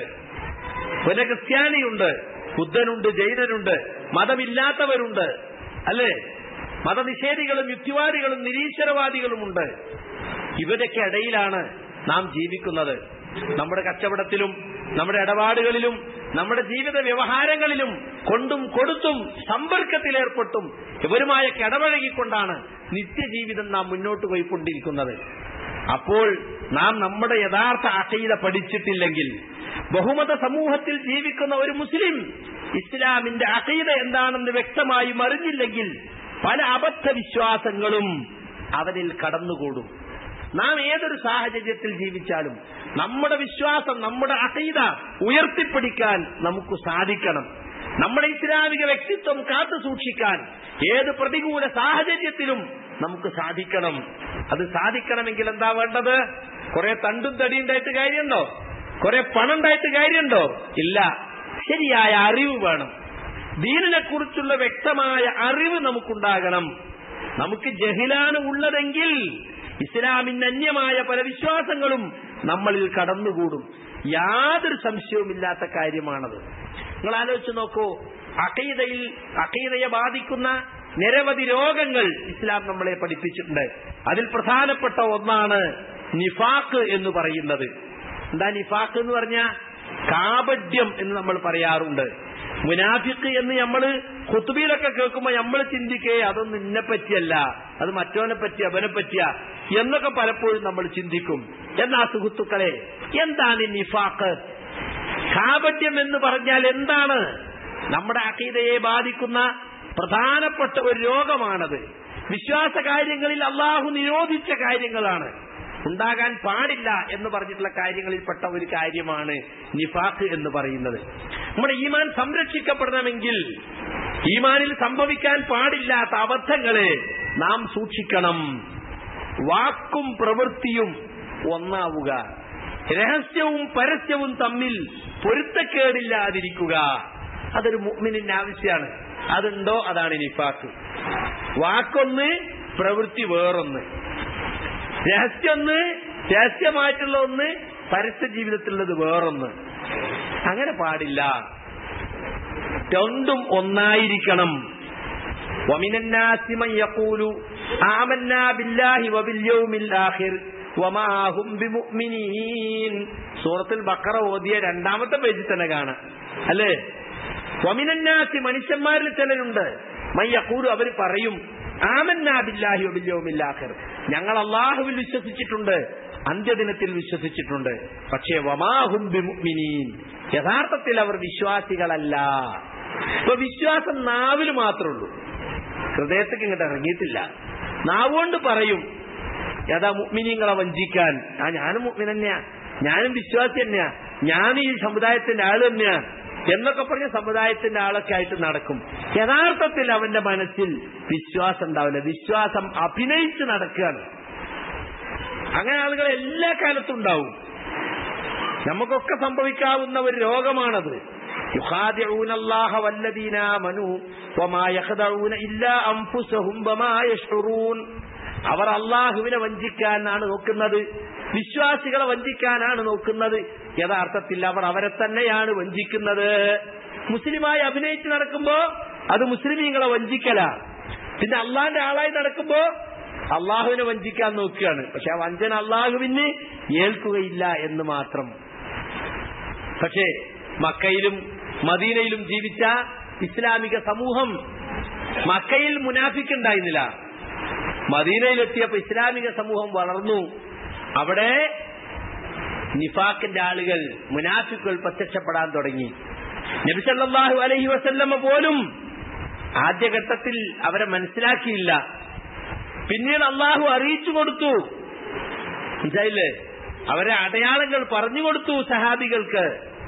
പിന്നെ ക്രിസ്ത്യാനിയുണ്ട്, ബുദ്ധനുണ്ട്, ജൈനരുണ്ട്, മതമില്ലാത്തവരുണ്ട്, അല്ലേ? മതനിഷേധികളും യുക്തിവാദികളും നിരീശ്വരവാദികളുമുണ്ട്. ഇവരൊക്കെ ഇടയിലാണ് നാം ജീവിക്കുന്നത്. നമ്മുടെ കച്ചവടത്തിലും നമ്മുടെ ഇടപാടുകളിലും നമ്മുടെ ജീവിത വ്യവഹാരങ്ങളിലും കൊണ്ടും കൊടുത്തും സമ്പർക്കത്തിലേർപ്പെട്ടും ഇവരുമായൊക്കെ ഇടപഴകിക്കൊണ്ടാണ് നിത്യജീവിതം നാം മുന്നോട്ട് പോയിക്കൊണ്ടിരിക്കുന്നത്. അപ്പോൾ നാം നമ്മുടെ യഥാർത്ഥ അഖീദ പഠിച്ചിട്ടില്ലെങ്കിൽ, ബഹുമത സമൂഹത്തിൽ ജീവിക്കുന്ന ഒരു മുസ്ലിം ഇസ്ലാമിന്റെ അഖീദ എന്താണെന്ന് വ്യക്തമായി അറിഞ്ഞില്ലെങ്കിൽ പല അബദ്ധ വിശ്വാസങ്ങളും അവനിൽ കടന്നുകൂടും. നാം ഏതൊരു സാഹചര്യത്തിൽ ജീവിച്ചാലും നമ്മുടെ വിശ്വാസം, നമ്മുടെ അഖീദ ഉയർത്തിപ്പിടിക്കാൻ നമുക്ക് സാധിക്കണം. നമ്മുടെ ഇസ്ലാമിക വ്യക്തിത്വം കാത്തു സൂക്ഷിക്കാൻ ഏത് പ്രതികൂല സാഹചര്യത്തിലും നമുക്ക് സാധിക്കണം. അത് സാധിക്കണമെങ്കിൽ എന്താ വേണ്ടത്? കുറെ തണ്ടും തടിയുണ്ടായിട്ട് കാര്യമുണ്ടോ? കുറെ പണം ഉണ്ടായിട്ട് കാര്യമുണ്ടോ? ഇല്ല. ശരിയായ അറിവ് വേണം. ദീനിനെ കുറിച്ചുള്ള വ്യക്തമായ അറിവ് നമുക്കുണ്ടാകണം. നമുക്ക് ജഹിലാണ് ഉള്ളതെങ്കിൽ ഇസ്ലാമിന് അന്യമായ പല വിശ്വാസങ്ങളും നമ്മളിൽ കടന്നുകൂടും. യാതൊരു സംശയവുമില്ലാത്ത കാര്യമാണത്. നിങ്ങൾ ആലോചിച്ച് നോക്കൂ, അഖീദയെ ബാധിക്കുന്ന നിരവധി രോഗങ്ങൾ ഇസ്ലാം നമ്മളെ പഠിപ്പിച്ചിട്ടുണ്ട്. അതിൽ പ്രധാനപ്പെട്ട ഒന്നാണ് നിഫാഖ് എന്ന് പറയുന്നത്. എന്താ നിഫാഖ് എന്ന് പറഞ്ഞാൽ? കാപട്യം എന്ന് നമ്മൾ പറയാറുണ്ട്. മുനാഫിഖ് എന്ന് നമ്മൾ ഖുത്ബയിലൊക്കെ കേൾക്കുമ്പോൾ നമ്മൾ ചിന്തിക്കേ അതൊന്നും ഇന്നെ പറ്റിയല്ല, അത് മറ്റവനെ പറ്റി, അവനെ പറ്റിയ എന്നൊക്കെ പലപ്പോഴും നമ്മൾ ചിന്തിക്കും. എന്നാ സുഹൃത്തുക്കളെ, എന്താണ് നിഫാഖ്? കാപട്യം എന്ന് പറഞ്ഞാൽ എന്താണ്? നമ്മുടെ അഖീദയെ ബാധിക്കുന്ന പ്രധാനപ്പെട്ട ഒരു രോഗമാണത്. വിശ്വാസ കാര്യങ്ങളിൽ അള്ളാഹു നിരോധിച്ച കാര്യങ്ങളാണ്, ഉണ്ടാകാൻ പാടില്ല എന്ന് പറഞ്ഞിട്ടുള്ള കാര്യങ്ങളിൽപ്പെട്ട ഒരു കാര്യമാണ് നിഫാഖ് എന്ന് പറയുന്നത്. നമ്മുടെ ഈമാൻ സംരക്ഷിക്കപ്പെടണമെങ്കിൽ ഈമാനിൽ സംഭവിക്കാൻ പാടില്ലാത്ത അബദ്ധങ്ങളെ നാം സൂക്ഷിക്കണം. വാക്കും പ്രവൃത്തിയും ഒന്നാവുക, രഹസ്യവും പരസ്യവും തമ്മിൽ പൊരുത്തക്കേടില്ലാതിരിക്കുക, അതൊരു മുഅ്മിനിന്റെ ആവശ്യമാണ്. അതുണ്ടോ? അതാണ് നിഫാഖ്. വാക്കൊന്ന്, പ്രവൃത്തി വേറൊന്ന്. രഹസ്യമായിട്ടുള്ള ഒന്ന്, പരസ്യ ജീവിതത്തിലുള്ളത് വേറൊന്ന്. അങ്ങനെ പാടില്ല. രണ്ടും ഒന്നായിരിക്കണം. വമിനന്നാസി മൻ യഖൂലു ആമന്നാ ബില്ലാഹി വബിൽ ആഖിർ വമാ ഹും ബിമുഅ്മിനീൻ. സൂറത്തുൽ ബഖറ ഓതിയ 2-ാമത്തെ പേജിൽ തന്നെ കാണാം, അല്ലേ? വമിനന്നാസി, മനുഷ്യന്മാരിൽ ചിലരുണ്ട്, മൻ യഖൂലു, അവർ പറയും, ആമന്നാ ബില്ലാഹി വബിൽ ആഖിർ, ഞങ്ങൾ അല്ലാഹുവിൽ വിശ്വസിച്ചിട്ടുണ്ട്, അന്ത്യദിനത്തിൽ വിശ്വസിച്ചിട്ടുണ്ട്. പക്ഷേ വമാ ഹും ബിമുഅ്മിനീൻ, യഥാർത്ഥത്തിൽ അവർ വിശ്വാസികളല്ല. ഇപ്പൊ വിശ്വാസം നാവിൽ മാത്രമേ ഉള്ളൂ, ഹൃദയത്തേക്ക് ഇങ്ങോട്ട് ഇറങ്ങിയിട്ടില്ല. നാവുകൊണ്ട് പറയും യഥാ മുഅ്മിനീങ്ങളെ വഞ്ചിക്കാൻ, ഞാനും മുഅ്മിൻ തന്നെയാ, ഞാനും വിശ്വാസി തന്നെയാ, ഞാൻ ഈ സമുദായത്തിന്റെ ആള് തന്നെയാ എന്നൊക്കെ പറഞ്ഞ സമുദായത്തിന്റെ ആളൊക്കെ ആയിട്ട് നടക്കും. യഥാർത്ഥത്തിൽ അവന്റെ മനസ്സിൽ വിശ്വാസം ഉണ്ടാവില്ല, വിശ്വാസം അഭിനയിച്ച് നടക്കുകയാണ്. അങ്ങനെ ആളുകൾ എല്ലാ കാലത്തും ഉണ്ടാവും. നമുക്കൊക്കെ സംഭവിക്കാവുന്ന ഒരു രോഗമാണത്. യുഖാദിഊന അല്ലാഹ വല്ലദീന ആമനൂ വമാ യഖദഊന ഇല്ലാ അൻഫുസഹും വമാ യശ്ഉറൂൻ. അവർ അല്ലാഹുവിനെ വഞ്ചിക്കാനാണ് നോക്കുന്നത്, വിശ്വാസികളെ വഞ്ചിക്കാനാണ് നോക്കുന്നത്. യഥാർത്ഥത്തിൽ അവർ അവരെ തന്നെയാണ് വഞ്ചിക്കുന്നത്. മുസ്ലിമായി അഭിനയിച്ച് നടക്കുമ്പോ അത് മുസ്ലിമീങ്ങളെ വഞ്ചിക്കല. പിന്നെ അള്ളാന്റെ ആളായി നടക്കുമ്പോ അള്ളാഹുവിനെ വഞ്ചിക്കാൻ നോക്കുകയാണ്. പക്ഷെ ആ വഞ്ചന അള്ളാഹുവിന് ഏൽക്കുകയില്ല എന്ന് മാത്രം. പക്ഷേ മക്കയിലും മദീനയിലും ജീവിച്ച ഇസ്ലാമിക സമൂഹം, മക്കയിൽ മുനാഫിക്ക് ഉണ്ടായിരുന്നില്ല, മദീനയിലെത്തിയപ്പോൾ ഇസ്ലാമിക സമൂഹം വളർന്നു. അവിടെ നിഫാഖിന്റെ ആളുകൾ, മുനാഫിക്കുകൾ പ്രത്യക്ഷപ്പെടാൻ തുടങ്ങി. നബി സല്ലല്ലാഹു അലൈഹി വസല്ലമ പോലും ആദ്യഘട്ടത്തിൽ അവരെ മനസ്സിലാക്കിയില്ല. പിന്നീട് അള്ളാഹു അറിയിച്ചു കൊടുത്തു. മനസ്സിലായില്ലേ? അവരെ അടയാളങ്ങൾ പറഞ്ഞു കൊടുത്തു സഹാബികൾക്ക്.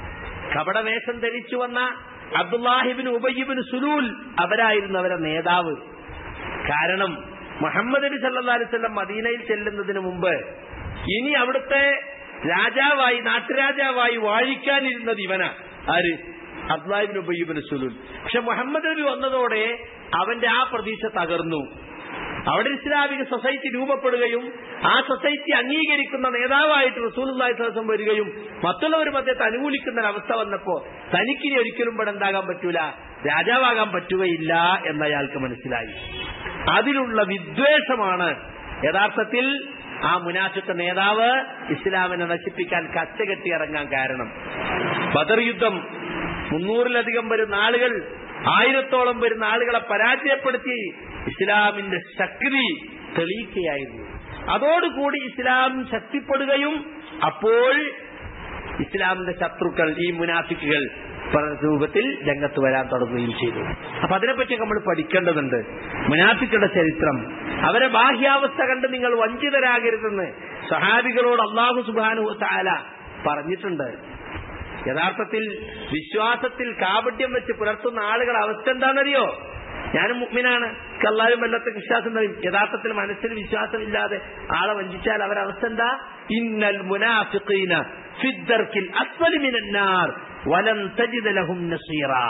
കപടവേഷം ധരിച്ചു വന്ന അബ്ദുല്ലാഹിബ്നു ഉബയ്യ് സുലൂൽ അവരായിരുന്നു അവരുടെ നേതാവ്. കാരണം മുഹമ്മദ് നബി സല്ലല്ലാഹു അലൈഹി വസല്ലം മദീനയിൽ ചെല്ലുന്നതിന് മുമ്പ് ഇനി അവിടുത്തെ രാജാവായി, നാട്ടുരാജാവായി വാഴിക്കാനിരുന്നത് ഇവനാ. ആര്? അബ്ദുല്ലാഹിബ്നു ഉബയ്യ് സുലൂൽ. പക്ഷെ മുഹമ്മദ് നബി വന്നതോടെ അവന്റെ ആ പ്രതീക്ഷ തകർന്നു. അവിടെ ഇസ്ലാമിക സൊസൈറ്റി രൂപപ്പെടുകയും ആ സൊസൈറ്റി അംഗീകരിക്കുന്ന നേതാവായിട്ട് റസൂലുള്ളാഹി സ്വല്ലല്ലാഹു അലൈഹി വസല്ലം വരികയും മറ്റുള്ളവരും അദ്ദേഹത്തെ അനുകൂലിക്കുന്ന ഒരവസ്ഥ വന്നപ്പോ തനിക്കിനി ഒരിക്കലും ഇവിടെ എന്താകാൻ പറ്റൂല, രാജാവാകാൻ പറ്റുകയില്ല എന്നയാൾക്ക് മനസ്സിലായി. അതിലുള്ള വിദ്വേഷമാണ് യഥാർത്ഥത്തിൽ ആ മുനാഫിഖ് നേതാവ് ഇസ്ലാമിനെ നശിപ്പിക്കാൻ കച്ചകെട്ടി ഇറങ്ങാൻ കാരണം. ബദർ യുദ്ധം 300-ലധികം വരുന്ന ആളുകൾ, 1000-ഓളം വരുന്ന ആളുകളെ പരാജയപ്പെടുത്തി ഇസ്ലാമിന്റെ ശക്തി തെളിയിക്കുകയായിരുന്നു. അതോടുകൂടി ഇസ്ലാം ശക്തിപ്പെടുകയും അപ്പോൾ ഇസ്ലാമിന്റെ ശത്രുക്കൾ, ഈ മുനാഫിക്കുകൾ രൂപത്തിൽ രംഗത്ത് വരാൻ തുടങ്ങുകയും ചെയ്തു. അപ്പൊ അതിനെപ്പറ്റി നമ്മൾ പഠിക്കേണ്ടതുണ്ട്. മുനാഫിക്കുകളുടെ ചരിത്രം, അവരെ ബാഹ്യാവസ്ഥ കണ്ട് നിങ്ങൾ വഞ്ചിതരാകരുതെന്ന് സഹാബികളോട് അല്ലാഹു സുബ്ഹാനഹു വ തആല പറഞ്ഞിട്ടുണ്ട്. യഥാർത്ഥത്തിൽ വിശ്വാസത്തിൽ കാപട്യം വെച്ച് പുലർത്തുന്ന ആളുകളുടെ അവസ്ഥ എന്താണെന്നറിയോ? ഞാനും മുഅ്മിനാണ്, അല്ലാഹുവിൽ വല്ലാത്ത വിശ്വാസം, യഥാർത്ഥത്തിൽ മനസ്സിൽ വിശ്വാസമില്ലാതെ ആളെ വഞ്ചിച്ചാൽ അവരവസ്ഥ എന്താ? ഇന്നൽ മുനാഫിഖീന ഫിദ്ദർക്കിൽ അസ്ഫലി മിനന്നാർ വലൻ തജിദ ലഹും നസീറാ.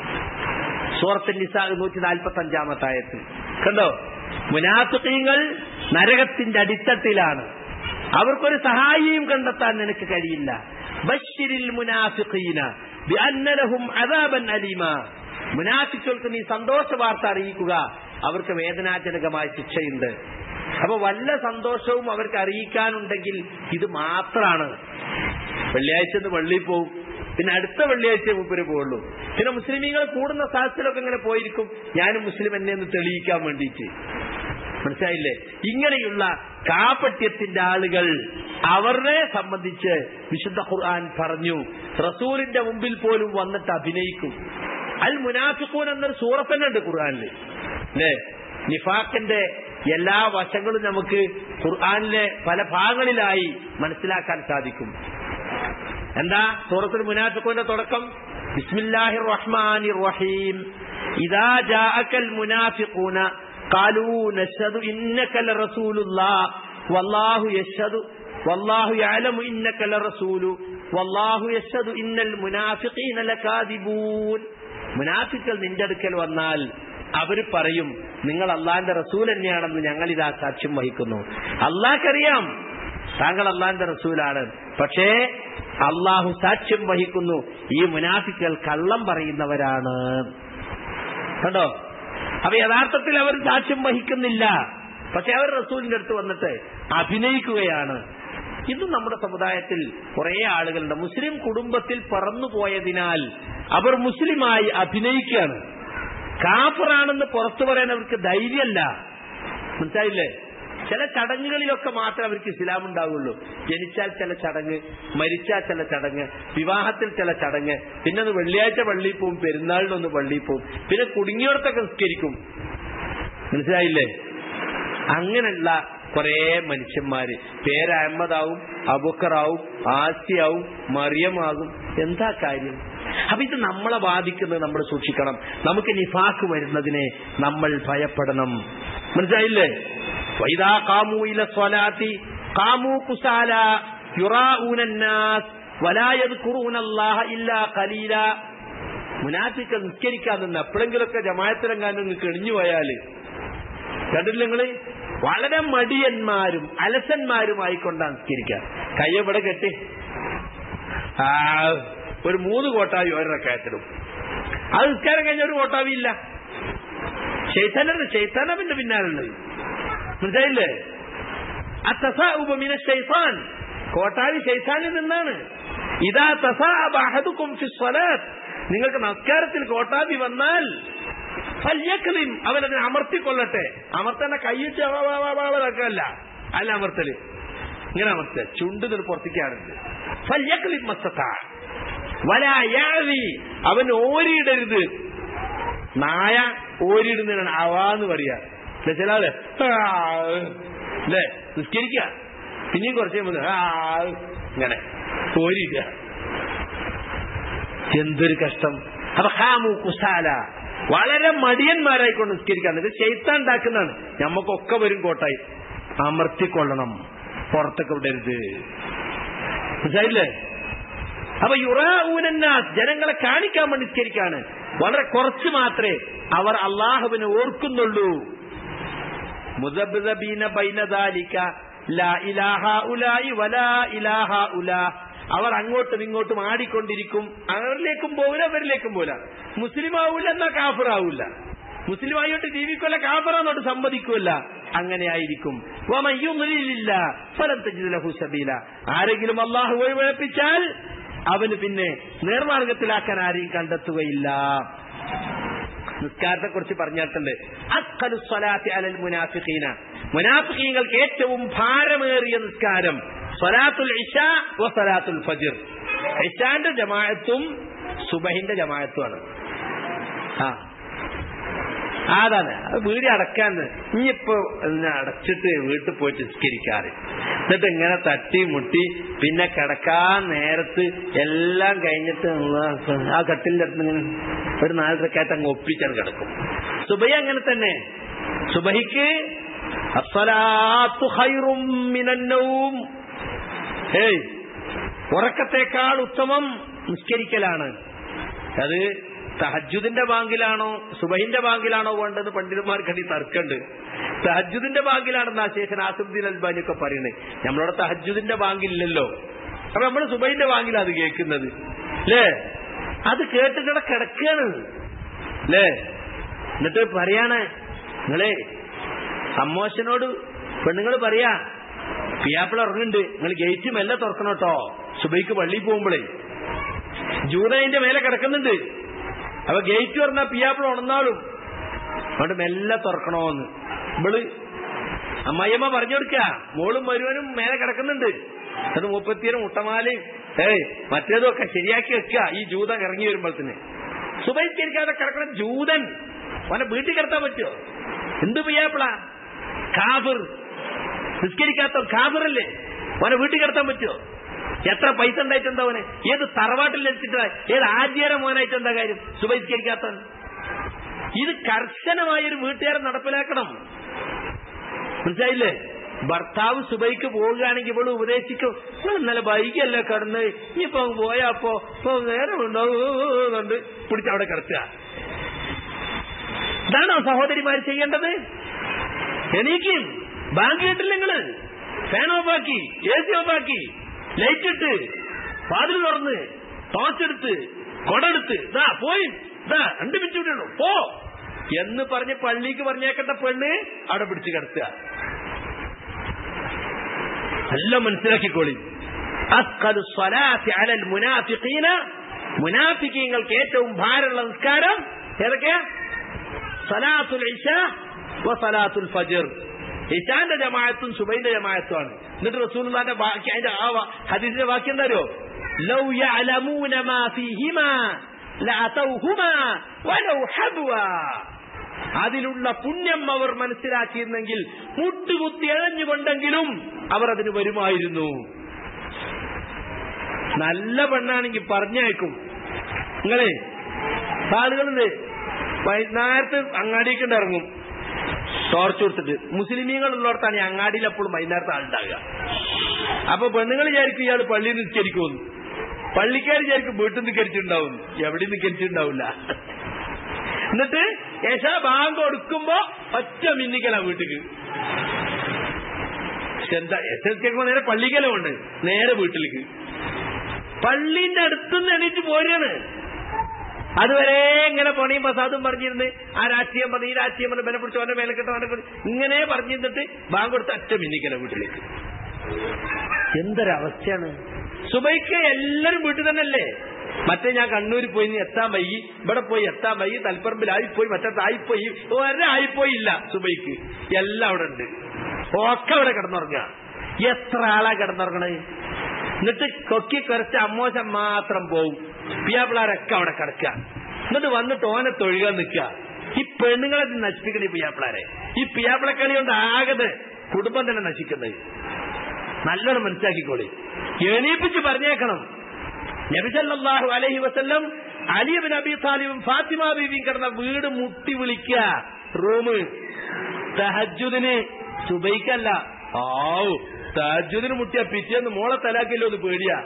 സൂറത്തുൻ നിസാ 145-ാമത്തെ ആയത്ത് കണ്ടോ? മുനാഫിഖീങ്ങൾ നരകത്തിന്റെ അടിത്തട്ടിലാണ്, അവർക്കൊരു സഹായിയും കണ്ടെത്താൻ നിനക്ക് കഴിയില്ല. ബശ്ശിരിൽ മുനാഫിഖീന ബിഅന്ന ലഹും അദാബൻ അലീമാ. മുനാഫിക്കുകൾക്ക് നീ സന്തോഷ വാർത്ത അറിയിക്കുക, അവർക്ക് വേദനാജനകമായ ശിക്ഷയുണ്ട്. അപ്പൊ വല്ല സന്തോഷവും അവർക്ക് അറിയിക്കാനുണ്ടെങ്കിൽ ഇത് മാത്രമാണ്. വെള്ളിയാഴ്ച പള്ളിയിൽ പോവും, പിന്നെ അടുത്ത വെള്ളിയാഴ്ച മുപ്പര് പോവുള്ളൂ. പിന്നെ മുസ്ലിമീങ്ങൾ കൂടുന്ന സ്ഥലത്തിലൊക്കെ ഇങ്ങനെ പോയിരിക്കും, ഞാനും മുസ്ലിം എന്നെ ഒന്ന് തെളിയിക്കാൻ വേണ്ടിയിട്ട്. മനസ്സിലായില്ലേ? ഇങ്ങനെയുള്ള കാപട്യത്തിന്റെ ആളുകൾ, അവരെ സംബന്ധിച്ച് വിശുദ്ധ ഖുർആൻ പറഞ്ഞു, റസൂലിന്റെ മുമ്പിൽ പോലും വന്നിട്ട് അഭിനയിക്കും. അൽ മുനാഫിഖൂൻ എന്നൊരു സൂറത്ത് തന്നെ ഉണ്ട് ഖുർആനില്, അല്ലേ? നിഫാഖിന്റെ എല്ലാ വശങ്ങളും നമുക്ക് ഖുർആനിലെ പല ഭാഗങ്ങളിലായി മനസ്സിലാക്കാൻ സാധിക്കും. എന്താ സൂറത്തുൽ മുനാഫിഖൂന്റെ തുടക്കം? ബിസ്മില്ലാഹിർ റഹ്മാനിർ റഹീം. ഇദാ ജാഅകൽ മുനാഫിഖൂന ഖാലൂ നശ്ഹദു ഇന്നക ലറസൂലുള്ളാഹ് വല്ലാഹു യശ്ഹദു വല്ലാഹു യഅലമു ഇന്നക ലറസൂലു വല്ലാഹു യശ്ഹദു ഇന്നൽ മുനാഫിഖീന ലകാദിബൂൻ. മുനാഫിക്കുകൾ നിന്റെ അടുക്കൽ വന്നാൽ അവർ പറയും, നിങ്ങൾ അള്ളാന്റെ റസൂൽ തന്നെയാണെന്ന് ഞങ്ങൾ ഇതാ സാക്ഷ്യം വഹിക്കുന്നു. അള്ളാഹ്ക്കറിയാം താങ്കൾ അള്ളാന്റെ റസൂലാണ്, പക്ഷേ അള്ളാഹു സാക്ഷ്യം വഹിക്കുന്നു, ഈ മുനാഫിക്കുകൾ കള്ളം പറയുന്നവരാണ്. കണ്ടോ? അപ്പൊ യഥാർത്ഥത്തിൽ അവർ സാക്ഷ്യം വഹിക്കുന്നില്ല, പക്ഷെ അവർ റസൂലിന്റെ അടുത്ത് വന്നിട്ട് അഭിനയിക്കുകയാണ്. ഇന്നും നമ്മുടെ സമുദായത്തിൽ കുറെ ആളുകളുണ്ട്, മുസ്ലിം കുടുംബത്തിൽ പറന്നുപോയതിനാൽ അവർ മുസ്ലിമായി അഭിനയിക്കുകയാണ്. കാഫറാണെന്ന് പുറത്തു പറയാൻ അവർക്ക് ധൈര്യമല്ല. മനസ്സിലായില്ലേ? ചില ചടങ്ങുകളിലൊക്കെ മാത്രമേ അവർക്ക് ഇസ്ലാം ഉണ്ടാവുള്ളൂ. ജനിച്ചാൽ ചില ചടങ്ങ്, മരിച്ചാൽ ചില ചടങ്ങ്, വിവാഹത്തിൽ ചില ചടങ്ങ്, പിന്നെ ഒന്ന് വെള്ളിയാഴ്ച പള്ളിയിൽ പോവും, പെരുന്നാളിനൊന്ന് പള്ളിയിൽ പോവും, പിന്നെ കുടുങ്ങിയോടത്തൊക്കെ നിസ്കരിക്കും. മനസ്സിലായില്ലേ? അങ്ങനെയുള്ള കുറെ മനുഷ്യന്മാര്, പേര് അഹമ്മദാവും, അബൂക്കറാവും, ആസിയാവും, മറിയമാകും. എന്താ കാര്യം? അപ്പൊ ഇത് നമ്മളെ ബാധിക്കുന്നത് നമ്മൾ സൂക്ഷിക്കണം. നമുക്ക് നിഫാഖ് വരുന്നതിനെ നമ്മൾ ഭയപ്പെടണം. മനസ്സിലായില്ലേ? വൈദാ ഖാമൂ ഇല സ്വലാത്തി ഖാമൂ കുസാലാ യുറാഊന അന്നാസ് വലാ യദ്കുറൂനല്ലാഹ ഇല്ലാ ഖലീലാ. മുനാഫിക്ക് നിസ്കരിക്കാൻ നിന്ന് എപ്പോഴെങ്കിലൊക്കെ ജമാഅത്തിലെങ്ങാനും കിണിഞ്ഞു പോയാല് കണ്ടില്ല നിങ്ങള്, വളരെ മടിയന്മാരും അലസന്മാരുമായിക്കൊണ്ടാണ് നിസ്കരിക്കുക. കയ്യെവിടെ കെട്ടി ഒരു 3 കോട്ടാവി ഒരക്കയത്തിടും. അത് നിസ്കാരം കഴിഞ്ഞ ഒരു കോട്ടാവി ഇല്ല. ശൈത്താനന്റെ പിന്നാലുള്ളത്. മനസ്സിലായില്ലേ? അത്തസാഉബ മിനശ് ശൈത്താൻ, കോട്ടാവി ശൈത്താനിൽ നിന്നാണ്. ഇദാ തസാഅബ അഹദുകും ഫിസ് സ്വലാത്ത്, നിങ്ങൾക്ക് നമസ്കാരത്തിൽ കോട്ടാവി വന്നാൽ ഫല്യക്ലിം, അവനതിനെ അമർത്തിക്കൊള്ളട്ടെ. അമർത്തേണ്ട കൈയിട്ട് അല്ല, അല്ല അമർത്തല്, ഇങ്ങനെ അമർത്ത, ചുണ്ട് പുറത്തേക്കാറുണ്ട്. ഫല്യക്ലിം മസ്തതാ വലാ യഅ്വി, അവൻ ഓരിയിടരുത്. നായ ഓരിയിടുന്നതിനാണ് അവാന്ന് പറയാ. ചില ആള് അല്ലേ നിസ്കരിക്കുക, പിന്നെയും കുറച്ച് ഇങ്ങനെ ഓരിയിടുക. എന്തൊരു കഷ്ടം. അപ്പൊ ഹാമു കുസാല, വളരെ മടിയന്മാരായിക്കൊണ്ട് നിസ്കരിക്കാൻ. ഇത് ശൈത്താൻ ഉണ്ടാക്കുന്നതാണ്. ഞമ്മക്കൊക്കെ വരും കോട്ടായി. അമർത്തിക്കൊള്ളണം, പുറത്തൊക്കെ വിടരുത്. മനസ്സിലായില്ലേ? അപ്പൊ യുറാഊനന്നാസ്, ജനങ്ങളെ കാണിക്കാൻ വേണ്ടി നിസ്കരിക്കാണ്. വളരെ കുറച്ച് മാത്രമേ അവർ അള്ളാഹുവിനെ ഓർക്കുന്നുള്ളൂ. മുദബ്ബിദബീന ബൈന ദാലിക ലാ ഇലാഹ ഉലായി വലാ ഇലാഹ ഉലാ, അവർ അങ്ങോട്ടും ഇങ്ങോട്ടും ആടിക്കൊണ്ടിരിക്കും. അവരിലേക്കും പോകില്ല, അവരിലേക്കും പോകില്ല. മുസ്ലിം ആവൂല എന്നാ കാഫിറാവൂല, മുസ്ലിം ആയിട്ട് ജീവിക്കില്ല, കാഫിറാന്നോട്ട് സമ്മതിക്കൂല. അങ്ങനെ ആയിരിക്കും. ആരെങ്കിലും അള്ളാഹു വഴിപിഴപ്പിച്ചാൽ അവന് പിന്നെ നേർമാർഗത്തിലാക്കാൻ ആരെയും കണ്ടെത്തുകയില്ല. നിസ്കാരത്തെ കുറിച്ച് പറഞ്ഞിട്ടുണ്ട്. അഖ്ഖലു സ്വലാത്തി അലൽ മുനാഫിഖീന, മുനാഫിഖീങ്ങൾക്ക് ഏറ്റവും ഭാരമേറിയ നിസ്കാരം സ്വലാത്തുൽ ഇശാ വ സ്വലാത്തുൽ ഫജ്ർ. ഇശാന്റെ ജമാഅത്തും സുബഹിന്റെ ജമാഅത്തുമാണ്. അതാണ് വീട് അടക്കാന്ന്. ഇനിയിപ്പോ അടച്ചിട്ട് വീട്ടിൽ പോയിട്ട് നിസ്കരിക്കാറ്. എന്നിട്ട് ഇങ്ങനെ തട്ടി മുട്ടി പിന്നെ കിടക്കാൻ നേരത്ത് എല്ലാം കഴിഞ്ഞിട്ട് ആ കട്ടിലിന്റെ അടുത്ത് ഇങ്ങനെ ഒരു 4 റക്അത്ത് അങ്ങ് ഒപ്പിച്ചാൽ കിടക്കും. സുബഹി അങ്ങനെ തന്നെ. സുബഹിക്ക് അസ്സലാത്തു ഖൈറും മിനൻ നൗം, ഉറക്കത്തേക്കാൾ ഉത്തമം നിസ്കരിക്കലാണ്. അത് തഹജ്ജുദിന്റെ ബാങ്കിലാണോ സുബഹിന്റെ ബാങ്കിലാണോ വേണ്ടത് പണ്ഡിതന്മാർക്കടി തർക്കമുണ്ട്. തഹജ്ജുദിന്റെ ബാങ്കിലാണെന്നാ ശേഖൻ ആസിറുദ്ദീൻ അൽബാനി ഒക്കെ പറയുന്നത്. നമ്മളവിടെ തഹജ്ജുദിന്റെ ബാങ്കില്ലല്ലോ. അപ്പൊ നമ്മള് സുബഹിന്റെ ബാങ്കിലാണ് അത് കേൾക്കുന്നത് അല്ലേ? അത് കേട്ടിട്ട് കിടക്കുകയാണ് അല്ലേ? എന്നിട്ട് പറയാണ്, നിങ്ങളെ അമ്മോശനോട് പെണ്ണുങ്ങൾ പറയാ, പിയാപ്പിള ഇറങ്ങുന്നുണ്ട്, നിങ്ങൾ ഗേറ്റ് മെല്ലെ തുറക്കണം കേട്ടോ, സുബഹിക്ക് പള്ളിയിൽ പോകുമ്പോഴേ ജൂതന്റെ മേലെ കിടക്കുന്നുണ്ട്. അപ്പൊ ഗേറ്റ് പറഞ്ഞാ പിയാപ്പിള ഉണർന്നാളും അതുകൊണ്ട് മെല്ലെ തുറക്കണോന്ന് ഇവള് അമ്മായിയമ്മ പറഞ്ഞു കൊടുക്ക. മോളും മരുവനും മേലെ കിടക്കുന്നുണ്ട്. അത് 30 മുട്ടമാലയും മറ്റേതും ഒക്കെ ശരിയാക്കി വെക്കുക. ഈ ജൂതൻ ഇറങ്ങി വരുമ്പോഴത്തിന് സുബഹിസ്കരിക്കാതെ കിടക്കണം ജൂതൻ അവനെ വീട്ടിൽ കിടത്താൻ പറ്റുമോ? എന്ത് പിയാപ്പിള, കാഫിർ, നിസ്കരിക്കാത്ത കാഫിറല്ലേ, അവനെ വീട്ടിൽ കിടത്താൻ പറ്റുമോ? എത്ര പൈസ ഉണ്ടായിട്ടെന്താ അവന്? ഏത് തറവാട്ടിൽ ലഭിച്ചിട്ടാ, ഏത് ആദ്യര മോനായിട്ടെന്താ കാര്യം സുബഹിസ്കരിക്കാത്തവൻ? ഇത് കർശനമായൊരു വീട്ടുകാരൻ നടപ്പിലാക്കണം. മനസ്സിലായില്ലേ? ഭർത്താവ് സുബഹിക്ക് പോവുകയാണെങ്കിൽ ഇവള് ഉപദേശിക്കും, ഇന്നലെ ബൈക്കല്ലേ കിടന്ന്, ഇനിയിപ്പോ പോയാപ്പോ നേരം ഉണ്ടാവുന്നുണ്ട് പിടിച്ച് അവിടെ കിടത്തുക. ഇതാണോ സഹോദരിമാർ ചെയ്യേണ്ടത്? എനിക്കും ബാങ്ക് കേട്ടില്ല, നിങ്ങള് ഫാൻ ഓഫാക്കി, AC ഓഫാക്കി, ലൈറ്റ് ഇട്ട്, വാതിൽ തുറന്ന്, ടോർച്ചെടുത്ത്, കൊടെടുത്ത്, പോയി 2 മിനിറ്റ് വിടണോ പോ എന്ന് പറഞ്ഞ് പള്ളിക്ക് പറഞ്ഞേക്കേണ്ട പെണ്ണ് അവിടെ പിടിച്ച് കിടത്തുക. എല്ലാം മനസ്സിലാക്കിക്കോളി. അസ്ഖലു സ്വലാത്തി അലൽ മുനാഫിഖീന, മുനാഫിഖീങ്ങൾക്ക് ഏറ്റവും ഭാരമുള്ള നിസ്കാരം ഏതൊക്കെയാ? സലാത്തുൽ ഇശാ വ സലാത്തുൽ ഫജ്ർ. ഇശാന്റെ ജമാഅത്തും സുബഹിന്റെ ജമാഅത്തുമാണ്. എന്നിട്ട് റസൂലുള്ളാഹിന്റെ ബാക്കി അതിന്റെ ഹദീസിന്റെ ബാക്കി എന്താ? ലൗ യഅലമൂന മാ ഫീഹിമാ ലഅതൗഹുമാ വലൗ ഹബ്വാ. അതിലുള്ള പുണ്യം അവർ മനസ്സിലാക്കിയിരുന്നെങ്കിൽ മുട്ടുകുത്തി എഴഞ്ഞുകൊണ്ടെങ്കിലും അവർ അതിന് വരുമായിരുന്നു. നല്ല പെണ്ണാണെങ്കിൽ പറഞ്ഞയക്കും. നിങ്ങളെ ആളുകളുണ്ട് വൈകുന്നേരത്ത് അങ്ങാടിക്ക് ഇറങ്ങും ടോർച്ച് കൊടുത്തിട്ട്. മുസ്ലിമീങ്ങൾ ഉള്ളിടത്താണ് ഈ അങ്ങാടിയിൽ എപ്പോഴും വൈകുന്നേരത്തെ ആളുണ്ടാകുക. അപ്പൊ പെണ്ണുങ്ങൾ വിചാരിക്കും ഇയാൾ പള്ളിയിൽ നിസ്കരിക്കുമെന്ന്, പള്ളിക്കാർ വിചാരിക്കും വീട്ടിൽ നിസ്കരിച്ചിട്ടുണ്ടാവും. എവിടെയും നിസ്കരിച്ചിട്ടുണ്ടാവില്ല. എന്നിട്ട് യശാ ബാങ്ക് കൊടുക്കുമ്പോ ഒറ്റ മിന്നിക്കലാ വീട്ടിക്ക്. എന്താ എസ്എൽസിക്കുമ്പോ നേരെ പള്ളിക്കലുണ്ട്, നേരെ വീട്ടിലേക്ക്. പള്ളിന്റെ അടുത്തുനിന്ന് എണീറ്റ് പോരുകയാണ്. അതുവരെ ഇങ്ങനെ പൊണിയും പ്രസാദും പറഞ്ഞിരുന്ന് ആ രാഷ്ട്രീയം പറഞ്ഞ് ഈ രാഷ്ട്രീയം പറഞ്ഞ് ബലം പിടിച്ച് അവന്റെ മേലക്കെട്ട് അവനെ ഇങ്ങനെ പറഞ്ഞിരുന്നിട്ട് ബാങ്ക് കൊടുത്ത് അറ്റ മിന്നിക്കല വീട്ടിലേക്ക്. എന്തൊരവസ്ഥയാണ്. സുബൈക്ക് എല്ലാരും വീട്ടിൽ തന്നെയല്ലേ. മറ്റേ ഞാൻ കണ്ണൂരിൽ പോയി എത്താൻ വൈകി, ഇവിടെ പോയി എത്താൻ വൈകി, തലപ്പറമ്പിലായിപ്പോയി, മറ്റേതായിപ്പോയി, ഒരായിപ്പോയില്ല. സുബൈക്ക് എല്ലാം അവിടെ ഉണ്ട്. ഒക്കെ അവിടെ കിടന്നുറങ്ങുക. എത്ര ആളാ കിടന്നുറങ്ങണത്? എന്നിട്ട് കൊക്കി കുറച്ച് അമ്മോശം മാത്രം പോവും. പിയാപ്പിളാരൊക്കെ അവിടെ കിടക്കുക. എന്നിട്ട് വന്നിട്ട് ഓനെ തൊഴുകാൻ നിൽക്കുക. ഈ പെണ്ണുങ്ങളെ നശിപ്പിക്കണ ഈ പിയാപ്പിളാരെ. ഈ പിയാപ്പിളക്കളി കൊണ്ട് ആകെ കുടുംബം തന്നെ നശിക്കുന്നത്. നല്ലോണം മനസ്സിലാക്കിക്കോളി. എണീപ്പിച്ച് പറഞ്ഞേക്കണം. നബി സല്ലല്ലാഹു അലൈഹി വസല്ലം അലി ഇബ്നു അബീ താലിബും ഫാത്തിമ ബീവിയും കിടന്ന വീട് മുട്ടി വിളിക്കുക. റൂം തഹജ്ജുദിന്, സുബൈക്കല്ല. തഹജ്ജുദിന് മുട്ടിയ പിറ്റേന്ന് മോളെ തലാക്കില്ലോ എന്ന് പേടിയാ.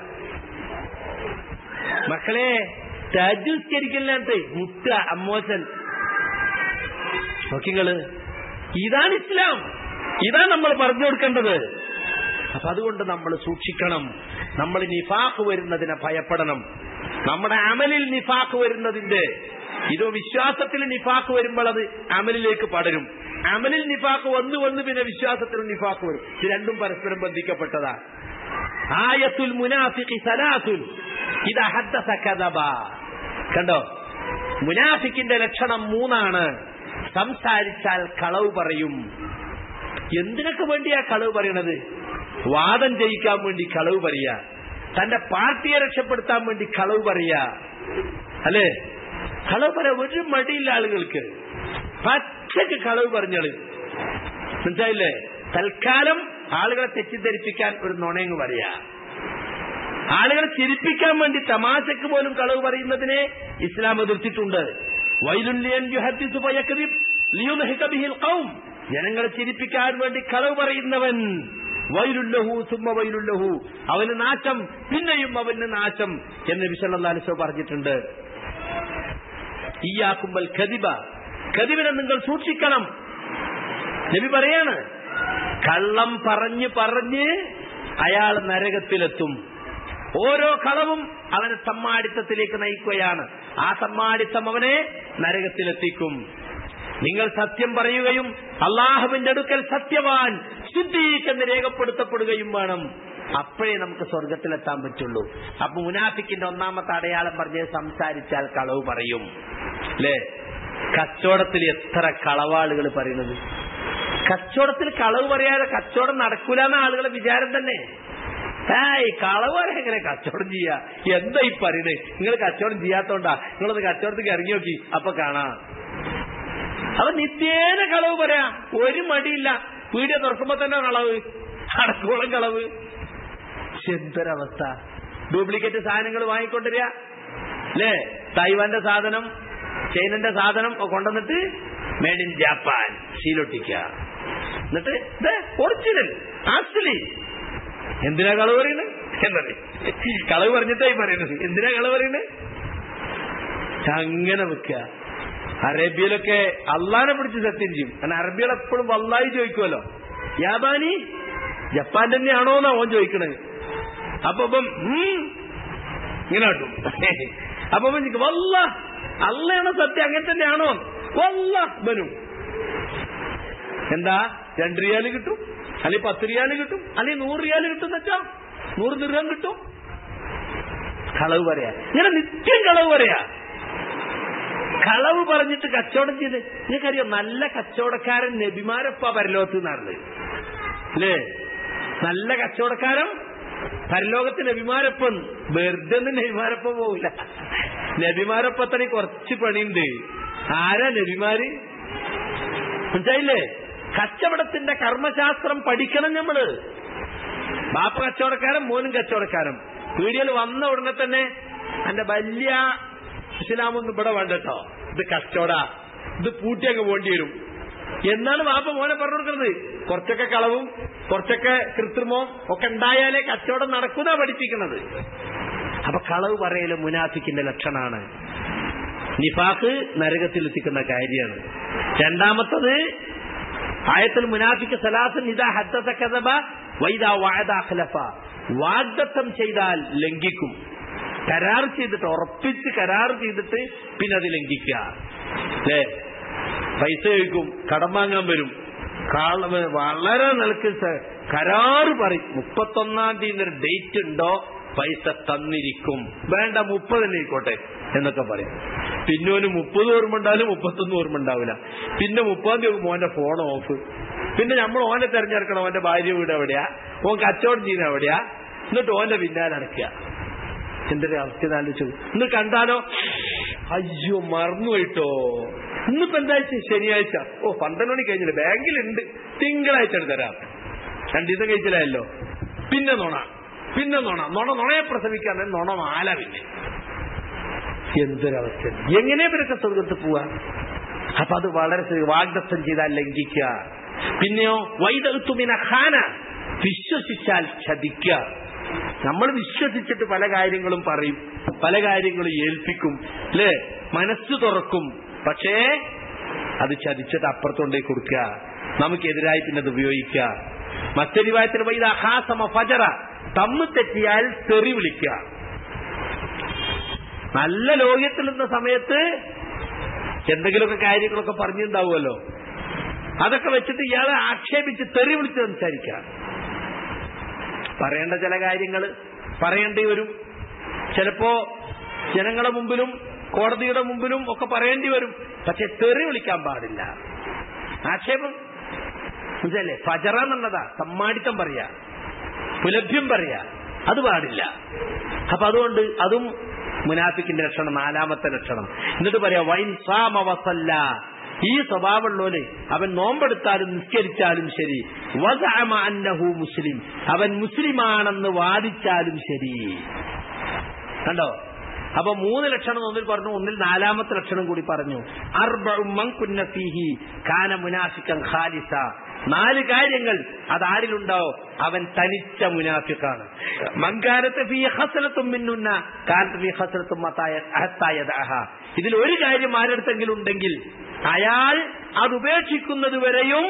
മക്കളെ തഹജ്ജുസ്കരിക്കല്ലാണ്ട് മുട്ട അമ്മോശൻ നോക്കിങ്ങള്. ഇതാണ് ഇസ്ലാം. ഇതാണ് നമ്മൾ പറഞ്ഞു കൊടുക്കേണ്ടത്. അപ്പൊ അതുകൊണ്ട് നമ്മൾ സൂക്ഷിക്കണം. നമ്മൾ നിഫാഖ് വരുന്നതിനെ ഭയപ്പെടണം. നമ്മുടെ അമലിൽ നിഫാഖ് വരുന്നതിന്റെ ഇതോ വിശ്വാസത്തിൽ നിഫാഖ് വരുമ്പോൾ അത് അമലിലേക്ക് പടരും. അമലിൽ നിഫാഖ് വന്ന് പിന്നെ വിശ്വാസത്തിലും നിഫാഖ് വരും. ഇത് രണ്ടും പരസ്പരം ബന്ധിക്കപ്പെട്ടതാ. ആയത്തുൽ മുനാഫിഖി സലാസുൻ ഇദാ ഹദ്ദസ കദബ. കണ്ടോ, മുനാഫിക്കിന്റെ ലക്ഷണം 3 സംസാരിച്ചാൽ കളവ് പറയും. എന്തിനൊക്കെ വേണ്ടിയാ കളവ് പറയണത്? വാദം ജയിക്കാൻ വേണ്ടി കളവ് പറയാ, തന്റെ പാർട്ടിയെ രക്ഷപ്പെടുത്താൻ വേണ്ടി കളവ് പറയാ, അല്ലേ? കളവ് പറയാൻ ഒരു മടിയില്ല ആളുകൾക്ക്. പച്ചക്ക് കളവ് പറഞ്ഞള്, മനസ്സിലായില്ലേ? തൽക്കാലം ആളുകളെ തെറ്റിദ്ധരിപ്പിക്കാൻ ഒരു നുണയങ്ങ് പറയാ. ആളുകളെ ചിരിപ്പിക്കാൻ വേണ്ടി തമാശക്ക് പോലും കളവ് പറയുന്നതിനെ ഇസ്ലാം എതിർത്തിട്ടുണ്ട്. ജനങ്ങളെ ചിരിപ്പിക്കാൻ വേണ്ടി കളവ് പറയുന്നവൻ വൈലുല്ലഹു സുമ്മ വൈലുല്ലഹു, അവന് നാശം പിന്നെയും അവന് നാശം എന്ന് നബി സല്ലല്ലാഹു അലൈഹി വസല്ലം പറഞ്ഞിട്ടുണ്ട്. ഇയ്യാകും വൽ കദിബ, കദിബിനെ നിങ്ങൾ സൂക്ഷിക്കണം. നബി പറയാണ്, കള്ളം പറഞ്ഞ് അയാൾ നരകത്തിലെത്തും. ഓരോ കളവും അവനെ തമ്മാടിത്തത്തിലേക്ക് നയിക്കുകയാണ്. ആ തമ്മാടിത്തം അവനെ നരകത്തിലെത്തിക്കും. നിങ്ങൾ സത്യം പറയുകയും അള്ളാഹുവിന്റെ അടുക്കൽ സത്യവാൻ സിദ്ദീഖ് എന്ന് രേഖപ്പെടുത്തപ്പെടുകയും വേണം. അപ്പോഴേ നമുക്ക് സ്വർഗത്തിലെത്താൻ പറ്റുള്ളൂ. അപ്പൊ മുനാഫിക്കിന്റെ ഒന്നാമത്തെ അടയാളം പറഞ്ഞ് സംസാരിച്ചാൽ കളവ് പറയും, അല്ലേ? കച്ചവടത്തിൽ എത്ര കളവാളുകൾ പറയുന്നത്. കച്ചവടത്തിൽ കളവ് പറയാതെ കച്ചവടം നടക്കൂലെന്ന ആളുകളെ വിചാരം തന്നെ. കളവ് പറയാൻ എങ്ങനെ കച്ചവടം ചെയ്യാ? എന്താ ഈ പറയുന്നത്? നിങ്ങൾ കച്ചവടം ചെയ്യാത്തോണ്ടാ. നിങ്ങളൊന്ന് കച്ചവടത്തേക്ക് ഇറങ്ങി നോക്കി, അപ്പൊ കാണാം. അപ്പൊ നിത്യേന കളവ് പറയാ, ഒരു മടിയില്ല. പീടിക തുറക്കുമ്പോ തന്നെ കളവ്, അടക്കോളം കളവ്. എന്തൊരവസ്ഥ! ഡ്യൂപ്ലിക്കേറ്റ് സാധനങ്ങൾ വാങ്ങിക്കൊണ്ടിരിക, അല്ലേ? തായ്വാന്റെ സാധനം, ചൈനന്റെ സാധനം കൊണ്ടുവന്നിട്ട് മേഡ് ഇൻ ജപ്പാൻ ശീലൊട്ടിക്ക. എന്നിട്ട് ഒറിജിനൽ ആക്ച്വലി എന്തിനാ കളവ് പറയുന്നത്? എന്നത് കളവ് പറഞ്ഞിട്ടായി പറയുന്നത്. എന്തിനാ കളവ് പറയുന്നത്? അങ്ങനെ വെക്കുക. അറേബ്യയിലൊക്കെ അള്ളാനെ പിടിച്ച് സത്യം ചെയ്യും. കാരണം അറബികൾ എപ്പോഴും വല്ലാഹി ചോദിക്കുമല്ലോ. യാബാനി ജപ്പാൻ തന്നെയാണോ എന്നാ ഓൻ ചോദിക്കണത്. അപ്പൊ ഇങ്ങനെ കിട്ടും. അപ്പൊ വല്ല അള്ളയാണോ സത്യം, അങ്ങനെ തന്നെയാണോ? വല്ല ബനു എന്താ 2 റിയാല് കിട്ടും, അല്ലെങ്കിൽ 10 റിയാല് കിട്ടും, അല്ലെങ്കിൽ 100 റിയാല് കിട്ടും. വെച്ചാ 100 ദിർഹം കിട്ടും. കളവ് പറയാ, ഇങ്ങനെ നിത്യം കളവ് പറയാ. കളവ് പറഞ്ഞിട്ട് കച്ചവടം ചെയ്ത് നിങ്ങൾക്കറിയോ, നല്ല കച്ചവടക്കാരൻ നബിമാരൊപ്പ പരലോകത്ത് നിന്നാണ്, അല്ലേ? നല്ല കച്ചവടക്കാരൻ പരലോകത്ത് നബിമാരൊപ്പം. വെറുതെ ഒന്നും നബിമാരൊപ്പം പോവില്ല. നബിമാരൊപ്പത്തന്നെ കുറച്ച് പണിയുണ്ട്. ആരാ നബിമാര്? മനസ്സിലായില്ലേ? കച്ചവടത്തിന്റെ കർമ്മശാസ്ത്രം പഠിക്കണം നമ്മള്. ബാപ്പ കച്ചവടക്കാരൻ, മോനും കച്ചവടക്കാരൻ. പീടികയിൽ വന്ന ഉടനെ തന്നെ എന്റെ വലിയ ഇസ്ലാമൊന്നും ഇവിടെ വേണ്ടട്ടോ, ഇത് കച്ചവട, ഇത് പൂട്ടിയൊക്കെ പോണ്ടി വരും എന്നാണ് ബാപ്പ മോനെ പറഞ്ഞു കൊടുക്കുന്നത്. കുറച്ചൊക്കെ കളവും കുറച്ചൊക്കെ കൃത്രിമവും ഒക്കെ ഉണ്ടായാലേ കച്ചവടം നടക്കുന്ന പഠിപ്പിക്കുന്നത്. അപ്പൊ കളവ് പറയല് മുനാഫിക്കിന്റെ ലക്ഷണാണ്. നിഫാഖ് നരകത്തിലെത്തിക്കുന്ന കാര്യമാണ്. രണ്ടാമത്തത് ആയത്തുൽ മുനാഫിഖ് സലാസൻ ഇദാ ഹദ്ദസ കദബ വഇദാ വഅദ അഖ്ലഫ. വാഗ്ദത്തം ചെയ്താൽ ലംഘിക്കും. കരാർ ചെയ്തിട്ട്, ഉറപ്പിച്ച് കരാർ ചെയ്തിട്ട് പിന്നെ അത് ലംഘിക്കുക. അല്ലേ? പൈസ ചോദിക്കും, കടം വാങ്ങാൻ വരും, വളരെ നിലക്ക് കരാറ് പറയും, 31-ാം തീയതി ഒരു ഡേറ്റ് ഉണ്ടോ, പൈസ തന്നിരിക്കും, വേണ്ട 30 ആയിക്കോട്ടെ എന്നൊക്കെ പറയും. പിന്നെ ഓന് 30 ഓർമ്മ ഉണ്ടാവില്ല, 31 ഓർമ്മ ഉണ്ടാവില്ല. പിന്നെ 30-ാം തീയതി മോന്റെ ഫോൺ ഓഫ്. പിന്നെ നമ്മൾ ഓനെ തെരഞ്ഞെടുക്കണം, ഓന്റെ ഭാര്യ വീട് എവിടെയാ, ഓൻ കച്ചവടം ചെയ്യുന്ന എവിടെയാ, എന്നിട്ട് ഓന്റെ പിന്നാലെ നടക്കുക. എന്തൊരു അവസ്ഥ ആലോചിച്ചു. ഇന്ന് കണ്ടാലോ, അയ്യോ മറന്നുപോയിട്ടോ, ഇന്നിപ്പോ എന്താഴ്ച, ശനിയാഴ്ച, 12 മണി കഴിഞ്ഞില്ല, ബാങ്കിലുണ്ട്, തിങ്കളാഴ്ച തരാം. 2 ദിവസം കഴിച്ചില്ലല്ലോ. പിന്നെ നുണയെ പ്രസവിക്കാൻ നുണ മാല. പിന്നെ എന്തൊരവസ്ഥ! എങ്ങനെ ഇവരൊക്കെ സ്വർഗത്ത് പോവാ? അപ്പൊ അത് വളരെ വാഗ്ദത്തം ചെയ്താൽ ലംഘിക്കുക. പിന്നെയോ വൈദത്തുമിന ഖാന, വിശ്വസിച്ചാൽ ചതിക്കുക. നമ്മൾ വിശ്വസിച്ചിട്ട് പല കാര്യങ്ങളും പറയും, പല കാര്യങ്ങളും ഏൽപ്പിക്കും, അല്ലേ? മനസ്സ് തുറക്കും. പക്ഷേ അത് ചതിച്ചിട്ട് അപ്പുറത്തുകൊണ്ടേ കൊടുക്കുക, നമുക്കെതിരായി പിന്നെ അത് ഉപയോഗിക്കുക. മറ്റൊരു റിവായത്തിൽ വൈദ ഖാസമ ഫജറ, തമ്മ് തെറ്റിയാൽ തെറി വിളിക്കുക. നല്ല ലോകത്തിൽ നിന്ന സമയത്ത് എന്തെങ്കിലുമൊക്കെ കാര്യങ്ങളൊക്കെ പറഞ്ഞിട്ടുണ്ടാവുമല്ലോ, അതൊക്കെ വെച്ചിട്ട് ഇയാളെ ആക്ഷേപിച്ച് തെറി വിളിച്ച് സംസാരിക്കുക. പറയേണ്ട ചില കാര്യങ്ങൾ പറയേണ്ടി വരും. ചിലപ്പോ ജനങ്ങളുടെ മുമ്പിലും കോടതിയുടെ മുമ്പിലും ഒക്കെ പറയേണ്ടി വരും. പക്ഷെ തെറി വിളിക്കാൻ പാടില്ല. ആക്ഷേപം മനസ്സിലല്ലേ? ഫജറ എന്നുള്ളതാ, സമ്മാടിത്തം പറയാ, പുലഭ്യം പറയാ, അത് പാടില്ല. അപ്പൊ അതുകൊണ്ട് അതും മുനാഫിക്കിന്റെ ലക്ഷണം, 4ാമത്തെ ലക്ഷണം. എന്നിട്ട് പറയാ വൈൻ സാമ വസല്ല, ഈ സ്വഭാവമുള്ളോലെ അവൻ നോമ്പെടുത്താലും നിസ്കരിച്ചാലും ശരി, വസഅമ അന്നഹു മുസ്ലിം, അവൻ മുസ്ലിമാണെന്ന് വാദിച്ചാലും ശരി. കണ്ടോ? അപ്പൊ 3 ലക്ഷണം ഒന്നിൽ പറഞ്ഞു, ഒന്നിൽ 4ാമത്തെ ലക്ഷണം കൂടി പറഞ്ഞു. അർബഉ മൻ കുന്ന ഫീഹി കാന മുനാഫിഖൻ ഖാലിസ, 4 കാര്യങ്ങൾ അതാരിലുണ്ടോ അവൻ തനിച്ച മുനാഫിഖാണ്. മൻകാനത ഫീ ഖസ്ലത്തും മിന്നുന്ന കാനത ഫീ ഖസ്ലത്തും മതായദഅഹ, ഇതിൽ ഒരു കാര്യം ആരെടുത്തെങ്കിലും ഉണ്ടെങ്കിൽ അയാൾ അത് ഉപേക്ഷിക്കുന്നത് വരെയും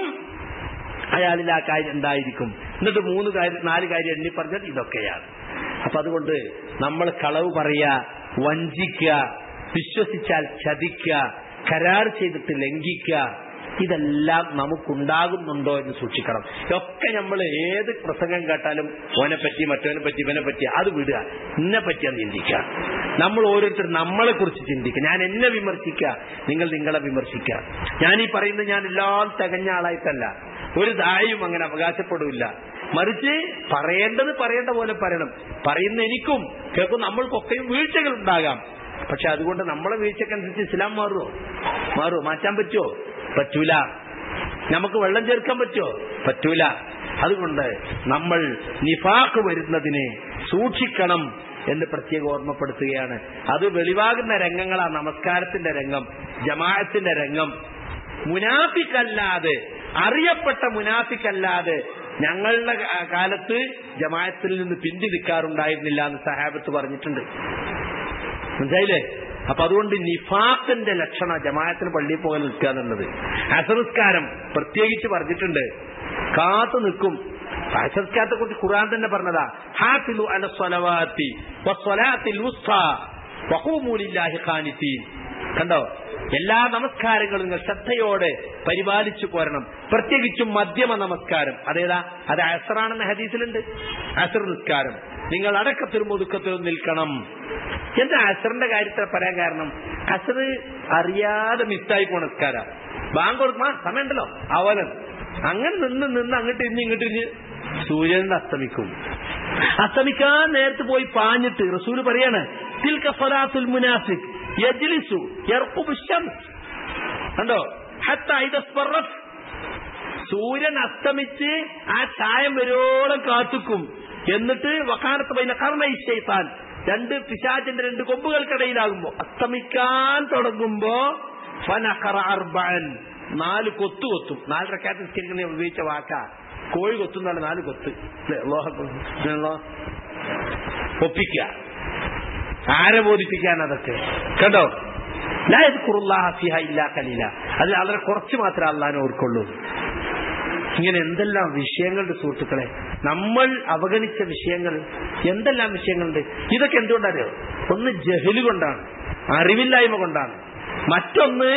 അയാളിൽ ആ കാര്യം ഉണ്ടായിരിക്കും. എന്നിട്ട് 4 കാര്യം എണ്ണി പറഞ്ഞത് ഇതൊക്കെയാണ്. അപ്പൊ അതുകൊണ്ട് നമ്മൾ കളവ് പറയുക, വഞ്ചിക്കുക, വിശ്വസിച്ചാൽ ചതിക്കുക, കരാർ ചെയ്തിട്ട് ലംഘിക്കുക, ഇതെല്ലാം നമുക്കുണ്ടാകുന്നുണ്ടോ എന്ന് സൂക്ഷിക്കണം. ഇതൊക്കെ നമ്മൾ ഏത് പ്രസംഗം കേട്ടാലും ഓനെ പറ്റി, മറ്റവനെ പറ്റി, ഇവനെ പറ്റി, അത് വിടുക, ഇന്നെ പറ്റിയാണ് ചിന്തിക്കുക. നമ്മൾ ഓരോരുത്തരും നമ്മളെ കുറിച്ച് ചിന്തിക്കുക. ഞാൻ എന്നെ വിമർശിക്കുക, നിങ്ങൾ നിങ്ങളെ വിമർശിക്കുക. ഞാനീ പറയുന്നത് ഞാൻ എല്ലാം തികഞ്ഞ ആളായിട്ടല്ല, ഒരു ദായും അങ്ങനെ അവകാശപ്പെടില്ല. മറിച്ച് പറയേണ്ട പോലെ പറയണം. പറയുന്ന എനിക്കും കേൾക്കും നമ്മൾക്കൊക്കെയും വീഴ്ചകൾ ഉണ്ടാകാം. പക്ഷെ അതുകൊണ്ട് നമ്മളെ വീഴ്ചക്കനുസരിച്ച് ഇസ്ലാം മാറുമോ? മാറ്റാൻ പറ്റുമോ? പറ്റൂല. നമുക്ക് വെള്ളം ചേർക്കാൻ പറ്റുമോ? പറ്റൂല. അതുകൊണ്ട് നമ്മൾ നിഫാഖ് വരുന്നതിനെ സൂക്ഷിക്കണം എന്ന് പ്രത്യേകം ഓർമ്മപ്പെടുത്തുകയാണ്. അത് വെളിവാകുന്ന രംഗങ്ങളാണ് നമസ്കാരത്തിന്റെ രംഗം, ജമാഅത്തിന്റെ രംഗം. മുനാഫിക്കല്ലാതെ, അറിയപ്പെട്ട മുനാഫിക്കല്ലാതെ ഞങ്ങളുടെ കാലത്ത് ജമാഅത്തിൽ നിന്ന് പിന്തി നിൽക്കാറുണ്ടായിരുന്നില്ല എന്ന് സഹാബത്ത് പറഞ്ഞിട്ടുണ്ട്. മനസ്സിലായില്ലേ? അപ്പൊ അതുകൊണ്ട് നിഫാഖിന്റെ ലക്ഷണ ജമാഅത്തിന് പള്ളിയിൽ പോകാൻ നിൽക്കുക എന്നുള്ളത്. അസർസ്കാരം പ്രത്യേകിച്ച് പറഞ്ഞിട്ടുണ്ട്, കാത്തു നിൽക്കും. അസർസ്കാരത്തെ കുറിച്ച് ഖുർആൻ തന്നെ പറഞ്ഞതാ, ഹാഫിളു അല സ്വലവാത്തി വസ്വലാത്തിൽ വുസ്താ വഖൂമു ലില്ലാഹി ഖാനിതീൻ. കണ്ടോ? എല്ലാ നമസ്കാരങ്ങളും നിങ്ങൾ ശ്രദ്ധയോടെ പരിപാലിച്ചു പോരണം. പ്രത്യേകിച്ചും മധ്യമ നമസ്കാരം. അതേതാ? അത് അസറാണെന്ന ഹദീസിലുണ്ട്. അസർ നിസ്കാരം നിങ്ങൾ അടക്കത്തിലും ഒതുക്കത്തിലും നിൽക്കണം. എന്താ അസറിന്റെ കാര്യത്തിൽ പറയാൻ കാരണം? അസർ അറിയാതെ മിസ്സായി പോണ നിസ്കാരം. ബാങ്ക് കൊടുക്കുമ്പോ സമയം ഉണ്ടല്ലോ, അവലൻ അങ്ങനെ നിന്ന് അങ്ങോട്ട് ഇങ്ങോട്ട് സൂര്യൻ അസ്തമിക്കും. അസ്തമിക്കാൻ നേരത്ത് പോയി പാഞ്ഞിട്ട് റസൂല് പറയാണ്, തിൽക സ്വലാത്തുൽ മുനാഫിഖ് യജ്ലിസു യർഖുബു ശംസ്. കണ്ടോ? ഹത്താ ഇദസ്ഫറത്, സൂര്യൻ അസ്തമിച്ച് ആ ചായം വരോളം കാത്തുക്കും. എന്നിട്ട് വഖാനത്ത് ബൈന ഖർനൈ ശൈത്താൻ, 2 പിശാചിന്റെ 2 കൊമ്പുകൾക്കിടയിലാകുമ്പോ അസ്തമിക്കാൻ തുടങ്ങുമ്പോ ഫനഖറ അർബഅൻ, 4 കൊത്തും. 4 റക്അത്ത് നിസ്കരിക്കുന്ന ഉപയോഗിച്ച വാക്കാ. കോഴി കൊത്തുന്നാണ് 4 കൊത്ത്. ഒപ്പിക്കുക. ആരെ ബോധിപ്പിക്കാൻ അതൊക്കെ? കണ്ടോ? ലാ യദ്കുറുല്ലാഹ ഫീഹാ ഇല്ലാ ഖലീല, അതിൽ വളരെ കുറച്ച് മാത്രമേ അല്ലാഹനെ ഓർക്കുള്ളൂ. ഇങ്ങനെ എന്തെല്ലാം വിഷയങ്ങളുണ്ട് സുഹൃത്തുക്കളെ, നമ്മൾ അവഗണിച്ച വിഷയങ്ങൾ, എന്തെല്ലാം വിഷയങ്ങളുണ്ട്. ഇതൊക്കെ എന്തുകൊണ്ടറിയോ? ഒന്ന് ജഹല് കൊണ്ടാണ്, അറിവില്ലായ്മ കൊണ്ടാണ്. മറ്റൊന്ന്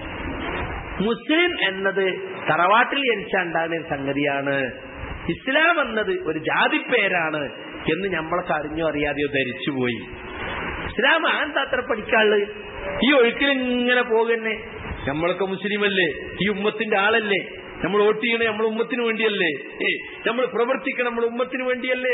മുസ്ലിം എന്നത് തറവാട്ടിൽ ജനിച്ചുണ്ടാകുന്ന ഒരു സംഗതിയാണ്, ഇസ്ലാം എന്നത് ഒരു ജാതി പേരാണ് എന്ന് നമ്മളൊക്കെ അറിഞ്ഞോ അറിയാതെയോ ധരിച്ചുപോയി. ഇസ്ലാം ആന്താ അത്ര പഠിക്കാനുള്ളത്? ഈ ഒഴുക്കിലിങ്ങനെ പോകുന്നെ. നമ്മളൊക്കെ മുസ്ലിമല്ലേ, ഈ ഉമ്മത്തിന്റെ ആളല്ലേ, നമ്മൾ വോട്ട് ചെയ്യണേ നമ്മൾ ഉമ്മത്തിന് വേണ്ടിയല്ലേ, നമ്മൾ പ്രവർത്തിക്കണം നമ്മൾ ഉമ്മത്തിന് വേണ്ടിയല്ലേ.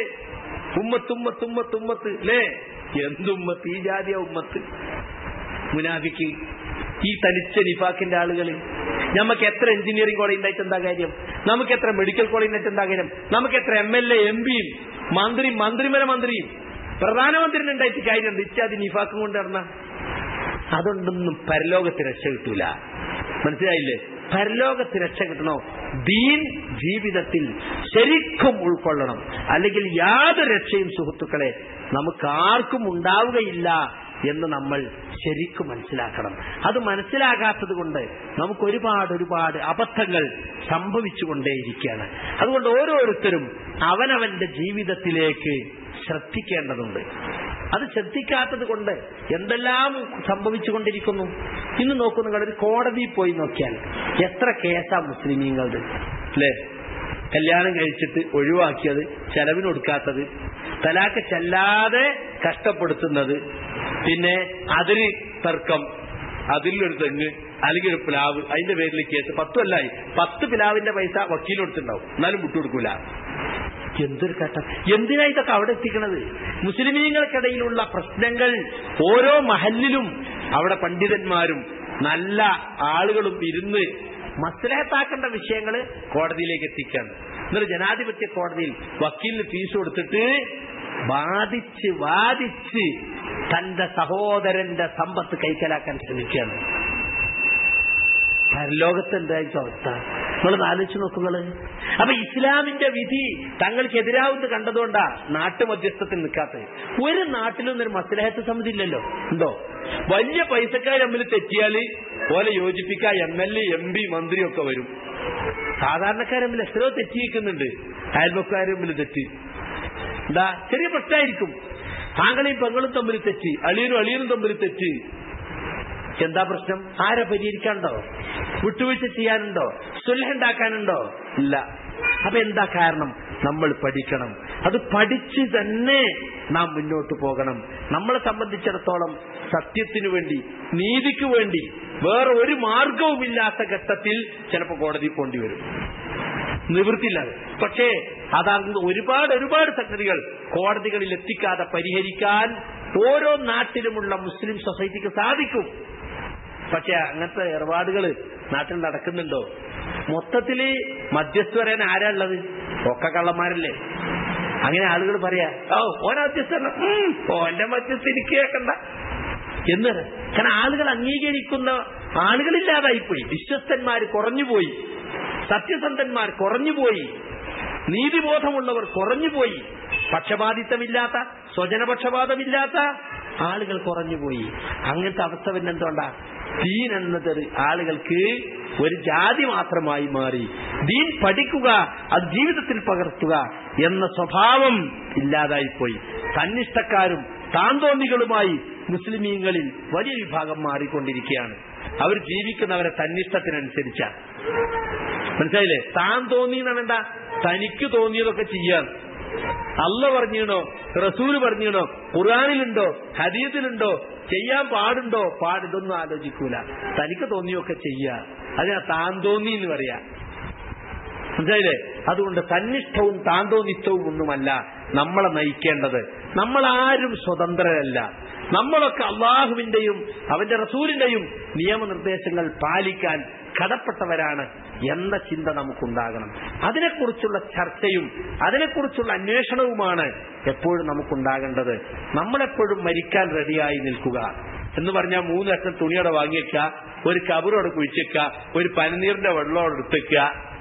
ഉമ്മത്ത് അല്ലേ? എന്തുമ്മത്ത്? ഈ ജാതിയ ഉമ്മത്ത്. മുനാഫിക്ക്, ഈ തനിച്ച നിഫാക്കിന്റെ ആളുകള്. നമുക്ക് എത്ര എഞ്ചിനീയറിംഗ് കോളേജ് ഉണ്ടായിട്ട് എന്താ കാര്യം? നമുക്ക് എത്ര മെഡിക്കൽ കോളേജ് ഉണ്ടായിട്ട് എന്താ കാര്യം? നമുക്ക് എത്ര MLA MP മന്ത്രിയും പ്രധാനമന്ത്രിനുണ്ടായിട്ട് കാര്യം? ഇച്ചാതി നിഫാക്കും കൊണ്ട് നടന്ന അതുകൊണ്ടൊന്നും പരലോകത്ത് രക്ഷ കിട്ടൂല. മനസ്സിലായില്ലേ? പരലോകത്ത് രക്ഷ കിട്ടണോ? ദീൻ ജീവിതത്തിൽ ശരിക്കും ഉൾക്കൊള്ളണം, അല്ലെങ്കിൽ യാതൊരു രക്ഷയും സുഹൃത്തുക്കളെ നമുക്ക് ആർക്കും ഉണ്ടാവുകയില്ല എന്ന് നമ്മൾ ശരിക്കും മനസ്സിലാക്കണം. അത് മനസ്സിലാകാത്തത് കൊണ്ട് നമുക്ക് ഒരുപാട് അബദ്ധങ്ങൾ സംഭവിച്ചുകൊണ്ടേയിരിക്കുകയാണ്. അതുകൊണ്ട് ഓരോരുത്തരും അവനവന്റെ ജീവിതത്തിലേക്ക് ശ്രദ്ധിക്കേണ്ടതുണ്ട്. അത് ശ്രദ്ധിക്കാത്തത് കൊണ്ട് എന്തെല്ലാം സംഭവിച്ചുകൊണ്ടിരിക്കുന്നു. ഇന്ന് നോക്കൂ, നിങ്ങളൊരു കോടതിയിൽ പോയി നോക്കിയാൽ എത്ര കേസാ മുസ്ലിമീങ്ങളുടെ, അല്ലേ? കല്യാണം കഴിച്ചിട്ട് ഒഴിവാക്കിയത്, ചെലവിന് കൊടുക്കാത്തത്, തലാക്ക് ചെല്ലാതെ കഷ്ടപ്പെടുത്തുന്നത്, പിന്നെ അതിന് തർക്കം, അതിലൊരു തെങ്ങ് അല്ലെങ്കിൽ ഒരു പ്ലാവ്, അതിന്റെ പേരിൽ കേസ്. 10 കൊല്ലായി 10 പിലാവിന്റെ പൈസ വക്കീൽ കൊടുത്തിട്ടുണ്ടാവും, എന്നാലും വിട്ടുകൊടുക്കൂല. എന്തൊരു ഘട്ടം! എന്തിനാ ഇതൊക്കെ അവിടെ എത്തിക്കണത്? മുസ്ലിമീങ്ങൾക്കിടയിലുള്ള പ്രശ്നങ്ങൾ ഓരോ മഹല്ലിലും അവിടെ പണ്ഡിതന്മാരും നല്ല ആളുകളും ഇരുന്ന് മസ്ലഹത്താക്കേണ്ട വിഷയങ്ങൾ കോടതിയിലേക്ക് എത്തിക്കാണ്. എന്നൊരു ജനാധിപത്യ കോടതിയിൽ വക്കീലിന് ഫീസ് കൊടുത്തിട്ട് വാദിച്ച് തന്റെ സഹോദരന്റെ സമ്പത്ത് കൈക്കലാക്കാൻ ശ്രമിക്കുകയാണ്. പരലോകത്ത് എന്തായിരിക്കും അവസ്ഥ? നമ്മളത് ആലോചിച്ച് നോക്കുകള്. അപ്പൊ ഇസ്ലാമിന്റെ വിധി തങ്ങൾക്കെതിരാവുന്നത് കണ്ടതുകൊണ്ടാ നാട്ടുമധ്യസ്ഥത്തിൽ നിൽക്കാത്തത്. ഒരു നാട്ടിലും ഒരു മസ്ലഹത്ത് സമിതി ഇല്ലല്ലോ. ഉണ്ടോ? വലിയ പൈസക്കാർ തമ്മിൽ തെറ്റിയാല് പോലെ യോജിപ്പിക്കാൻ MLA MP മന്ത്രിയൊക്കെ വരും. സാധാരണക്കാർ തമ്മിൽ എത്രയോ തെറ്റിയിരിക്കുന്നുണ്ട്. അയൽവക്കാർ തമ്മിൽ തെറ്റി, എന്താ ചെറിയ പ്രശ്നമായിരിക്കും. താങ്കളെയും പെങ്ങളും തമ്മിൽ തെറ്റി, അളിയനും തമ്മിൽ തെറ്റി. എന്താ പ്രശ്നം? ആരെ പരിഹരിക്കാനുണ്ടോ? വിട്ടുവീഴ്ച ചെയ്യാനുണ്ടോ? സുൽഹ് ഉണ്ടാക്കാനുണ്ടോ? ഇല്ല. അപ്പൊ എന്താ കാരണം? നമ്മൾ പഠിക്കണം. അത് പഠിച്ച് തന്നെ നാം മുന്നോട്ട് പോകണം. നമ്മളെ സംബന്ധിച്ചിടത്തോളം സത്യത്തിനു വേണ്ടി, നീതിക്ക് വേണ്ടി വേറെ ഒരു മാർഗവുമില്ലാത്ത ഘട്ടത്തിൽ ചിലപ്പോൾ കോടതി പോണ്ടി വരും, നിവൃത്തിയില്ലാതെ. പക്ഷേ അതാകുന്ന ഒരുപാട് സംഗതികൾ കോടതികളിൽ എത്തിക്കാതെ പരിഹരിക്കാൻ ഓരോ നാട്ടിലുമുള്ള മുസ്ലിം സൊസൈറ്റിക്ക് സാധിക്കും. പക്ഷെ അങ്ങനത്തെ ഏർപ്പാടുകൾ നാട്ടിൽ നടക്കുന്നുണ്ടോ? മൊത്തത്തില് മധ്യസ്ഥ പറയാൻ ആരാ ഉള്ളത്? ഒക്കെ കള്ളന്മാരല്ലേ. അങ്ങനെ ആളുകൾ പറയാ, ഓരോ മധ്യസ്ഥ, ഓന്റെ മധ്യസ്ഥ എനിക്ക് കേൾക്കണ്ട എന്ന്. കാരണം ആളുകൾ അംഗീകരിക്കുന്ന ആളുകളില്ലാതായിപ്പോയി, വിശ്വസ്തന്മാർ കുറഞ്ഞുപോയി, സത്യസന്ധന്മാർ കുറഞ്ഞുപോയി, നീതിബോധമുള്ളവർ കുറഞ്ഞുപോയി, പക്ഷപാതിത്വമില്ലാത്ത, സ്വജനപക്ഷപാതമില്ലാത്ത ആളുകൾ കുറഞ്ഞുപോയി. അങ്ങനത്തെ അവസ്ഥ പിന്നെ എന്തുകൊണ്ടാ? ദീൻ എന്നത് ആളുകൾക്ക് ഒരു ജാതി മാത്രമായി മാറി. ദീൻ പഠിക്കുക, അത് ജീവിതത്തിൽ പകർത്തുക എന്ന സ്വഭാവം ഇല്ലാതായിപ്പോയി. തന്നിഷ്ടക്കാരും താന്തോന്നികളുമായി മുസ്ലിമീങ്ങളിൽ വലിയ വിഭാഗം മാറിക്കൊണ്ടിരിക്കുകയാണ്. അവർ ജീവിക്കുന്നവരെ തന്നിഷ്ടത്തിനനുസരിച്ചാണ്. മനസ്സിലായില്ലേ? താൻ തോന്നിയെന്നാണ് എന്താ? തനിക്ക് തോന്നിയതൊക്കെ ചെയ്യാൻ. അള്ള പറഞ്ഞീണോ, റസൂല് പറഞ്ഞീണോ, ഖുർആനിലുണ്ടോ, ഹദീസിലുണ്ടോ, ചെയ്യാൻ പാടുണ്ടോ, ഇതൊന്നും ആലോചിക്കൂല. തനിക്ക് തോന്നിയൊക്കെ ചെയ്യുക, അതിനാ താൻ തോന്നി എന്ന് പറയാ. മനസ്സിലായില്ലേ? അതുകൊണ്ട് തന്നിഷ്ടവും താന്തോന്നിത്വവും ഒന്നുമല്ല നമ്മളെ നയിക്കേണ്ടത്. നമ്മളാരും സ്വതന്ത്രരല്ല. നമ്മളൊക്കെ അള്ളാഹുവിന്റെയും അവന്റെ റസൂലിന്റെയും നിയമനിർദ്ദേശങ്ങൾ പാലിക്കാൻ കടപ്പെട്ടവരാണ് എന്ന ചിന്ത നമുക്കുണ്ടാകണം. അതിനെക്കുറിച്ചുള്ള ചർച്ചയും അതിനെക്കുറിച്ചുള്ള അന്വേഷണവുമാണ് എപ്പോഴും നമുക്കുണ്ടാകേണ്ടത്. നമ്മളെപ്പോഴും മരിക്കാൻ റെഡിയായി നിൽക്കുക എന്ന് പറഞ്ഞാൽ 3 ലക്ഷം തുണിയോടെ വാങ്ങിയേക്ക, ഒരു കബറോടെ കുഴിച്ചേക്ക, ഒരു പനിനീറിന്റെ വെള്ളമോടെ എടുത്തേക്ക,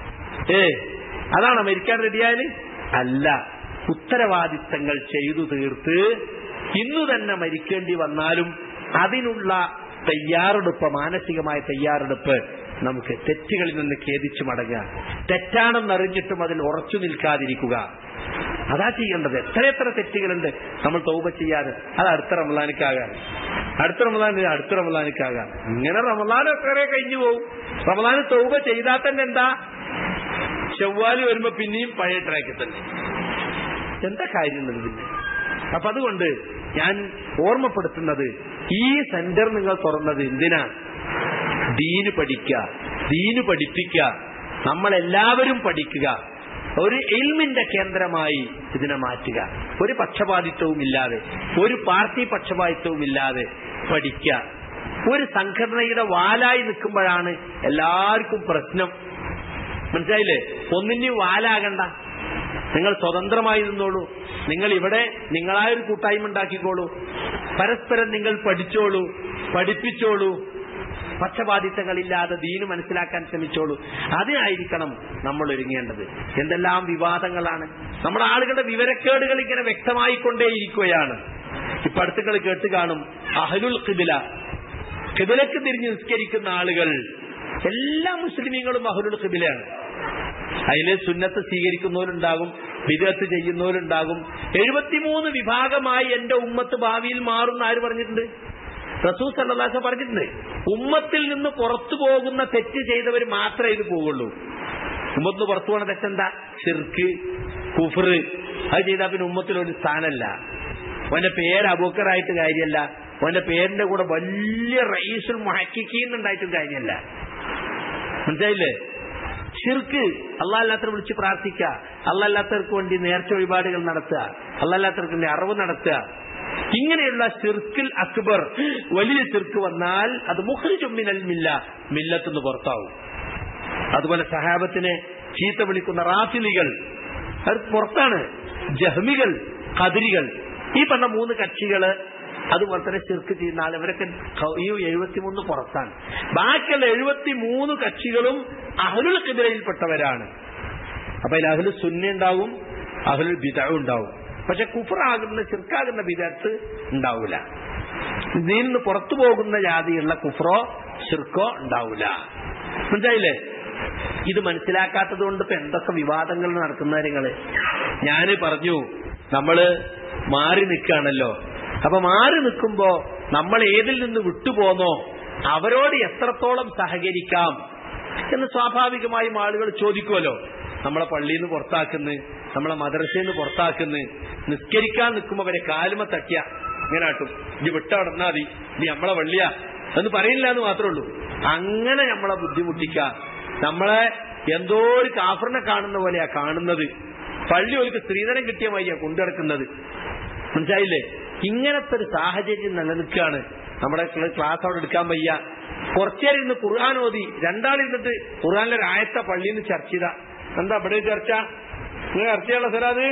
അതാണ് മരിക്കാൻ റെഡിയായാല്? അല്ല. ഉത്തരവാദിത്തങ്ങൾ ചെയ്തു തീർത്ത് ഇന്നു തന്നെ മരിക്കേണ്ടി വന്നാലും അതിനുള്ള തയ്യാറെടുപ്പ്, മാനസികമായ തയ്യാറെടുപ്പ് നമുക്ക് തെറ്റുകളിൽ നിന്ന് ഖേദിച്ചു മടങ്ങുക. തെറ്റാണെന്നറിഞ്ഞിട്ടും അതിൽ ഉറച്ചു നിൽക്കാതിരിക്കുക. അതാ ചെയ്യേണ്ടത്. എത്രയെത്ര തെറ്റുകളുണ്ട് നമ്മൾ തൗബ ചെയ്യാതെ. അത് അടുത്ത റമളാനിക്കാകാൻ, അടുത്ത റമളാനിക്കാകാൻ, ഇങ്ങനെ റമളാനൊക്കെ കഴിഞ്ഞു പോകും. റമളാന് തൗബ ചെയ്താൽ തന്നെ എന്താ, ശവ്വാല് വരുമ്പോ പിന്നെയും പഴയ ട്രാക്കിൽ തന്നെ. എന്താ കാര്യം പിന്നെ? അപ്പൊ അതുകൊണ്ട് ഞാൻ ഓർമ്മപ്പെടുത്തുന്നത്, ഈ സെന്റർ നിങ്ങൾ തുറന്നത് എന്തിനാ? ദീന് പഠിക്കുക, ദീന് പഠിപ്പിക്കുക, നമ്മളെല്ലാവരും പഠിക്കുക, ഒരു ഇൽമിന്റെ കേന്ദ്രമായി ഇതിനെ മാറ്റുക. ഒരു പക്ഷപാതിത്വവും ഇല്ലാതെ, ഒരു പാർട്ടി പക്ഷപാതിത്വവും ഇല്ലാതെ പഠിക്കുക. ഒരു സംഘടനയുടെ വാലായി നിൽക്കുമ്പോഴാണ് എല്ലാവർക്കും പ്രശ്നം. മനസ്സിലായില്ലേ? ഒന്നിനും വാലാകണ്ട. നിങ്ങൾ സ്വതന്ത്രമായി നിന്നോളൂ. നിങ്ങൾ ഇവിടെ നിങ്ങളായൊരു കൂട്ടായ്മ ഉണ്ടാക്കിക്കോളൂ. പരസ്പരം നിങ്ങൾ പഠിച്ചോളൂ, പഠിപ്പിച്ചോളൂ. പക്ഷപാതിത്വങ്ങളില്ലാതെ ദീന് മനസ്സിലാക്കാൻ ശ്രമിച്ചോളൂ. അതിനായിരിക്കണം നമ്മൾ ഒരുങ്ങേണ്ടത്. എന്തെല്ലാം വിവാദങ്ങളാണ്! നമ്മുടെ ആളുകളുടെ വിവരക്കേടുകൾ ഇങ്ങനെ വ്യക്തമായിക്കൊണ്ടേയിരിക്കുകയാണ്. ഇപ്പൊ അടുത്തുകൾ കേട്ട് കാണും, അഹ്ലുൽ ഖിബില, ഖിബിലക്ക് തിരിഞ്ഞ് നിസ്കരിക്കുന്ന ആളുകൾ, എല്ലാ മുസ്ലിമീങ്ങളും അഹ്ലുൽ ഖിബിലയാണ്. അതില് സുന്നത്ത് സ്വീകരിക്കുന്നവരുണ്ടാകും, ബിദ്അത്ത് ചെയ്യുന്നവരുണ്ടാകും. 73 വിഭാഗമായി എന്റെ ഉമ്മത്ത് ഭാവിയിൽ മാറുന്ന ആര് പറഞ്ഞിട്ടുണ്ട്? റസൂൽ സല്ലല്ലാഹു അലൈഹി വസല്ലം പറഞ്ഞിട്ടുണ്ട്. ഉമ്മത്തിൽ നിന്ന് പുറത്തു പോകുന്ന തെറ്റ് ചെയ്തവർ മാത്രമേ ഇത് പോകുള്ളൂ. ഉമ്മത്തിന് പുറത്തു പോകുന്ന തെറ്റെന്താ? ശിർക്ക്, കുഫ്ർ. അത് ചെയ്താൽ പിന്നെ ഉമ്മത്തിൽ ഒരു സ്ഥാനമല്ല. അവന്റെ പേര് അബൂബക്കറായിട്ട് കാര്യമല്ല, അവന്റെ പേരിന്റെ കൂടെ വലിയ റഈസുൽ മുഹഖിഖീൻ ഉണ്ടായിട്ടും കാര്യമല്ല. മനസ്സിലായില്ലേ? ശിർക്ക്, അല്ലാഹുവിനെ വിളിച്ച് പ്രാർത്ഥിക്കുക, അല്ലാഹുവിനല്ലാത്തവർക്ക് വേണ്ടി നേർച്ച വഴിപാടുകൾ നടത്തുക, അല്ലാഹുവിനല്ലാത്തവർക്ക് വേണ്ടി അറിവ് നടത്തുക. ഇങ്ങനെയുള്ള ശിർക്കിൽ അക്ബർ, വലിയ ശിർക്ക് വന്നാൽ അത് മുഖ്രിജും മിനൽ മില്ല, മില്ലത്തുനിന്ന് പുറത്താവും. അതുപോലെ സഹാബത്തിനെ ചീത്ത വിളിക്കുന്ന റാഫിലികൾ, അത് പുറത്താണ്. ജഹ്മികൾ, ഖദരികൾ, ഈ പറഞ്ഞ 3 കക്ഷികള്, അതുപോലെ തന്നെ ശിർക്ക് ചെയ്യുന്ന ആൾ, ഇവരൊക്കെ ഈ 73 പുറത്താണ്. ബാക്കിയുള്ള 73 കക്ഷികളും അഹ്ലുൽ ഖിബലയിൽപ്പെട്ടവരാണ്. അപ്പൊ അതിൽ അഹ്ലുൽ സുന്ന ഉണ്ടാവും, അഹ്ലുൽ ബിദ്അ ഉണ്ടാവും. പക്ഷെ കുഫറാകുന്ന, ശിർക്കാകുന്ന ബിദ്അത്ത് ഉണ്ടാവൂല. ഇതിൽ നിന്ന് പുറത്തു പോകുന്ന ജാതിയുള്ള കുഫറോ ശിർക്കോ ഉണ്ടാവൂല. മനസ്സിലായില്ലേ? ഇത് മനസ്സിലാക്കാത്തത് കൊണ്ട് ഇപ്പൊ എന്തൊക്കെ വിവാദങ്ങൾ നടക്കുന്ന കാര്യങ്ങള്. ഞാന് പറഞ്ഞു, നമ്മള് മാറി നിൽക്കുകയാണല്ലോ. അപ്പൊ മാറി നിൽക്കുമ്പോ നമ്മൾ ഏതിൽ നിന്ന് വിട്ടുപോന്നോ അവരോട് എത്രത്തോളം സഹകരിക്കാം എന്ന് സ്വാഭാവികമായും ആളുകൾ ചോദിക്കുമല്ലോ. നമ്മളെ പള്ളിയിൽ നിന്ന് പുറത്താക്കുന്നു, നമ്മളെ മദ്രസയിൽ നിന്ന് പുറത്താക്കുന്നു, നിസ്കരിക്കാൻ നിൽക്കുമ്പോ അവരെ കാലുമ തട്ടിയ ഇങ്ങനെ ആട്ടും, ഇനി വിട്ടവിടന്നാ മതി, ഇനി നമ്മളെ വള്ളിയാ എന്ന് പറയില്ല എന്ന് മാത്രമേ ഉള്ളൂ. അങ്ങനെ നമ്മളെ ബുദ്ധിമുട്ടിക്കുക, നമ്മളെ എന്തോ ഒരു കാഫറിനെ കാണുന്ന പോലെയാ കാണുന്നത്. പള്ളി ഒലിക്ക് സ്ത്രീധനം കിട്ടിയ വഴിയാ കൊണ്ടുനടക്കുന്നത്. മനസ്സിലായില്ലേ? ഇങ്ങനത്തെ ഒരു സാഹചര്യം നിലനിൽക്കുകയാണ്. നമ്മുടെ ക്ലാസ് അവിടെ എടുക്കാൻ വയ്യ. കുറച്ചേരം ഇരുന്ന് ഖുർആൻ ഓതി, രണ്ടാളിരുന്നിട്ട് ഖുർആനിലെ ഒരു ആയത്ത പള്ളിയിൽ നിന്ന് ചർച്ച ചെയ്ത, എന്താ ഇവിടെ ചർച്ച? നിങ്ങൾ ചർച്ചയുള്ള സ്ഥലത്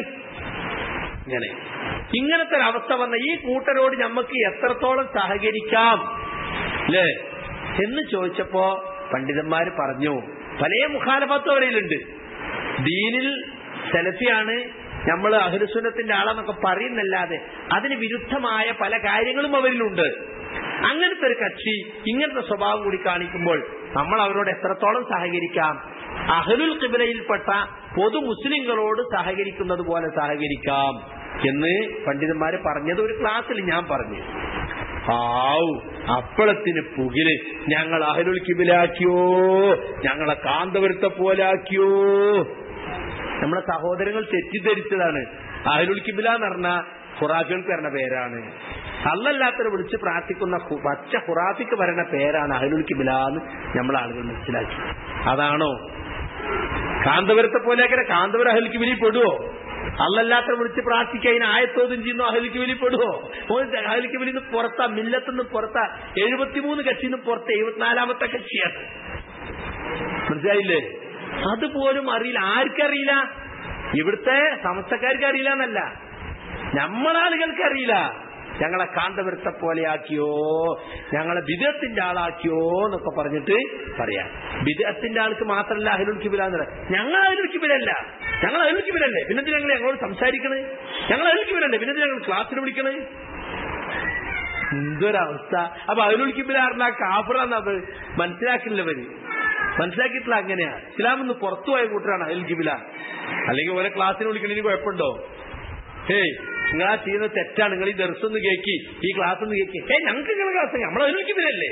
ഇങ്ങനത്തെ ഒരു അവസ്ഥ വന്ന ഈ കൂട്ടരോട് നമുക്ക് എത്രത്തോളം സഹകരിക്കാം അല്ലേ എന്ന് ചോദിച്ചപ്പോ പണ്ഡിതന്മാര് പറഞ്ഞു, പല മുഖാലഫത്തും അവരിലുണ്ട്. ദീനിൽ സലഫിയാണ്, നമ്മൾ അഹ്ലുസുന്നത്തിന്റെ ആളെന്നൊക്കെ പറയുന്നല്ലാതെ അതിന് വിരുദ്ധമായ പല കാര്യങ്ങളും അവരിലുണ്ട്. അങ്ങനത്തെ ഒരു കക്ഷി ഇങ്ങനത്തെ സ്വഭാവം കൂടി കാണിക്കുമ്പോൾ നമ്മൾ അവരോട് എത്രത്തോളം സഹകരിക്കാം? അഹ്ലുൽ ഖിബലയിൽപ്പെട്ട പൊതു മുസ്ലിങ്ങളോട് സഹകരിക്കുന്നത് പോലെ സഹകരിക്കാം എന്ന് പണ്ഡിതന്മാര് പറഞ്ഞത് ഒരു ക്ലാസ്സിൽ ഞാൻ പറഞ്ഞു. അപ്പളത്തിന് പുകില്, ഞങ്ങൾ അഹ്ലുൽ ഖിബലാക്കിയോ, ഞങ്ങളെ കാന്തവൃത്തെ പോലാക്കിയോ. നമ്മളെ സഹോദരങ്ങൾ തെറ്റിദ്ധരിച്ചതാണ്. അഹ്ലുൽ ഖിബല എന്ന് പറഞ്ഞ ഖുറാഫികൾക്ക് വരുന്ന പേരാണ്. അല്ലല്ലാത്തവരെ വിളിച്ച് പ്രാർത്ഥിക്കുന്ന പച്ച ഖുറാഫിക്ക് വരുന്ന പേരാണ് അഹ്ലുൽ ഖിബല എന്ന് നമ്മൾ ആളുകൾ മനസ്സിലാക്കി. അതാണോ കാന്തവരത്തെ പോലെ? കാന്തവര അഹ്ലുൽ ഖിബലയിൽ പെടുവോ? അല്ലല്ലാത്തവരെ വിളിച്ച് പ്രാർത്ഥിക്കുക, അതിന് ആയത്തോതും ചെയ്യുന്നു, അഹ്ലുൽ ഖിബലയിൽ പെടുവോ? അഹ്ലുൽ ഖിബലയിൽ നിന്ന് പുറത്താ, മില്ലത്തുനിന്ന് പുറത്താ, 73 കക്ഷിയിൽ നിന്ന് പുറത്ത് 74ാമത്തെ കക്ഷിയാണ്. മനസ്സിലായില്ലേ? അതുപോലും അറിയില്ല. ആർക്കറിയില്ല? ഇവിടുത്തെ സമസ്തക്കാർക്ക് അറിയില്ല എന്നല്ല, നമ്മളാളുകൾക്ക് അറിയില്ല. ഞങ്ങളെ കാന്തവൃത്തെ പോലെയാക്കിയോ, ഞങ്ങളെ ബിദ്അത്തിന്റെ ആളാക്കിയോ എന്നൊക്കെ പറഞ്ഞിട്ട് പറയാം. ബിദ്അത്തിന്റെ ആൾക്ക് മാത്രമല്ല അഹ്ലുൽ ഖിബല എന്ന് പറയാം. ഞങ്ങൾ അഹ്ലുൽ ഖിബലല്ല, ഞങ്ങൾ അഹ്ലുൽ ഖിബലല്ലേ, പിന്നെന്തിനാ ഞങ്ങൾ ഞങ്ങളോട് സംസാരിക്കണേ? ഞങ്ങൾ അഹ്ലുൽ ഖിബലല്ലേ, പിന്നെന്തിനാ ഞങ്ങൾ ക്ലാസ്സിന് വിളിക്കണേ? എന്തൊരവസ്ഥ! അപ്പൊ അഹ്ലുൽ ഖിബല പറഞ്ഞാൽ കാഫിറാന്നത് മനസ്സിലാക്കില്ലവര്. മനസ്സിലാക്കിയിട്ടില്ല. അങ്ങനെയാ ഇസ്ലാമിൽ നിന്ന് പുറത്തു പോയ കൂട്ടരാണ് അഹ്ലുൽ ഖിബ്ല. അല്ലെങ്കിൽ ഓരോ ക്ലാസ്സിന് വിളിക്കണതിന് കുഴപ്പമുണ്ടോ? ഹേയ് നിങ്ങളാ ചെയ്യുന്നത് തെറ്റാണ്, നിങ്ങൾ ഈ ദർസൊന്ന് കേക്കി, ഈ ക്ലാസ് ഒന്ന് കേക്കി, ഞങ്ങൾക്ക് നിങ്ങളെ ക്ലാസ് നമ്മൾ അഹ്ലുൽ ഖിബ്ലയല്ലേ,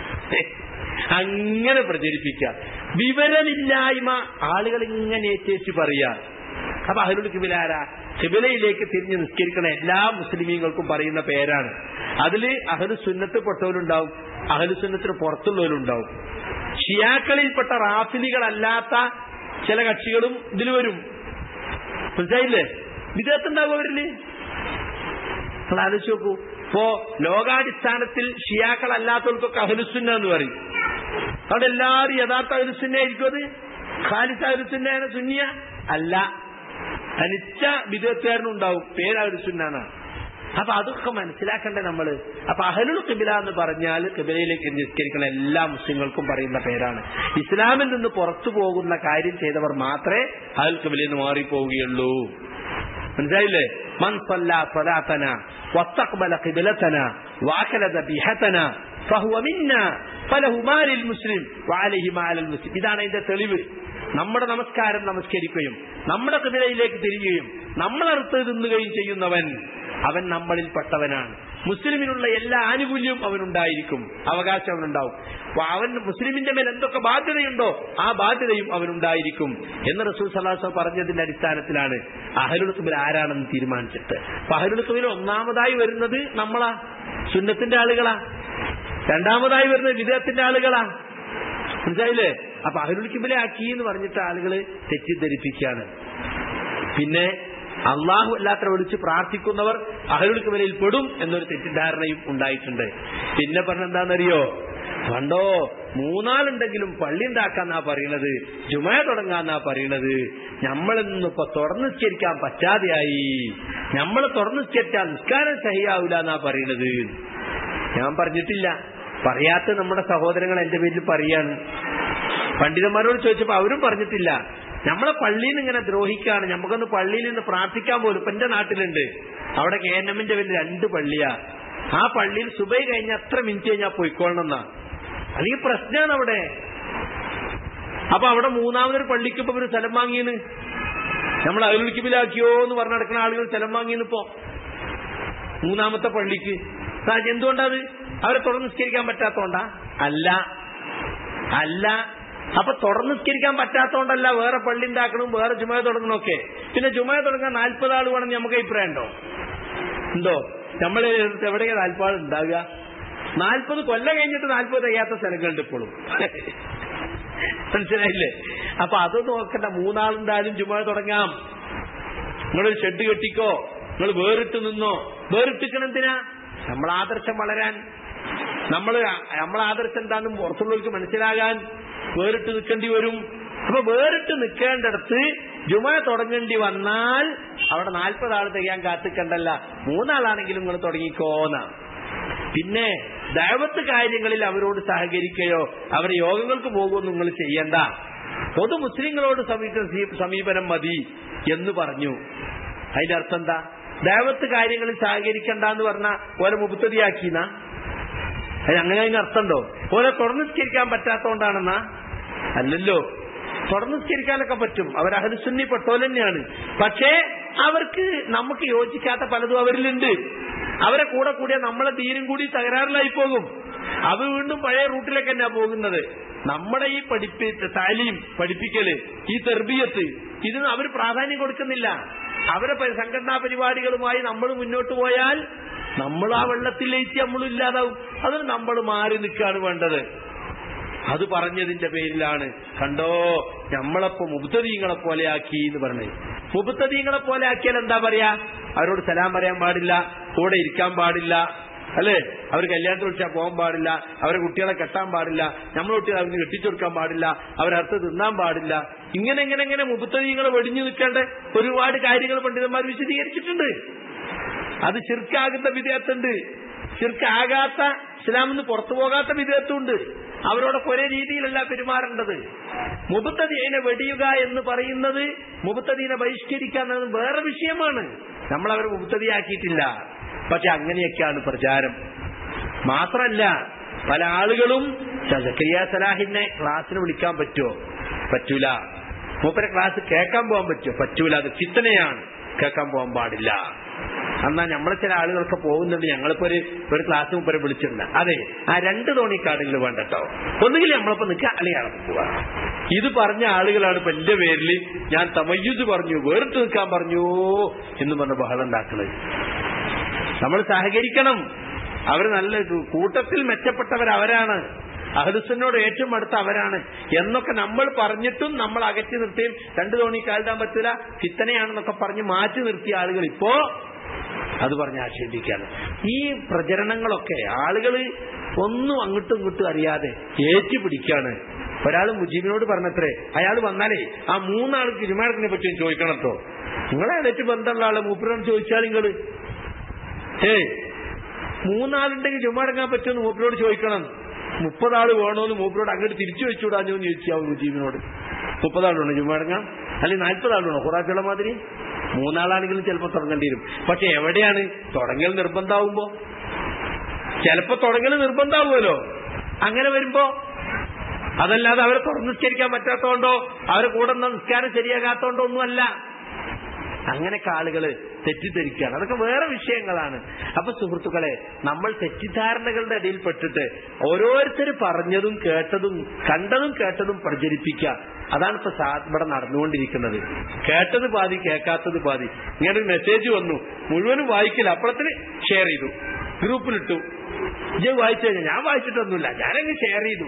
അങ്ങനെ പ്രചരിപ്പിക്കുക. വിവരമില്ലായ്മ ആളുകൾ ഇങ്ങനെ ഏറ്റേച്ച് പറയാ. അപ്പൊ അഹ്ലുൽ ഖിബ്ല ആരാ? ഖിബ്ലയിലേക്ക് തിരിഞ്ഞ് നിസ്കരിക്കണ എല്ലാ മുസ്ലിമീങ്ങൾക്കും പറയുന്ന പേരാണ്. അതില് അഹ്ലു സുന്നത്ത് പെട്ടവരുണ്ടാവും, അഹ്ലു സുന്നത്തിന് പുറത്തുള്ളവരുണ്ടാവും. ഷിയാക്കളിൽപ്പെട്ട റാഫിദികളല്ലാത്ത ചില കക്ഷികളും ഇതിൽ വരും. മനസ്സിലായില്ലേ? വിദേഹത്തുണ്ടാവും അവരില്. നിങ്ങൾ ആലോചിച്ച് നോക്കൂ. ഇപ്പോ ലോകാടിസ്ഥാനത്തിൽ ഷിയാക്കളല്ലാത്തവർക്കൊക്കെ അഹ്ലുസുന്ന എന്ന് പറയും. അവിടെ എല്ലാവരും യഥാർത്ഥ അഹ്ലുസുന്ന ആയിരിക്കും. അത് ഖാലിസ് അഹ്ലുസുന്ന സുന്നിയ അല്ല, തനിച്ച വിദേഹത്തുകാരനുണ്ടാവും, പേര് അഹ്ലുസുന്ന. അപ്പൊ അതൊക്കെ മനസ്സിലാക്കണ്ടേ നമ്മള്. അപ്പൊ അഹ്ലുൽ ഖിബ്ല എന്ന് പറഞ്ഞാൽ ഖിബ്ലയിലേക്ക് നിസ്കരിക്കുന്ന എല്ലാ മുസ്ലിങ്ങൾക്കും പറയുന്ന പേരാണ്. ഇസ്ലാമിൽ നിന്ന് പുറത്തു പോകുന്ന കാര്യം ചെയ്തവർ മാത്രമേ അഹ്ലുൽ ഖിബ്ലയിൽ നിന്ന് മാറിപ്പോവുകയുള്ളൂ. മനസ്സിലായില്ലേ? മൻ സല്ല സ്വലാത്തന വസ്തഖ്ബല ഖിബ്ലതന വഅഖല ദബീഹതന ഫഹുവ മിന്നാ ഫലഹു മാലിൽ മുസ്ലിം വഅലൈഹി മാലൽ മുസ്ലിം. ഇതാണ് അതിന്റെ തെളിവ്. നമ്മുടെ നമസ്കാരം നമസ്കരിക്കുകയും നമ്മുടെ ഖിബ്ലയിലേക്ക് തിരിയുകയും നമ്മൾ അറുത്ത് തിന്നുകയും ചെയ്യുന്നവൻ അവൻ നമ്മളിൽപ്പെട്ടവനാണ്. മുസ്ലിമിനുള്ള എല്ലാ ആനുകൂല്യവും അവനുണ്ടായിരിക്കും, അവകാശം അവനുണ്ടാവും. അവൻ മുസ്ലിമിന്റെ മേൽ എന്തൊക്കെ ബാധ്യതയുണ്ടോ ആ ബാധ്യതയും അവനുണ്ടായിരിക്കും എന്ന് റസൂൽ സല്ലല്ലാഹു അലൈഹി വസല്ലം പറഞ്ഞതിന്റെ അടിസ്ഥാനത്തിലാണ് അഹ്ലുൽ ഖിബ്ല ആരാണെന്ന് തീരുമാനിച്ചിട്ട്. അപ്പൊ അഹ്ലുൽ ഖിബ്ല ഒന്നാമതായി വരുന്നത് നമ്മളാ, സുന്നത്തിന്റെ ആളുകളാ. രണ്ടാമതായി വരുന്നത് വിദേഹത്തിന്റെ ആളുകളാ. മനസ്സിലായില്ലേ? അപ്പൊ അഹ്ലുൽ ഖിബ്ല ആക്കി എന്ന് പറഞ്ഞിട്ട് ആളുകൾ തെറ്റിദ്ധരിപ്പിക്കുകയാണ്. പിന്നെ അള്ളാഹു അല്ലാത്ത വിളിച്ച് പ്രാർത്ഥിക്കുന്നവർ അഹ്ലുൽ ഖിബ്ലയിൽ പെടും എന്നൊരു തെറ്റിദ്ധാരണയും ഉണ്ടായിട്ടുണ്ട്. പിന്നെ പറഞ്ഞെന്താണെന്നറിയോ? പണ്ടോ 3 പള്ളി ഉണ്ടാക്കാന്നാ പറയണത്, ജുമാ തുടങ്ങാന്നാ പറയണത്, നമ്മളിന്നിപ്പോ തുറന്നിസ്കരിക്കാൻ പറ്റാതെയായി, നമ്മൾ തുറന്നിസ്കരിച്ചാൽ നിസ്കാരം സഹിയാവൂല എന്നാ പറയണത്. ഞാൻ പറഞ്ഞിട്ടില്ല, പറയാത്ത നമ്മുടെ സഹോദരങ്ങൾ എന്റെ പേരിൽ പറയാണ്. പണ്ഡിതന്മാരോട് ചോദിച്ചപ്പോ അവരും പറഞ്ഞിട്ടില്ല. നമ്മളെ പള്ളിയിൽ നിന്ന് ഇങ്ങനെ ദ്രോഹിക്കാണ്, നമുക്കൊന്ന് പള്ളിയിൽ നിന്ന് പ്രാർത്ഥിക്കാൻ പോലും. ഇപ്പൊ എന്റെ നാട്ടിലുണ്ട്, അവിടെ KNMന്റെ പേരിൽ 2 പള്ളിയാ. ആ പള്ളിയിൽ സുബൈ കഴിഞ്ഞ എത്ര മിനിറ്റ് കഴിഞ്ഞാൽ പോയിക്കോളണമെന്നാ. അല്ലെങ്കിൽ പ്രശ്നമാണ് അവിടെ. അപ്പൊ അവിടെ 3ാമതൊരു പള്ളിക്ക് ഇപ്പൊ ഒരു സ്ഥലം വാങ്ങിയെന്ന്, നമ്മൾ അഹ്ലുൽ ഖിബ്ലയാക്കിയോ എന്ന് പറഞ്ഞ് നടക്കുന്ന ആളുകൾ സ്ഥലം വാങ്ങിയെന്ന് ഇപ്പോ 3ാമത്തെ പള്ളിക്ക്. എന്തുകൊണ്ടത്? അവരെ തുറന്ന് നിസ്കരിക്കാൻ പറ്റാത്തോണ്ടാ? അല്ല. അപ്പൊ തുറന്ന് നിസ്കരിക്കാൻ പറ്റാത്തോണ്ടല്ല, വേറെ പള്ളി ഉണ്ടാക്കണം, വേറെ ജുമാ തുടങ്ങണമൊക്കെ. പിന്നെ ജുമാ തുടങ്ങാൻ 40 ആൾ വേണമെന്ന് നമുക്ക് അഭിപ്രായം ഉണ്ടോ? ഉണ്ടോ? നമ്മൾ എവിടെയാ 40 ആൾ ഉണ്ടാവുക? 40 കൊല്ലം കഴിഞ്ഞിട്ട് 40 തികയാത്ത സ്ഥലങ്ങളുണ്ട് ഇപ്പോഴും. മനസ്സിലായില്ലേ? അപ്പൊ അത് നോക്കണ്ട. 3 ആളുണ്ടായാലും ജുമാ തുടങ്ങാം. നിങ്ങളൊരു ഷെഡ് കെട്ടിക്കോ, നിങ്ങൾ വേറിട്ട് നിന്നോ. വേറിട്ടിക്കണെന്തിനാ? നമ്മളെ ആദർശം വളരാൻ, നമ്മളെ ആദർശം എന്താണെന്ന് പുറത്തുള്ളവർക്ക് മനസ്സിലാകാൻ വേറിട്ട് നിൽക്കേണ്ടി വരും. അപ്പൊ വേറിട്ട് നിൽക്കേണ്ടടുത്ത് ജുമാ തുടങ്ങേണ്ടി വന്നാൽ അവിടെ 40 ആൾ തികയാൻ കാത്തിക്കണ്ടല്ല, 3 ആളാണെങ്കിലും നിങ്ങൾ തുടങ്ങിക്കോന്നാ. പിന്നെ ദഅവത്ത് കാര്യങ്ങളിൽ അവരോട് സഹകരിക്കുകയോ അവരെ യോഗങ്ങൾക്ക് പോകുകയോ നിങ്ങൾ ചെയ്യണ്ട. പൊതു മുസ്ലിങ്ങളോട് സമീപനം മതി എന്ന് പറഞ്ഞു. അതിന്റെ അർത്ഥം എന്താ? ദഅവത്ത് കാര്യങ്ങളിൽ സഹകരിക്കണ്ട എന്ന് പറഞ്ഞാൽ ഓരോ മുബ്തദിയാക്കിന്നാ? അങ്ങനെ അതിന് അർത്ഥമുണ്ടോ? ഓരോ തുറന്നിസ്കരിക്കാൻ പറ്റാത്തോണ്ടാണെന്നാ? അല്ലല്ലോ, തുറന്നിസ്കരിക്കാനൊക്കെ പറ്റും. അവർ അഹ്ലുസുന്നി പെട്ടോൽ തന്നെയാണ്. പക്ഷേ അവർക്ക് നമുക്ക് യോജിക്കാത്ത പലതും അവരിലുണ്ട്. അവരെ കൂടെ കൂടിയാൽ നമ്മളെ ദീനും കൂടി തകരാറിലായി പോകും. അവർ വീണ്ടും പഴയ റൂട്ടിലേക്ക് തന്നെയാ പോകുന്നത്. നമ്മുടെ ഈ താലീം, പഠിപ്പിക്കല്, ഈ തർബിയത്ത്, ഇതിന് അവർ പ്രാധാന്യം കൊടുക്കുന്നില്ല. അവരെ സംഘടനാ പരിപാടികളുമായി നമ്മൾ മുന്നോട്ട് പോയാൽ നമ്മൾ ആ വെള്ളത്തിലേക്ക് നമ്മളും ഇല്ലാതാവും. അതിന് നമ്മൾ മാറി നിൽക്കുകയാണ് വേണ്ടത്. അത് പറഞ്ഞതിന്റെ പേരിലാണ് കണ്ടോ നമ്മളപ്പോ മുബ്തദീങ്ങളെ പോലെ ആക്കി എന്ന് പറഞ്ഞത്. മുബ്തദീങ്ങളെ പോലെ ആക്കിയാൽ എന്താ പറയാ? അവരോട് സലാം പറയാൻ പാടില്ല, കൂടെ ഇരിക്കാൻ പാടില്ല, അല്ലേ? അവർ കല്യാണത്തിൽ വിളിച്ചാൽ പോകാൻ പാടില്ല, അവരെ കുട്ടികളെ കെട്ടാൻ പാടില്ല, നമ്മളെ കുട്ടികളെ അവർക്ക് കെട്ടിച്ചെടുക്കാൻ പാടില്ല, അവരടുത്ത് തിന്നാൻ പാടില്ല. ഇങ്ങനെ മുബ്തദീങ്ങൾ വെടിഞ്ഞു നിൽക്കേണ്ട ഒരുപാട് കാര്യങ്ങൾ പണ്ഡിതന്മാർ വിശദീകരിച്ചിട്ടുണ്ട്. അത് ശിർക്കാകുന്ന വിദേഹത്തുണ്ട്, ശിർക്കാകാത്ത, ഇസ്ലാമിൽ നിന്ന് പുറത്തു പോകാത്ത വിദേഹത്തുണ്ട്. അവരോടൊക്കെ ഒരേ രീതിയിലല്ല പെരുമാറേണ്ടത്. മുബ്തദീനെ വെടിയുക എന്ന് പറയുന്നത്, മുബ്തദീനെ ബഹിഷ്കരിക്കുക എന്നത് വേറെ വിഷയമാണ്. നമ്മൾ അവരെ മുബ്തദിയാക്കിയിട്ടില്ല. പക്ഷെ അങ്ങനെയൊക്കെയാണ് പ്രചാരം. മാത്രല്ല പല ആളുകളും സക്കരിയ സലാഹിനെ ക്ലാസ്സിന് വിളിക്കാൻ പറ്റുമോ? പറ്റൂല. മൂപ്പരെ ക്ലാസ് കേൾക്കാൻ പോകാൻ പറ്റുമോ? പറ്റൂല. അത് ഫിത്നയാണ്, കേൾക്കാൻ പോകാൻ പാടില്ല. എന്നാൽ നമ്മളെ ചില ആളുകളൊക്കെ പോകുന്നുണ്ട്. ഞങ്ങളിപ്പോ ഒരു ക്ലാസ് മൂപ്പരെ വിളിച്ചിട്ടുണ്ട്. അതെ, ആ 2 തോണിക്കാടുകൾ വേണ്ടട്ടോ. ഒന്നുകിൽ നമ്മളിപ്പോ നിൽക്കുക, അല്ലെങ്കിൽ അവിടെ പോവാ. ഇത് പറഞ്ഞ ആളുകളാണ് ഇപ്പൊ എന്റെ പേരിൽ ഞാൻ തമയ്യുസ് പറഞ്ഞു, വേറിട്ട് നിൽക്കാൻ പറഞ്ഞു എന്ന് പറഞ്ഞ ബഹളം ഉണ്ടാക്കുന്നത്. നമ്മൾ സഹകരിക്കണം. അവർ നല്ല കൂട്ടത്തിൽ മെച്ചപ്പെട്ടവരവരാണ്, അഹ്ലുസുന്നയോട് ഏറ്റവും അടുത്ത അവരാണ് എന്നൊക്കെ നമ്മൾ പറഞ്ഞിട്ടും നമ്മൾ അകറ്റി നിർത്തിയും 2 തോണിക്കാലിടാൻ പറ്റില്ല, ഫിത്തനയാണെന്നൊക്കെ പറഞ്ഞ് മാറ്റി നിർത്തിയ ആളുകൾ ഇപ്പോ അത് പറഞ്ഞ് ആക്ഷേപിക്കാണ്. ഈ പ്രചരണങ്ങളൊക്കെ ആളുകൾ ഒന്നും അങ്ങോട്ടും ഇങ്ങോട്ടും അറിയാതെ ഏറ്റുപിടിക്കാണ്. ഒരാൾ മുജീബിനോട് പറഞ്ഞത്രേ, അയാൾ വന്നാലേ ആ 3 ആൾക്ക് ജുമാഅത്തിനെ പറ്റി ചോദിക്കണം കേട്ടോ. നിങ്ങളേറ്റ് ബന്ധമുള്ള ആളെ മൂപ്പരോട് ചോദിച്ചാൽ നിങ്ങള് 3 ആളുണ്ടെങ്കിൽ ജുമാഅടങ്ങാൻ പറ്റുമെന്ന് മൂപ്പരോട് ചോദിക്കണം. 30 ആള് വേണോന്ന് മൂപ്പരോട് അങ്ങോട്ട് തിരിച്ചു വെച്ചുവിടാഞ്ഞോ എന്ന് ചോദിച്ചാവും മുജീബിനോട്. 30 ആളുണ്ടോ ജുമാഅടങ്ങാൻ? അല്ലെങ്കിൽ 40 ആളുണ്ടോ? ഖുറാഫിയുള്ള മാതിരി 3 ആളാണെങ്കിലും ചിലപ്പോൾ തുടങ്ങേണ്ടി വരും. പക്ഷെ എവിടെയാണ് തുടങ്ങൽ നിർബന്ധമാവുമ്പോ? ചിലപ്പോ തുടങ്ങൽ നിർബന്ധമാവുമല്ലോ. അങ്ങനെ വരുമ്പോ അതല്ലാതെ അവരെ തുറന്ന് നിസ്കരിക്കാൻ പറ്റാത്തോണ്ടോ അവരെ കൂടെ നിസ്കാരം ശരിയാകാത്തോണ്ടോ ഒന്നുമല്ല. അങ്ങനെയൊക്കെ ആളുകൾ തെറ്റിദ്ധരിക്കുകയാണ്. അതൊക്കെ വേറെ വിഷയങ്ങളാണ്. അപ്പൊ സുഹൃത്തുക്കളെ, നമ്മൾ തെറ്റിദ്ധാരണകളുടെ ഇടയിൽ പെട്ടിട്ട് ഓരോരുത്തർ പറഞ്ഞതും കേട്ടതും കണ്ടതും കേട്ടതും പ്രചരിപ്പിക്കുക. അതാണ് ഇപ്പൊ ഇവിടെ നടന്നുകൊണ്ടിരിക്കുന്നത്. കേട്ടത് പാതി, കേൾക്കാത്തത് പാതി. ഇങ്ങനെ ഒരു മെസ്സേജ് വന്നു, മുഴുവനും വായിക്കില്ല, അപ്പഴത്തിന് ഷെയർ ചെയ്തു, ഗ്രൂപ്പിലിട്ടു. ഇത് വായിച്ചു കഴിഞ്ഞാൽ ഞാൻ വായിച്ചിട്ടൊന്നുമില്ല, ഞാനങ്ങ് ഷെയർ ചെയ്തു.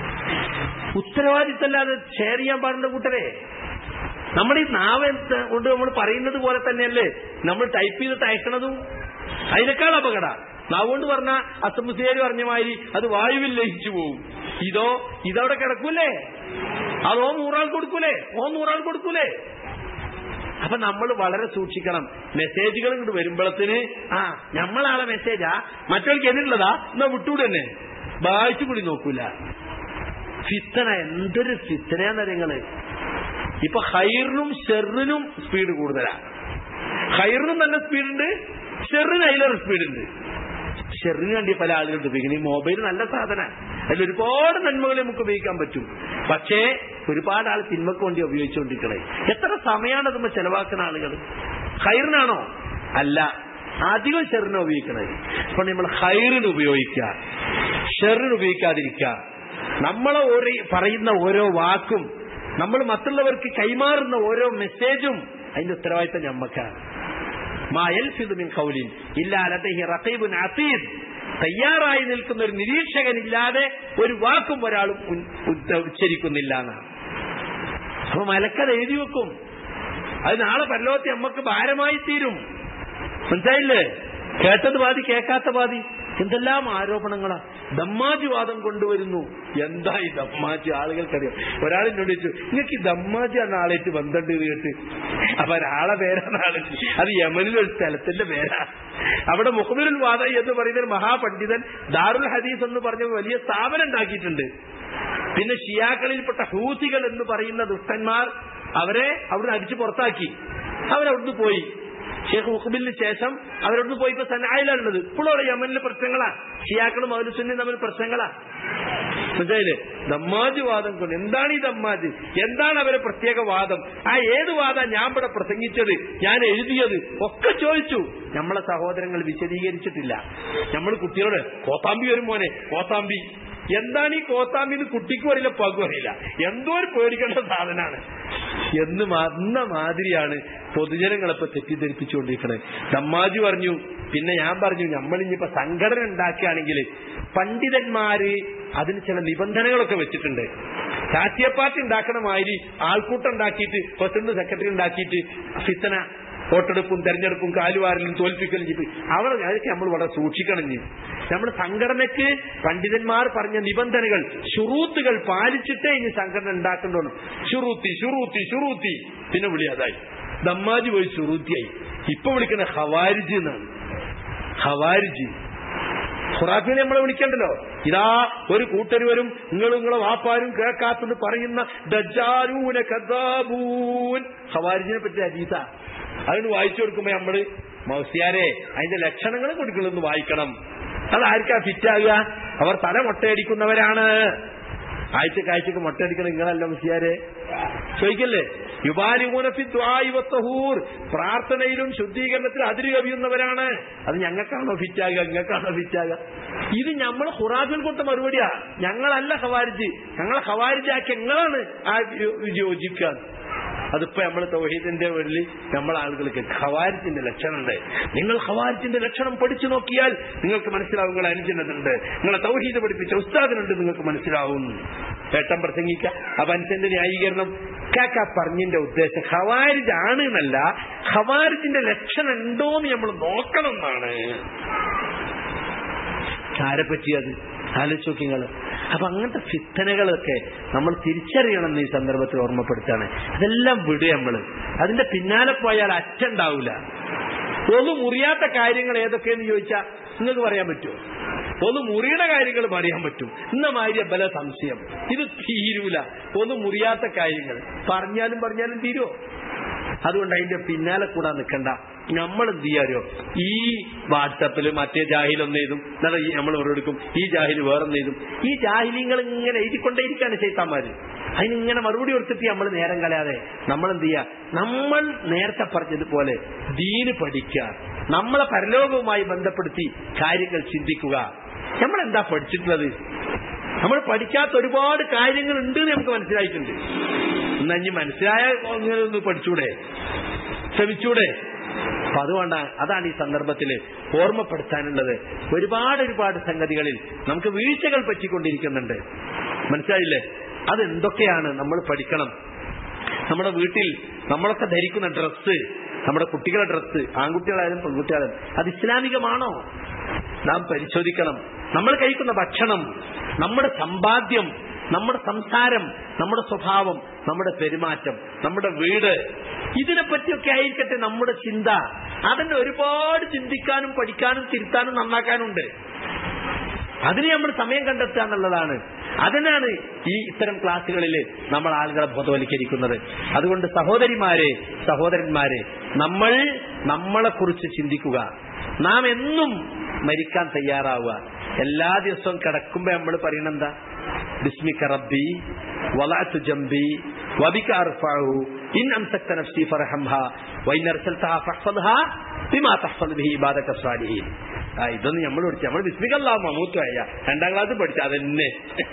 ഉത്തരവാദിത്തമല്ലാതെ ഷെയർ ചെയ്യാൻ പാടുന്ന കൂട്ടരെ. നമ്മുടെ ഈ നാവ് കൊണ്ട് നമ്മൾ പറയുന്നത് പോലെ തന്നെയല്ലേ നമ്മൾ ടൈപ്പ് ചെയ്തിട്ട് അയക്കണതും? അതിനേക്കാൾ അപകട. നാവ് കൊണ്ട് പറഞ്ഞ അസംബുസിയേര് പറഞ്ഞ മാതിരി അത് വായുവിൽ ലയിച്ചു പോവും. ഇതവിടെ കിടക്കൂലേ? അതോ 100 ആൾ കൊടുക്കൂലേ? അപ്പൊ നമ്മൾ വളരെ സൂക്ഷിക്കണം. മെസ്സേജുകൾ ഇങ്ങോട്ട് വരുമ്പോഴത്തിന് നമ്മളാളെ മെസ്സേജാ മറ്റവർക്ക് എന്നിട്ടുള്ളതാ, എന്നാ വിട്ടൂടെ തന്നെ വായിച്ചു കൂടി നോക്കൂല. ഫിത്തന, എന്തൊരു ഫിത്തനയാന്ന് നിങ്ങള്. ഇപ്പൊ ഹൈറിനും ഷെറിനും സ്പീഡ് കൂടുതലാ. ഹൈറിനും നല്ല സ്പീഡുണ്ട്, ഷെറിന് അതിലൊരു സ്പീഡുണ്ട്. ഷെറിന് വേണ്ടി പല ആളുകളുടെ ഉപയോഗിക്കുന്നത്. ഈ മൊബൈൽ നല്ല സാധന, അതിൽ ഒരുപാട് നന്മകൾ നമുക്ക് ഉപയോഗിക്കാൻ പറ്റും. പക്ഷേ ഒരുപാട് ആൾ തിന്മക്ക് വേണ്ടി ഉപയോഗിച്ചുകൊണ്ടിരിക്കണേ. എത്ര സമയമാണ് അതുമ്പോ ചെലവാക്കുന്ന ആളുകൾ? ഹൈറിനാണോ? അല്ല, അധികം ഷെറിനെ ഉപയോഗിക്കണേ. അപ്പൊ നമ്മൾ ഹൈറിന് ഉപയോഗിക്കുക, ഷെറിന് ഉപയോഗിക്കാതിരിക്കുക. നമ്മളെ പറയുന്ന ഓരോ വാക്കും, നമ്മൾ മറ്റുള്ളവർക്ക് കൈമാറുന്ന ഓരോ മെസ്സേജും അതിന്റെ ഉത്തരവാദിത്തം ഞമ്മക്കാണ്. മാ യൽഫിദു മിൻ ഖൗലിൻ ഇല്ലാ ലദൈഹി റഖീബുൻ അതീദ്. തയ്യാറായി നിൽക്കുന്ന ഒരു നിരീക്ഷകനില്ലാതെ ഒരു വാക്കും ഒരാളും ഉച്ചരിക്കുന്നില്ല എന്നാണ്. അപ്പൊ മലക്കത് എഴുതി വെക്കും. അത് നാളെ പരലോകത്ത് നമ്മക്ക് ഭാരമായി തീരും. മനസ്സിലായില്ലേ? കേട്ടത് പാതി, കേൾക്കാത്ത പാതി. എന്തെല്ലാം ആരോപണങ്ങളാ. ദമ്മാജി വാദം കൊണ്ടുവരുന്നു. എന്താ ഈ ദമ്മാജി? ആളുകൾക്കറിയാം. ഒരാളിനോട് ചോദിച്ചു, നിങ്ങൾക്ക് ഈ ദമ്മാജി എന്ന ആളേറ്റ് ബന്ധമുണ്ട് കേട്ട്. അപ്പൊ ഒരാളെ പേരാണ് ആള്. അത് യമനിലൊരു സ്ഥലത്തിന്റെ പേരാ. അവിടെ മുഹമ്മദുൽ വാദി എന്ന് പറയുന്ന ഒരു മഹാപണ്ഡിതൻ ദാറുൽ ഹദീസ് എന്ന് പറഞ്ഞ വലിയ സ്ഥാപനം ഉണ്ടാക്കിയിട്ടുണ്ട്. പിന്നെ ഷിയാക്കളിൽപ്പെട്ട ഹൂസികൾ എന്ന് പറയുന്ന ദുഷ്ടന്മാർ അവരെ അവിടുന്ന് അടിച്ചു പുറത്താക്കി. അവരവിടുന്ന് പോയി. ഷെയ്ഖ് മുഖബിലിന് ശേഷം അവരവിടുന്ന് പോയി ഇപ്പൊ സനായിലാണുള്ളത്. ഇപ്പോഴും യമനിലെ പ്രശ്നങ്ങളാ. ഷിയാക്കളും അഹ്ലുസുന്നയും തമ്മിൽ പ്രശ്നങ്ങളാ. മനസ്സിലായില്ലേ? ദമ്മാജ് വാദം കൊണ്ട് എന്താണ് ഈ ദമ്മാജ്? എന്താണ് അവരെ പ്രത്യേക വാദം? ഏത് വാദം ഞാൻ ഇവിടെ പ്രസംഗിച്ചത്, ഞാൻ എഴുതിയത് ഒക്കെ ചോദിച്ചു. നമ്മളെ സഹോദരങ്ങൾ വിശദീകരിച്ചിട്ടില്ല. നമ്മൾ കുട്ടികളോട് കോത്താമ്പി വരും മോനെ, കോത്താമ്പി എന്താണ് ഈ കോത്താമ്പി എന്ന് കുട്ടിക്കും അറിയില്ല, പകും അറിയില്ല. എന്തോ ഒരു പേടിക്കേണ്ട സാധനമാണ് എന്ന് വന്ന മാതിരിയാണ് പൊതുജനങ്ങളിപ്പോ തെറ്റിദ്ധരിപ്പിച്ചുകൊണ്ടിരിക്കുന്നത്. ദമ്മാജി പറഞ്ഞു. പിന്നെ ഞാൻ പറഞ്ഞു, നമ്മളിനിപ്പോ സംഘടന ഉണ്ടാക്കുകയാണെങ്കിൽ പണ്ഡിതന്മാര് അതിന് ചില നിബന്ധനകളൊക്കെ വെച്ചിട്ടുണ്ട്. രാഷ്ട്രീയ പാർട്ടി ഉണ്ടാക്കണ മാതിരി ആൾക്കൂട്ടം ഉണ്ടാക്കിയിട്ട് പ്രസിഡന്റ് സെക്രട്ടറി ഉണ്ടാക്കിയിട്ട് ഫിത്തന, വോട്ടെടുപ്പും തെരഞ്ഞെടുപ്പും കാലുവാരലും തോൽപ്പിക്കലും ചെയ്ത് അതൊക്കെ നമ്മൾ വളരെ സൂക്ഷിക്കണം. നമ്മുടെ സംഘടനയ്ക്ക് പണ്ഡിതന്മാർ പറഞ്ഞ നിബന്ധനകൾ, ഷുറൂത്തുകൾ പാലിച്ചിട്ടേ ഇനി സംഘടന ഉണ്ടാക്കേണ്ടതാണ്. ഷുറൂത്തി പിന്നെ വിളി അതായി. ദമ്മാജി പോയി ഷുറൂത്തിയായി. ഇപ്പൊ വിളിക്കുന്ന ഖവാരിജ് എന്നാണ്. ഖവാരിജ് ഖുറാഫിനെ നമ്മളെ വിളിക്കണ്ടല്ലോ. ഇതാ ഒരു കൂട്ടർ വരും, നിങ്ങളെ വാപ്പാരും കേൾക്കാത്തത് പറയുന്ന ദജ്ജാലൂന കദ്ദാബൂൻ. ഖവാരിജിനെ പറ്റി ഹദീസ. അതിന് വായിച്ചു കൊടുക്കുമ്പോ നമ്മള് മൗസിയാരെ അതിന്റെ ലക്ഷണങ്ങൾ കൊടുക്കണമെന്ന് വായിക്കണം. അതാർക്കാ ഫിറ്റാകുക? അവർ തല മൊട്ടയടിക്കുന്നവരാണ്. ആഴ്ചക്ക് മൊട്ടയടിക്കണം നിങ്ങളല്ല മുസ്ലിയാരെ ചോദിക്കല്ലേ. യുബാലിഗൂന ഫി ദുആഇ വത്തഹൂർ, പ്രാർത്ഥനയിലും ശുദ്ധീകരണത്തിലും അതിര് കവിയുന്നവരാണ്. അത് ഞങ്ങൾക്കാണോ ഫിറ്റാകുക, നിങ്ങൾക്കാണോ ഫിറ്റാകുക? ഇത് നമ്മൾ ഖുറാഫിൽ കൊടുത്ത മറുപടിയാ. ഞങ്ങളല്ല ഖവാരിജ്, ഞങ്ങളെ ഖവാരിജാക്കി ഞങ്ങളാണ് ആ യോജിക്കുക. അതിപ്പോ നമ്മൾ തൗഹീദിന്റെ പേരിൽ നമ്മളെ ആളുകൾക്ക് ഖവാരിജിന്റെ ലക്ഷണമുണ്ട്. നിങ്ങൾ ഖവാരിജിന്റെ ലക്ഷണം പഠിച്ചു നോക്കിയാൽ നിങ്ങൾക്ക് മനസ്സിലാവും. നിങ്ങളെ അനുജനുണ്ട്, നിങ്ങളെ തൗഹീദ് പഠിപ്പിച്ച ഉസ്താദിനുണ്ട്, നിങ്ങൾക്ക് മനസ്സിലാവും. ഏട്ടം പ്രസംഗിക്ക അപ്പൊ അനുസരിന്റെ ന്യായീകരണം പറഞ്ഞതിന്റെ ഉദ്ദേശം ഖവാരിജ് ആണ് എന്നല്ല, ഖവാരിജിന്റെ ലക്ഷണം ഉണ്ടോന്ന് നമ്മൾ നോക്കണം എന്നാണ്. ആരെ പറ്റിയത് ആലോചിച്ച് നോക്കി നിങ്ങൾ. അപ്പൊ അങ്ങനത്തെ ഫിത്തനകളൊക്കെ നമ്മൾ തിരിച്ചറിയണം ഈ സന്ദർഭത്തിൽ ഓർമ്മപ്പെടുത്താണ്. അതെല്ലാം വിടുക നമ്മള്. അതിന്റെ പിന്നാലെ പോയാൽ അറ്റുണ്ടാവില്ല. ഒന്ന് മുറിയാത്ത കാര്യങ്ങൾ ഏതൊക്കെയെന്ന് ചോദിച്ചാൽ നിങ്ങൾക്ക് പറയാൻ പറ്റുമോ? ഒന്ന് മുറിയുടെ കാര്യങ്ങൾ പറയാൻ പറ്റും. ഇന്ന മാതിരി ബല സംശയം ഇത് തീരൂല. ഒന്ന് മുറിയാത്ത കാര്യങ്ങൾ പറഞ്ഞാലും തീരുമോ? അതുകൊണ്ട് അതിന്റെ പിന്നാലെ കൂടാ നിൽക്കണ്ട. നമ്മൾ എന്ത് ചെയ്യാരോ, ഈ വാട്സാപ്പിൽ മറ്റേ ജാഹിലൊന്നും എഴുതും, നമ്മൾ ഓരോടുക്കും ഈ ജാഹിൽ വേറൊന്നും എഴുതും. ഈ ജാഹിലിങ്ങൾ ഇങ്ങനെ എഴുതിക്കൊണ്ടേയിരിക്കാണ് ശൈത്താന്മാര്. അതിനിങ്ങനെ മറുപടി കൊടുത്തിട്ട് നമ്മൾ നേരം കളയാതെ നമ്മൾ എന്ത് ചെയ്യുക, നമ്മൾ നേരത്തെ പറഞ്ഞതുപോലെ ദീന് പഠിക്കുക, നമ്മളെ പരലോകവുമായി ബന്ധപ്പെടുത്തി കാര്യങ്ങൾ ചിന്തിക്കുക. നമ്മളെന്താ പഠിച്ചിട്ടുള്ളത്? നമ്മൾ പഠിക്കാത്ത ഒരുപാട് കാര്യങ്ങൾ ഉണ്ട് എന്ന് നമുക്ക് മനസ്സിലായിട്ടുണ്ട്. എന്നാ ഇനി മനസ്സിലായ ഇങ്ങനെ ഒന്ന് പഠിച്ചൂടെ, ശ്രമിച്ചൂടെ? അപ്പൊ അതുകൊണ്ടാണ്, അതാണ് ഈ സന്ദർഭത്തിൽ ഓർമ്മപ്പെടുത്താനുള്ളത്. ഒരുപാട് സംഗതികളിൽ നമുക്ക് വീഴ്ചകൾ പറ്റിക്കൊണ്ടിരിക്കുന്നുണ്ട്. മനസ്സിലായില്ലേ? അതെന്തൊക്കെയാണ് നമ്മൾ പഠിക്കണം. നമ്മുടെ വീട്ടിൽ നമ്മളൊക്കെ ധരിക്കുന്ന ഡ്രസ്സ്, നമ്മുടെ കുട്ടികളുടെ ഡ്രസ്സ്, ആൺകുട്ടികളായാലും പെൺകുട്ടികളായാലും അത് ഇസ്ലാമികമാണോ നാം പരിശോധിക്കണം. നമ്മൾ കഴിക്കുന്ന ഭക്ഷണം, നമ്മുടെ സമ്പാദ്യം, നമ്മുടെ സംസാരം, നമ്മുടെ സ്വഭാവം, നമ്മുടെ പെരുമാറ്റം, നമ്മുടെ വീട്, ഇതിനെപ്പറ്റിയൊക്കെ ആയിരിക്കട്ടെ നമ്മുടെ ചിന്ത. അതിന് ഒരുപാട് ചിന്തിക്കാനും പഠിക്കാനും തിരുത്താനും നന്നാക്കാനുണ്ട്. അതിന് നമ്മൾ സമയം കണ്ടെത്തുക എന്നുള്ളതാണ്. അതിനാണ് ഈ ഇത്തരം ക്ലാസ്സുകളിൽ നമ്മൾ ആളുകളെ ബോധവൽക്കരിക്കുന്നത്. അതുകൊണ്ട് സഹോദരന്മാരെ നമ്മൾ നമ്മളെക്കുറിച്ച് ചിന്തിക്കുക. നാം എന്നും മരിക്കാൻ തയ്യാറാവുക. എല്ലാ ദിവസവും കിടക്കുമ്പോ നമ്മൾ പറയണെന്താ? ബിസ്മിക റബ്ബി വലഅതു ജംബി വബിക അർഫഉ ഇൻ അംസക്ത നഫ്സി ഫർഹംഹാ വഇൻ അർസൽതഹാ ഫഹ്ഫദ്ഹാ ബിമാ തഹ്ഫദ് ബിഹി ഇബാദക സ്വാലിഹീൻ. ഇതൊന്നും നമ്മൾ പഠിച്ചു. നമ്മൾ ബിസ്മിക അല്ലാഹു മമൂത്തുആയ 2ാം ക്ലാസ് പഠിച്ച അതന്നെ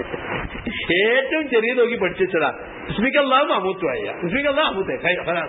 ഏറ്റവും ചെറിയ നോക്കി പഠിച്ചതാ. ബിസ്മിക അല്ലാഹു മമൂത്തുആയ, ബിസ്മിക അല്ലാഹു മമൂത്തുആയ.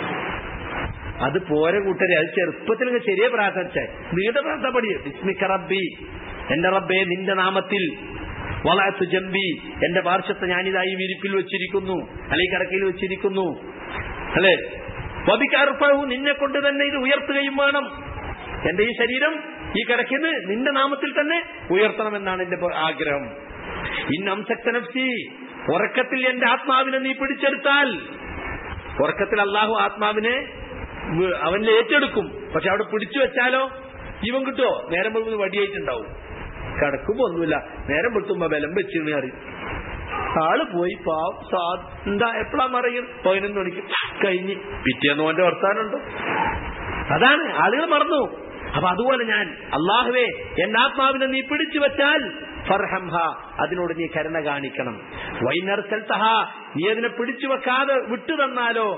അത് പോരെ കൂട്ടരെ, അത് ചെറുപ്പത്തിൽ ചെറിയ പ്രാർത്ഥന, നീണ്ട പ്രാർത്ഥന പഠിയ. ബിസ്മിക റബ്ബി, എന്റെ റബ്ബേ നിന്റെ നാമത്തിൽ, വലഅതു ജംബി, എന്റെ പാർശ്വത്തെ ഞാനിതായി വിരിപ്പിൽ വെച്ചിരിക്കുന്നു, അല്ലെങ്കിൽ കിടക്കയിൽ വെച്ചിരിക്കുന്നു, അല്ലെ? വബിക അർഫഉ, നിന്നെ കൊണ്ട് തന്നെ ഇത് ഉയർത്തുകയും വേണം. എന്റെ ഈ ശരീരം ഈ കിടക്കിന് നിന്റെ നാമത്തിൽ തന്നെ ഉയർത്തണമെന്നാണ് എന്റെ ആഗ്രഹം. ഇൻ അംസക്ത നഫ്സി, ഉറക്കത്തിൽ എന്റെ ആത്മാവിനെ നീ പിടിച്ചെടുത്താൽ, ഉറക്കത്തിൽ അള്ളാഹു ആത്മാവിനെ അവനിൽ ഏറ്റെടുക്കും. പക്ഷെ അവിടെ പിടിച്ചു വെച്ചാലോ ജീവൻ കിട്ടുമോ? നേരം വെളുക്കുന്ന വടിയായിട്ടുണ്ടാവും. കിടക്കുമ്പോ ഒന്നുമില്ല, നേരം വെളുത്തുമ്പോ ബലം വെച്ചിരുന്ന് അറിയും. ആള് പോയി എന്താ എപ്പോഴാ മറിയും? 11 മണിക്ക് കഴിഞ്ഞ് പിറ്റേന്ന് ഓന്റെ വർത്താനുണ്ടോ? അതാണ് ആളുകൾ മറന്നു. അപ്പൊ അതുപോലെ ഞാൻ അള്ളാഹുവേ എന്റെ ആത്മാവിനെ നീ പിടിച്ചു വെച്ചാൽ ഫർഹംഹ, അതിനോട് നീ കരുണ കാണിക്കണം. വൈനർസൽതഹ, നീ അതിനെ പിടിച്ചു വെക്കാതെ വിട്ടു തന്നാലോ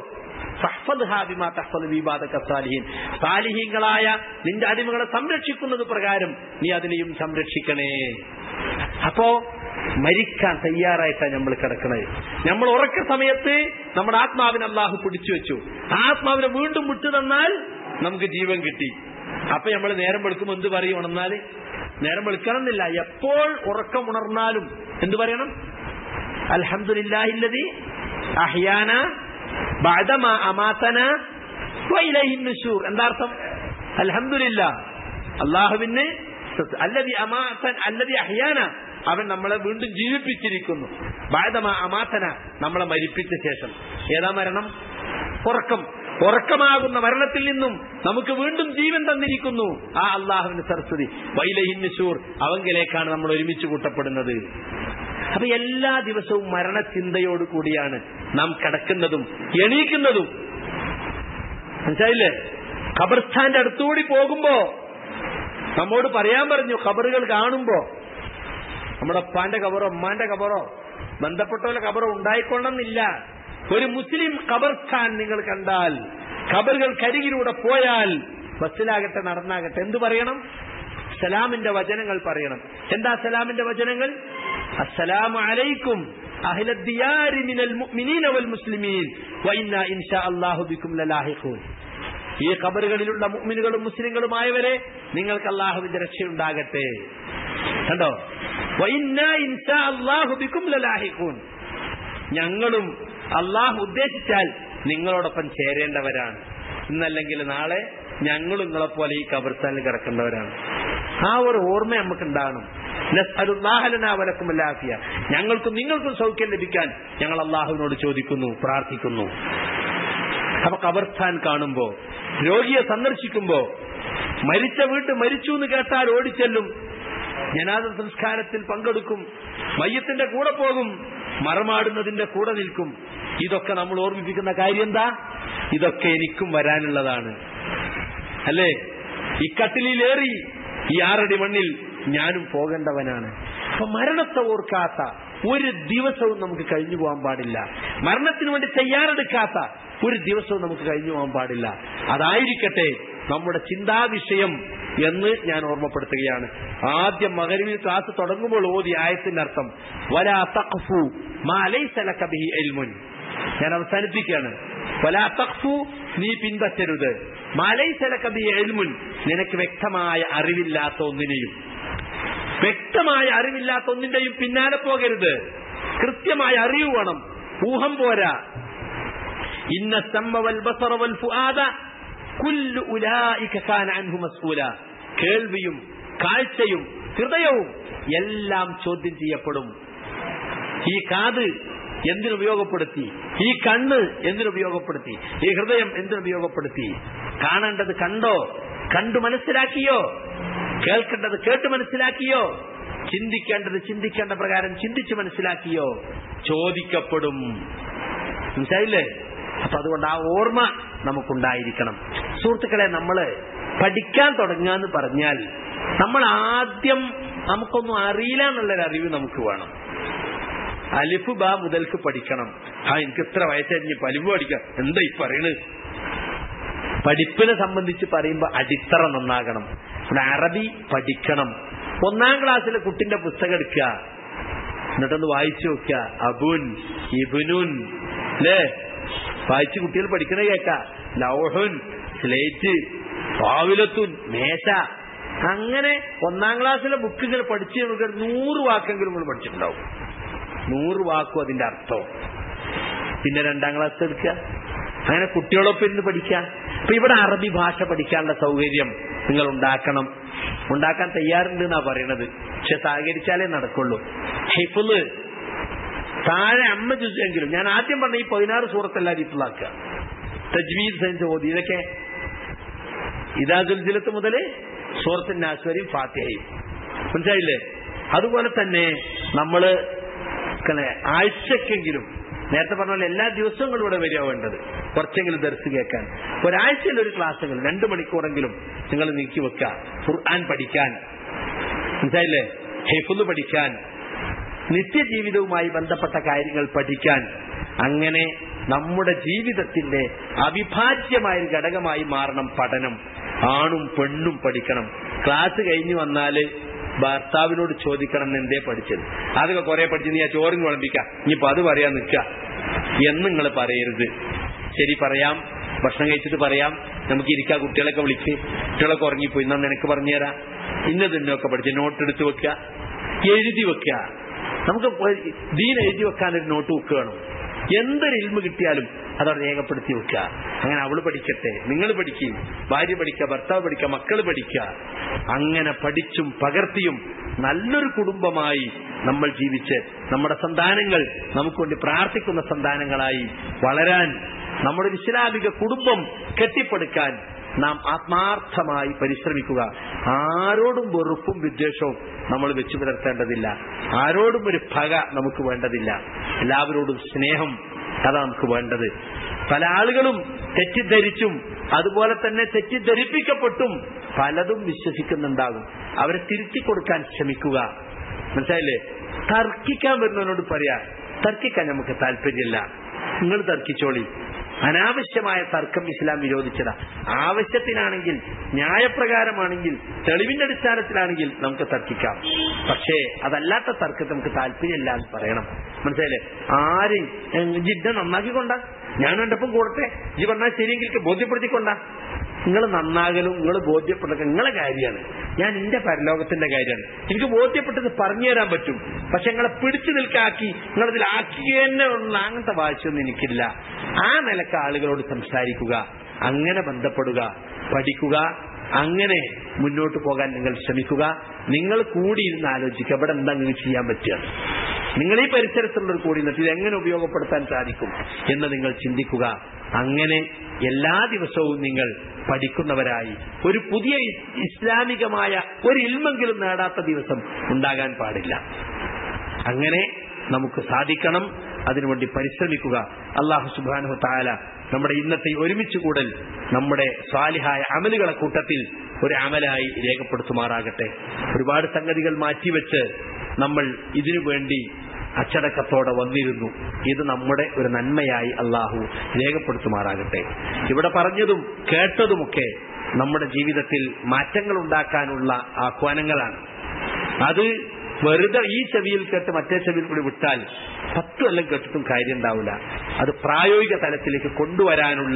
സാലിഹീങ്ങളായ നിന്റെ അടിമകളെ സംരക്ഷിക്കുന്നത് പ്രകാരം നീ അതിനെയും സംരക്ഷിക്കണേ. അപ്പോ മരിക്കാൻ തയ്യാറായിട്ടാണ് നമ്മൾ കിടക്കണത്. നമ്മൾ ഉറക്ക സമയത്ത് നമ്മുടെ ആത്മാവിനെ അള്ളാഹു പിടിച്ചു വെച്ചു. ആ ആത്മാവിനെ വീണ്ടും വിട്ടു തന്നാൽ നമുക്ക് ജീവൻ കിട്ടി. അപ്പൊ നമ്മൾ നേരം വെളുക്കുമ്പോൾ എന്ത് പറയും? ഉണർന്നാല് നേരം വെളുക്കണമെന്നില്ല, എപ്പോൾ ഉറക്കം ഉണർന്നാലും എന്ത് പറയണം? അൽഹംദുലില്ലാഹില്ലദീ അഹ്യാന ബഅദമാ അമാതനാ വഇലൈഹിൻ നുശൂർ. എന്താർത്ഥം? അൽഹംദുലില്ലാഹ്, അല്ലാഹുവിനെ അല്ലദീ അമാതൻ അല്ലദീ അഹ്യാന, അവൻ നമ്മളെ വീണ്ടും ജീവിപ്പിച്ചിരിക്കുന്നു. ബഅദമാ അമാതന, നമ്മളെ മരിപ്പിച്ച ശേഷം. ഏതാ മരണം? ഉറക്കം. ഉറക്കമാകുന്ന മരണത്തിൽ നിന്നും നമുക്ക് വീണ്ടും ജീവൻ തന്നിരിക്കുന്നു ആ അള്ളാഹുവിന്റെ സരസ്വതി. വൈലഹിൻ നുശൂർ, അവങ്കിലേക്കാണ് നമ്മൾ ഒരുമിച്ച് കൂട്ടപ്പെടുന്നത്. അപ്പൊ എല്ലാ ദിവസവും മരണചിന്തയോട് കൂടിയാണ് നാം കിടക്കുന്നതും എണീക്കുന്നതും. മനസ്സിലായില്ലേ? ഖബർസ്ഥാന്റെ അടുത്തുകൂടി പോകുമ്പോ നമ്മോട് പറയാൻ പറഞ്ഞു, ഖബറുകൾ കാണുമ്പോ നമ്മുടെ ഉപ്പാന്റെ ഖബറോ ഉമ്മാന്റെ ഖബറോ ബന്ധപ്പെട്ടവരുടെ ഖബറോ ഉണ്ടായിക്കൊള്ളണമെന്നില്ല. ഒരു മുസ്ലിം ഖബർസ്ഥാൻ നിങ്ങൾ കണ്ടാൽ, ഖബറുകൾ കരികിലൂടെ പോയാൽ, ബസ്സിലാകട്ടെ നടന്നാകട്ടെ എന്തു പറയണം? സലാമിന്റെ വചനങ്ങൾ പറയണം. എന്താ സലാമിന്റെ വചനങ്ങൾ? അസ്സലാമു അലൈക്കും അഹ്ലദ്ദിയാരി മിനൽ മുഅ്മിനീന വൽ മുസ്ലിമീൻ വഇന്നാ ഇൻഷാ അല്ലാഹു ബിക്കും ലലാഹിഖൂൻ. ഈ ഖബറുകളിലുള്ള മുഅ്മിനുകളും മുസ്ലിങ്ങളുമായവരെ നിങ്ങൾക്ക് അല്ലാഹുവിന്റെ രക്ഷയുണ്ടാകട്ടെ. കണ്ടോ? വഇന്നാ ഇൻഷാ അല്ലാഹു ബിക്കും ലലാഹിഖൂൻ. ഞങ്ങളും അല്ലാഹു ഉദ്ദേശിച്ചാൽ നിങ്ങളോടൊപ്പം ചേരേണ്ടവരാണ്. ഇന്നല്ലെങ്കിൽ നാളെ ഞങ്ങളും നിങ്ങളെപ്പോലെ ഈ ഖബർസ്ഥാനിൽ കിടക്കേണ്ടവരാണ്. ആ ഒരു ഓർമ്മ നമുക്ക് ഉണ്ടാകണം. ഞങ്ങൾക്കും നിങ്ങൾക്കും സൗഖ്യം ലഭിക്കാൻ ഞങ്ങൾ അള്ളാഹുവിനോട് ചോദിക്കുന്നു, പ്രാർത്ഥിക്കുന്നു. അപ്പൊ ഖബർസ്ഥാൻ കാണുമ്പോ, രോഗിയെ സന്ദർശിക്കുമ്പോ, മരിച്ച വീട്ട് മരിച്ചു എന്ന് കേട്ടാൽ ഓടിച്ചെല്ലും, ജനാസ സംസ്കാരത്തിൽ പങ്കെടുക്കും, മയ്യത്തിന്റെ കൂടെ പോകും, മറമാടുന്നതിന്റെ കൂടെ നിൽക്കും. ഇതൊക്കെ നമ്മൾ ഓർമ്മിപ്പിക്കുന്ന കാര്യം എന്താ? ഇതൊക്കെ എനിക്കും വരാനുള്ളതാണ്, അല്ലേ? ഈ കട്ടിലേറി ഈ 6 അടി മണ്ണിൽ ഞാനും പോകേണ്ടവനാണ്. അപ്പൊ മരണത്തെ ഓർക്കാത്ത ഒരു ദിവസവും നമുക്ക് കഴിഞ്ഞു പോകാൻ പാടില്ല. മരണത്തിന് വേണ്ടി തയ്യാറെടുക്കാത്ത ഒരു ദിവസവും നമുക്ക് കഴിഞ്ഞു പോകാൻ പാടില്ല. അതായിരിക്കട്ടെ നമ്മുടെ ചിന്താവിഷയം എന്ന് ഞാൻ ഓർമ്മപ്പെടുത്തുകയാണ്. ആദ്യം മഗ്‌രിബിൽ ക്ലാസ് തുടങ്ങുമ്പോൾ ഓതി ആയത്തിന്റെ അർത്ഥം വലാ തഖ്ഫു മാ ലൈസ ലക ബിഹി ഇൽമുൻ. ഞാൻ അവസാനിപ്പിക്കുകയാണ്. വലാ തഖ്ഫു, നീ പിൻപറ്റരുത്, മാ ലൈസ ലക ബിഹി ഇൽമുൻ, നിനക്ക് വ്യക്തമായ അറിവില്ലാത്ത ഒന്നിനെയും. വ്യക്തമായ അറിവില്ലാത്ത ഒന്നിന്റെയും പിന്നാലെ പോകരുത്. കൃത്യമായ അറിവ് വേണം, ഊഹം പോരാ. ഇന്ന സമ വൽ ബസറ വൽ ഫുആദ കുല്ലു ഉലൈക കാന അൻഹു മസ്ഊല. കേൾവിയും കാഴ്ചയും ഹൃദയവും എല്ലാം ചോദ്യം ചെയ്യപ്പെടും. ഈ കാത് എന്തിനുപയോഗപ്പെടുത്തി, ഈ കണ്ണ് എന്തിനുപയോഗപ്പെടുത്തി, ഈ ഹൃദയം എന്തിനുപയോഗപ്പെടുത്തി? കാണേണ്ടത് കണ്ടോ? കണ്ടു മനസ്സിലാക്കിയോ? കേൾക്കേണ്ടത് കേട്ട് മനസ്സിലാക്കിയോ? ചിന്തിക്കേണ്ടത് ചിന്തിക്കേണ്ട പ്രകാരം ചിന്തിച്ചു മനസ്സിലാക്കിയോ? ചോദിക്കപ്പെടും. മനസ്സിലായില്ലേ? അപ്പൊ അതുകൊണ്ട് ആ ഓർമ്മ നമുക്കുണ്ടായിരിക്കണം. സുഹൃത്തുക്കളെ, നമ്മള് പഠിക്കാൻ തുടങ്ങാന്ന് പറഞ്ഞാൽ നമ്മൾ ആദ്യം നമുക്കൊന്നും അറിയില്ല എന്നുള്ളൊരു അറിവ് നമുക്ക് വേണം. അലിഫ് ബ മുതൽക്ക് പഠിക്കണം. എനിക്ക് ഇത്ര വയസ്സായി അലിഫ് പഠിക്കാം, എന്താ ഈ പറയണത്? പഠിപ്പിനെ സംബന്ധിച്ച് പറയുമ്പോൾ അടിത്തറ നന്നാകണം. അറബി പഠിക്കണം. 1-ാം ക്ലാസ്സിലെ കുട്ടിന്റെ പുസ്തകം എടുക്കുക, എന്നിട്ടൊന്ന് വായിച്ചു നോക്കുക. അബുൻ ഇബ്നുൻ അല്ലേ? വായിച്ച് കുട്ടികൾ പഠിക്കണ കേൾക്ക. ലൗഹുൻ സ്ലേറ്റ്, പാവിലത്തുൻ മേശ. അങ്ങനെ 1-ാം ക്ലാസ്സിലെ ബുക്കുകൾ പഠിച്ച് 100 വാക്കെങ്കിലും നിങ്ങൾ പഠിച്ചിട്ടുണ്ടാവും. 100 വാക്കും അതിന്റെ അർത്ഥം. പിന്നെ 2-ാം ക്ലാസ് എടുക്കുക, അങ്ങനെ കുട്ടികളൊപ്പം ഇരുന്ന് പഠിക്കാം. അപ്പൊ ഇവിടെ അറബി ഭാഷ പഠിക്കാനുള്ള സൗകര്യം നിങ്ങൾ ഉണ്ടാക്കണം. ഉണ്ടാക്കാൻ തയ്യാറുണ്ട് എന്നാ പറയണത്. പക്ഷെ സഹകരിച്ചാലേ നടക്കുള്ളൂ. ഹിഫ്ള് താഴെ 5 ജുസെങ്കിലും, ഞാൻ ആദ്യം പറഞ്ഞ ഈ 16 സൂറത്തെല്ലാം ഹിഫ്ളാക്കുക. തജ്വീദ് സയൻസ് ഓതി. ഇതൊക്കെ ഇദാ സുൽസിലത്ത് മുതൽ സൂറത്തുൻ നാസ് വരെയും ഫാത്തിഹയും. മനസ്സിലായില്ലേ? അതുപോലെ തന്നെ നമ്മള് ആഴ്ചക്കെങ്കിലും, നേരത്തെ പറഞ്ഞ പോലെ എല്ലാ ദിവസങ്ങളും ഇവിടെ വരിക വേണ്ടത്, കുറച്ചെങ്കിലും ദർസ് കേൾക്കാൻ. ഒരാഴ്ചയിൽ ഒരു ക്ലാസ്സെങ്കിലും 2 മണിക്കൂറെങ്കിലും നിങ്ങൾ നീക്കി വെക്കുക. ഖുർആൻ പഠിക്കാൻ, മനസ്സിലായില്ലേ? ഹിഫ്ള് പഠിക്കാൻ, നിത്യജീവിതവുമായി ബന്ധപ്പെട്ട കാര്യങ്ങൾ പഠിക്കാൻ. അങ്ങനെ നമ്മുടെ ജീവിതത്തിന്റെ അവിഭാജ്യമായ ഘടകമായി മാറണം പഠനം. ആണും പെണ്ണും പഠിക്കണം. ക്ലാസ് കഴിഞ്ഞു വന്നാല് ഭർത്താവിനോട് ചോദിക്കണം, എന്തേ പഠിച്ചത്? അതൊക്കെ കുറെ പഠിച്ച് നീ ആ ചോറിന് വിളമ്പിക്കാം, ഇനിയിപ്പോ അത് പറയാൻ നിൽക്കുക എന്ന് നിങ്ങൾ പറയരുത്. ശരി, പറയാം, ഭക്ഷണം കഴിച്ചിട്ട് പറയാം, നമുക്ക് ഇരിക്കാം, കുട്ടികളൊക്കെ വിളിക്ക്, കുട്ടികളൊക്കെ ഉറങ്ങിപ്പോയി, എന്നാ നിനക്ക് പറഞ്ഞുതരാം, ഇന്നതിന്നൊക്കെ പഠിച്ച് നോട്ട് എടുത്ത് വെക്കുക, എഴുതി വെക്കുക. നമുക്ക് ദീൻ എഴുതി വെക്കാനൊരു നോട്ട് ബുക്ക് വേണം. എന്തൊരു ഇൽമ കിട്ടിയാലും അതവിടെ രേഖപ്പെടുത്തി വെക്കുക. അങ്ങനെ അവള് പഠിക്കട്ടെ, നിങ്ങൾ പഠിക്കും, ഭാര്യ പഠിക്കുക, ഭർത്താവ് പഠിക്കുക, മക്കള് പഠിക്കുക. അങ്ങനെ പഠിച്ചും പകർത്തിയും നല്ലൊരു കുടുംബമായി നമ്മൾ ജീവിച്ച് നമ്മുടെ സന്താനങ്ങൾ നമുക്ക് വേണ്ടി പ്രാർത്ഥിക്കുന്ന സന്താനങ്ങളായി വളരാൻ, നമ്മുടെ ഇസ്ലാമിക കുടുംബം കെട്ടിപ്പടുക്കാൻ നാം ആത്മാർത്ഥമായി പരിശ്രമിക്കുക. ആരോടും വെറുപ്പും വിദ്വേഷവും നമ്മൾ വെച്ചു പുലർത്തേണ്ടതില്ല. ആരോടും ഒരു പക നമുക്ക് വേണ്ടതില്ല. എല്ലാവരോടും സ്നേഹം, അതാണ് നമുക്ക് വേണ്ടത്. പല ആളുകളും തെറ്റിദ്ധരിച്ചും അതുപോലെ തന്നെ തെറ്റിദ്ധരിപ്പിക്കപ്പെട്ടും പലതും വിശ്വസിക്കുന്നുണ്ടാകും. അവരെ തിരുത്തി കൊടുക്കാൻ ശ്രമിക്കുക. മനസ്സിലായില്ലേ? തർക്കിക്കാൻ വരുന്നവനോട് പറയാ, തർക്കിക്കാൻ നമുക്ക് താല്പര്യമില്ല, നിങ്ങൾ തർക്കിച്ചോളി. അനാവശ്യമായ തർക്കം ഇസ്ലാം വിരോധിച്ചതാ. ആവശ്യത്തിനാണെങ്കിൽ, ന്യായപ്രകാരമാണെങ്കിൽ, തെളിവിന്റെ അടിസ്ഥാനത്തിലാണെങ്കിൽ നമുക്ക് തർക്കിക്കാം. പക്ഷേ അതല്ലാത്ത തർക്കത്തെ നമുക്ക് താല്പര്യമില്ല എന്ന് പറയണം. മനസ്സിലായില്ലേ? ആരെയും ജിദ്ദ നന്നാക്കിക്കൊണ്ട, ഞാൻ എൻ്റെപ്പം കൂടട്ടെ, ജി പറഞ്ഞാൽ ശരിയെങ്കിൽ ബോധ്യപ്പെടുത്തിക്കൊണ്ട. നിങ്ങൾ നന്നാകലും നിങ്ങൾ ബോധ്യപ്പെട്ടൊക്കെ നിങ്ങളെ കാര്യമാണ്. ഞാൻ എന്റെ പരലോകത്തിന്റെ കാര്യമാണ്. എനിക്ക് ബോധ്യപ്പെട്ടത് പറഞ്ഞു തരാൻ പറ്റും. പക്ഷെ നിങ്ങളെ പിടിച്ചു നിൽക്കാക്കി നിങ്ങളതിൽ ആക്കുക തന്നെ ഉള്ള അങ്ങനത്തെ വാശിയൊന്നും എനിക്കില്ല. ആ നിലക്ക് ആളുകളോട് സംസാരിക്കുക, അങ്ങനെ ബന്ധപ്പെടുക, പഠിക്കുക, അങ്ങനെ മുന്നോട്ട് പോകാൻ നിങ്ങൾ ശ്രമിക്കുക. നിങ്ങൾ കൂടിയിരുന്ന് ആലോചിക്കുക, ഇവിടെ എന്താ നിങ്ങൾക്ക് ചെയ്യാൻ പറ്റുക. നിങ്ങൾ ഈ പരിസരത്തുള്ളവർ കൂടി നിന്നിട്ട് ഇതെങ്ങനെ ഉപയോഗപ്പെടുത്താൻ സാധിക്കും എന്ന് നിങ്ങൾ ചിന്തിക്കുക. അങ്ങനെ എല്ലാ ദിവസവും നിങ്ങൾ പഠിക്കുന്നവരായി ഒരു പുതിയ ഇസ്ലാമികമായ ഒരു ഇൽമെങ്കിലും നേടാത്ത ദിവസം ഉണ്ടാകാൻ പാടില്ല. അങ്ങനെ നമുക്ക് സാധിക്കണം. അതിനുവേണ്ടി പരിശ്രമിക്കുക. അല്ലാഹു സുബ്ഹാനഹു തആല നമ്മുടെ ഇന്നത്തെ ഒരുമിച്ച് കൂടൽ നമ്മുടെ സ്വാലിഹായ അമലുകളെ കൂട്ടത്തിൽ ഒരു അമലായി രേഖപ്പെടുത്തുമാറാകട്ടെ. ഒരുപാട് സംഗതികൾ മാറ്റിവെച്ച് നമ്മൾ ഇതിനു വേണ്ടി അച്ചടക്കത്തോടെ വന്നിരുന്നു. ഇത് നമ്മുടെ ഒരു നന്മയായി അല്ലാഹു രേഖപ്പെടുത്തുമാറാകട്ടെ. ഇവിടെ പറഞ്ഞതും കേട്ടതുമൊക്കെ നമ്മുടെ ജീവിതത്തിൽ മാറ്റങ്ങൾ ഉണ്ടാക്കാനുള്ള ആഹ്വാനങ്ങളാണ്. അത് വെറുതെ ഈ ചെവിയിൽ കേട്ട് മറ്റേ ചെവിയിൽ കൂടി വിട്ടാൽ 10 കൊല്ലം കേട്ടിട്ടും കാര്യം ഉണ്ടാവില്ല. അത് പ്രായോഗിക തലത്തിലേക്ക് കൊണ്ടുവരാനുള്ള,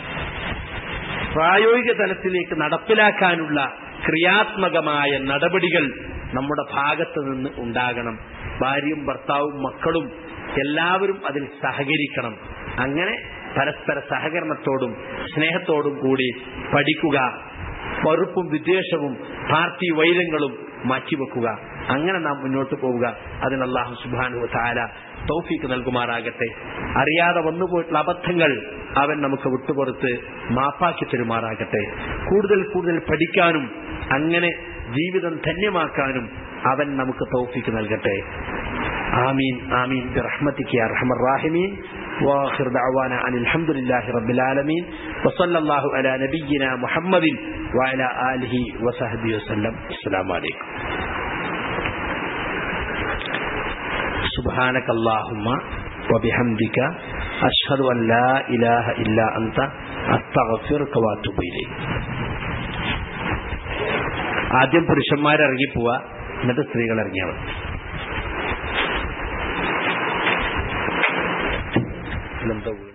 പ്രായോഗിക തലത്തിലേക്ക് നടപ്പിലാക്കാനുള്ള ക്രിയാത്മകമായ നടപടികൾ നമ്മുടെ ഭാഗത്ത് നിന്ന് ഉണ്ടാകണം. ഭാര്യയും ഭർത്താവും മക്കളും എല്ലാവരും അതിൽ സഹകരിക്കണം. അങ്ങനെ പരസ്പര സഹകരണത്തോടും സ്നേഹത്തോടും കൂടി പഠിക്കുക. വെറുപ്പും വിദ്വേഷവും പാർട്ടി വൈരങ്ങളും മാറ്റിവെക്കുക. അങ്ങനെ നാം മുന്നോട്ട് പോവുക. അതിന് അല്ലാഹു സുബ്ഹാനഹു വ തആല തൗഫീഖ് നൽകുമാറാകട്ടെ. അറിയാതെ വന്നുപോയിട്ടുള്ള അബദ്ധങ്ങൾ അവൻ നമുക്ക് വിട്ടുപുറത്ത് മാപ്പാക്കി തരുമാറാകട്ടെ. കൂടുതൽ കൂടുതൽ പഠിക്കാനും അങ്ങനെ ജീവിതം ധന്യമാക്കാനും അവൻ നമുക്ക് തൗഫീഖ് നൽകട്ടെ. ആമീൻ ആമീൻ ബിറഹ്മതിക യാ അർഹമർ റഹീമീൻ. وآخر دعوانا أن الحمد لله رب العالمين وصلى الله على نبينا محمد وعلى آله وصحبه وسلم. السلام عليكم. سبحانك اللهم وبحمدك أشهد أن لا إله إلا أنت أستغفرك وأتوب إليك. ആദ്യം പുരുഷന്മാർ ഇറങ്ങി പോവാ, എന്നിട്ട് സ്ത്രീകൾ ഇറങ്ങിയാൽ മതി.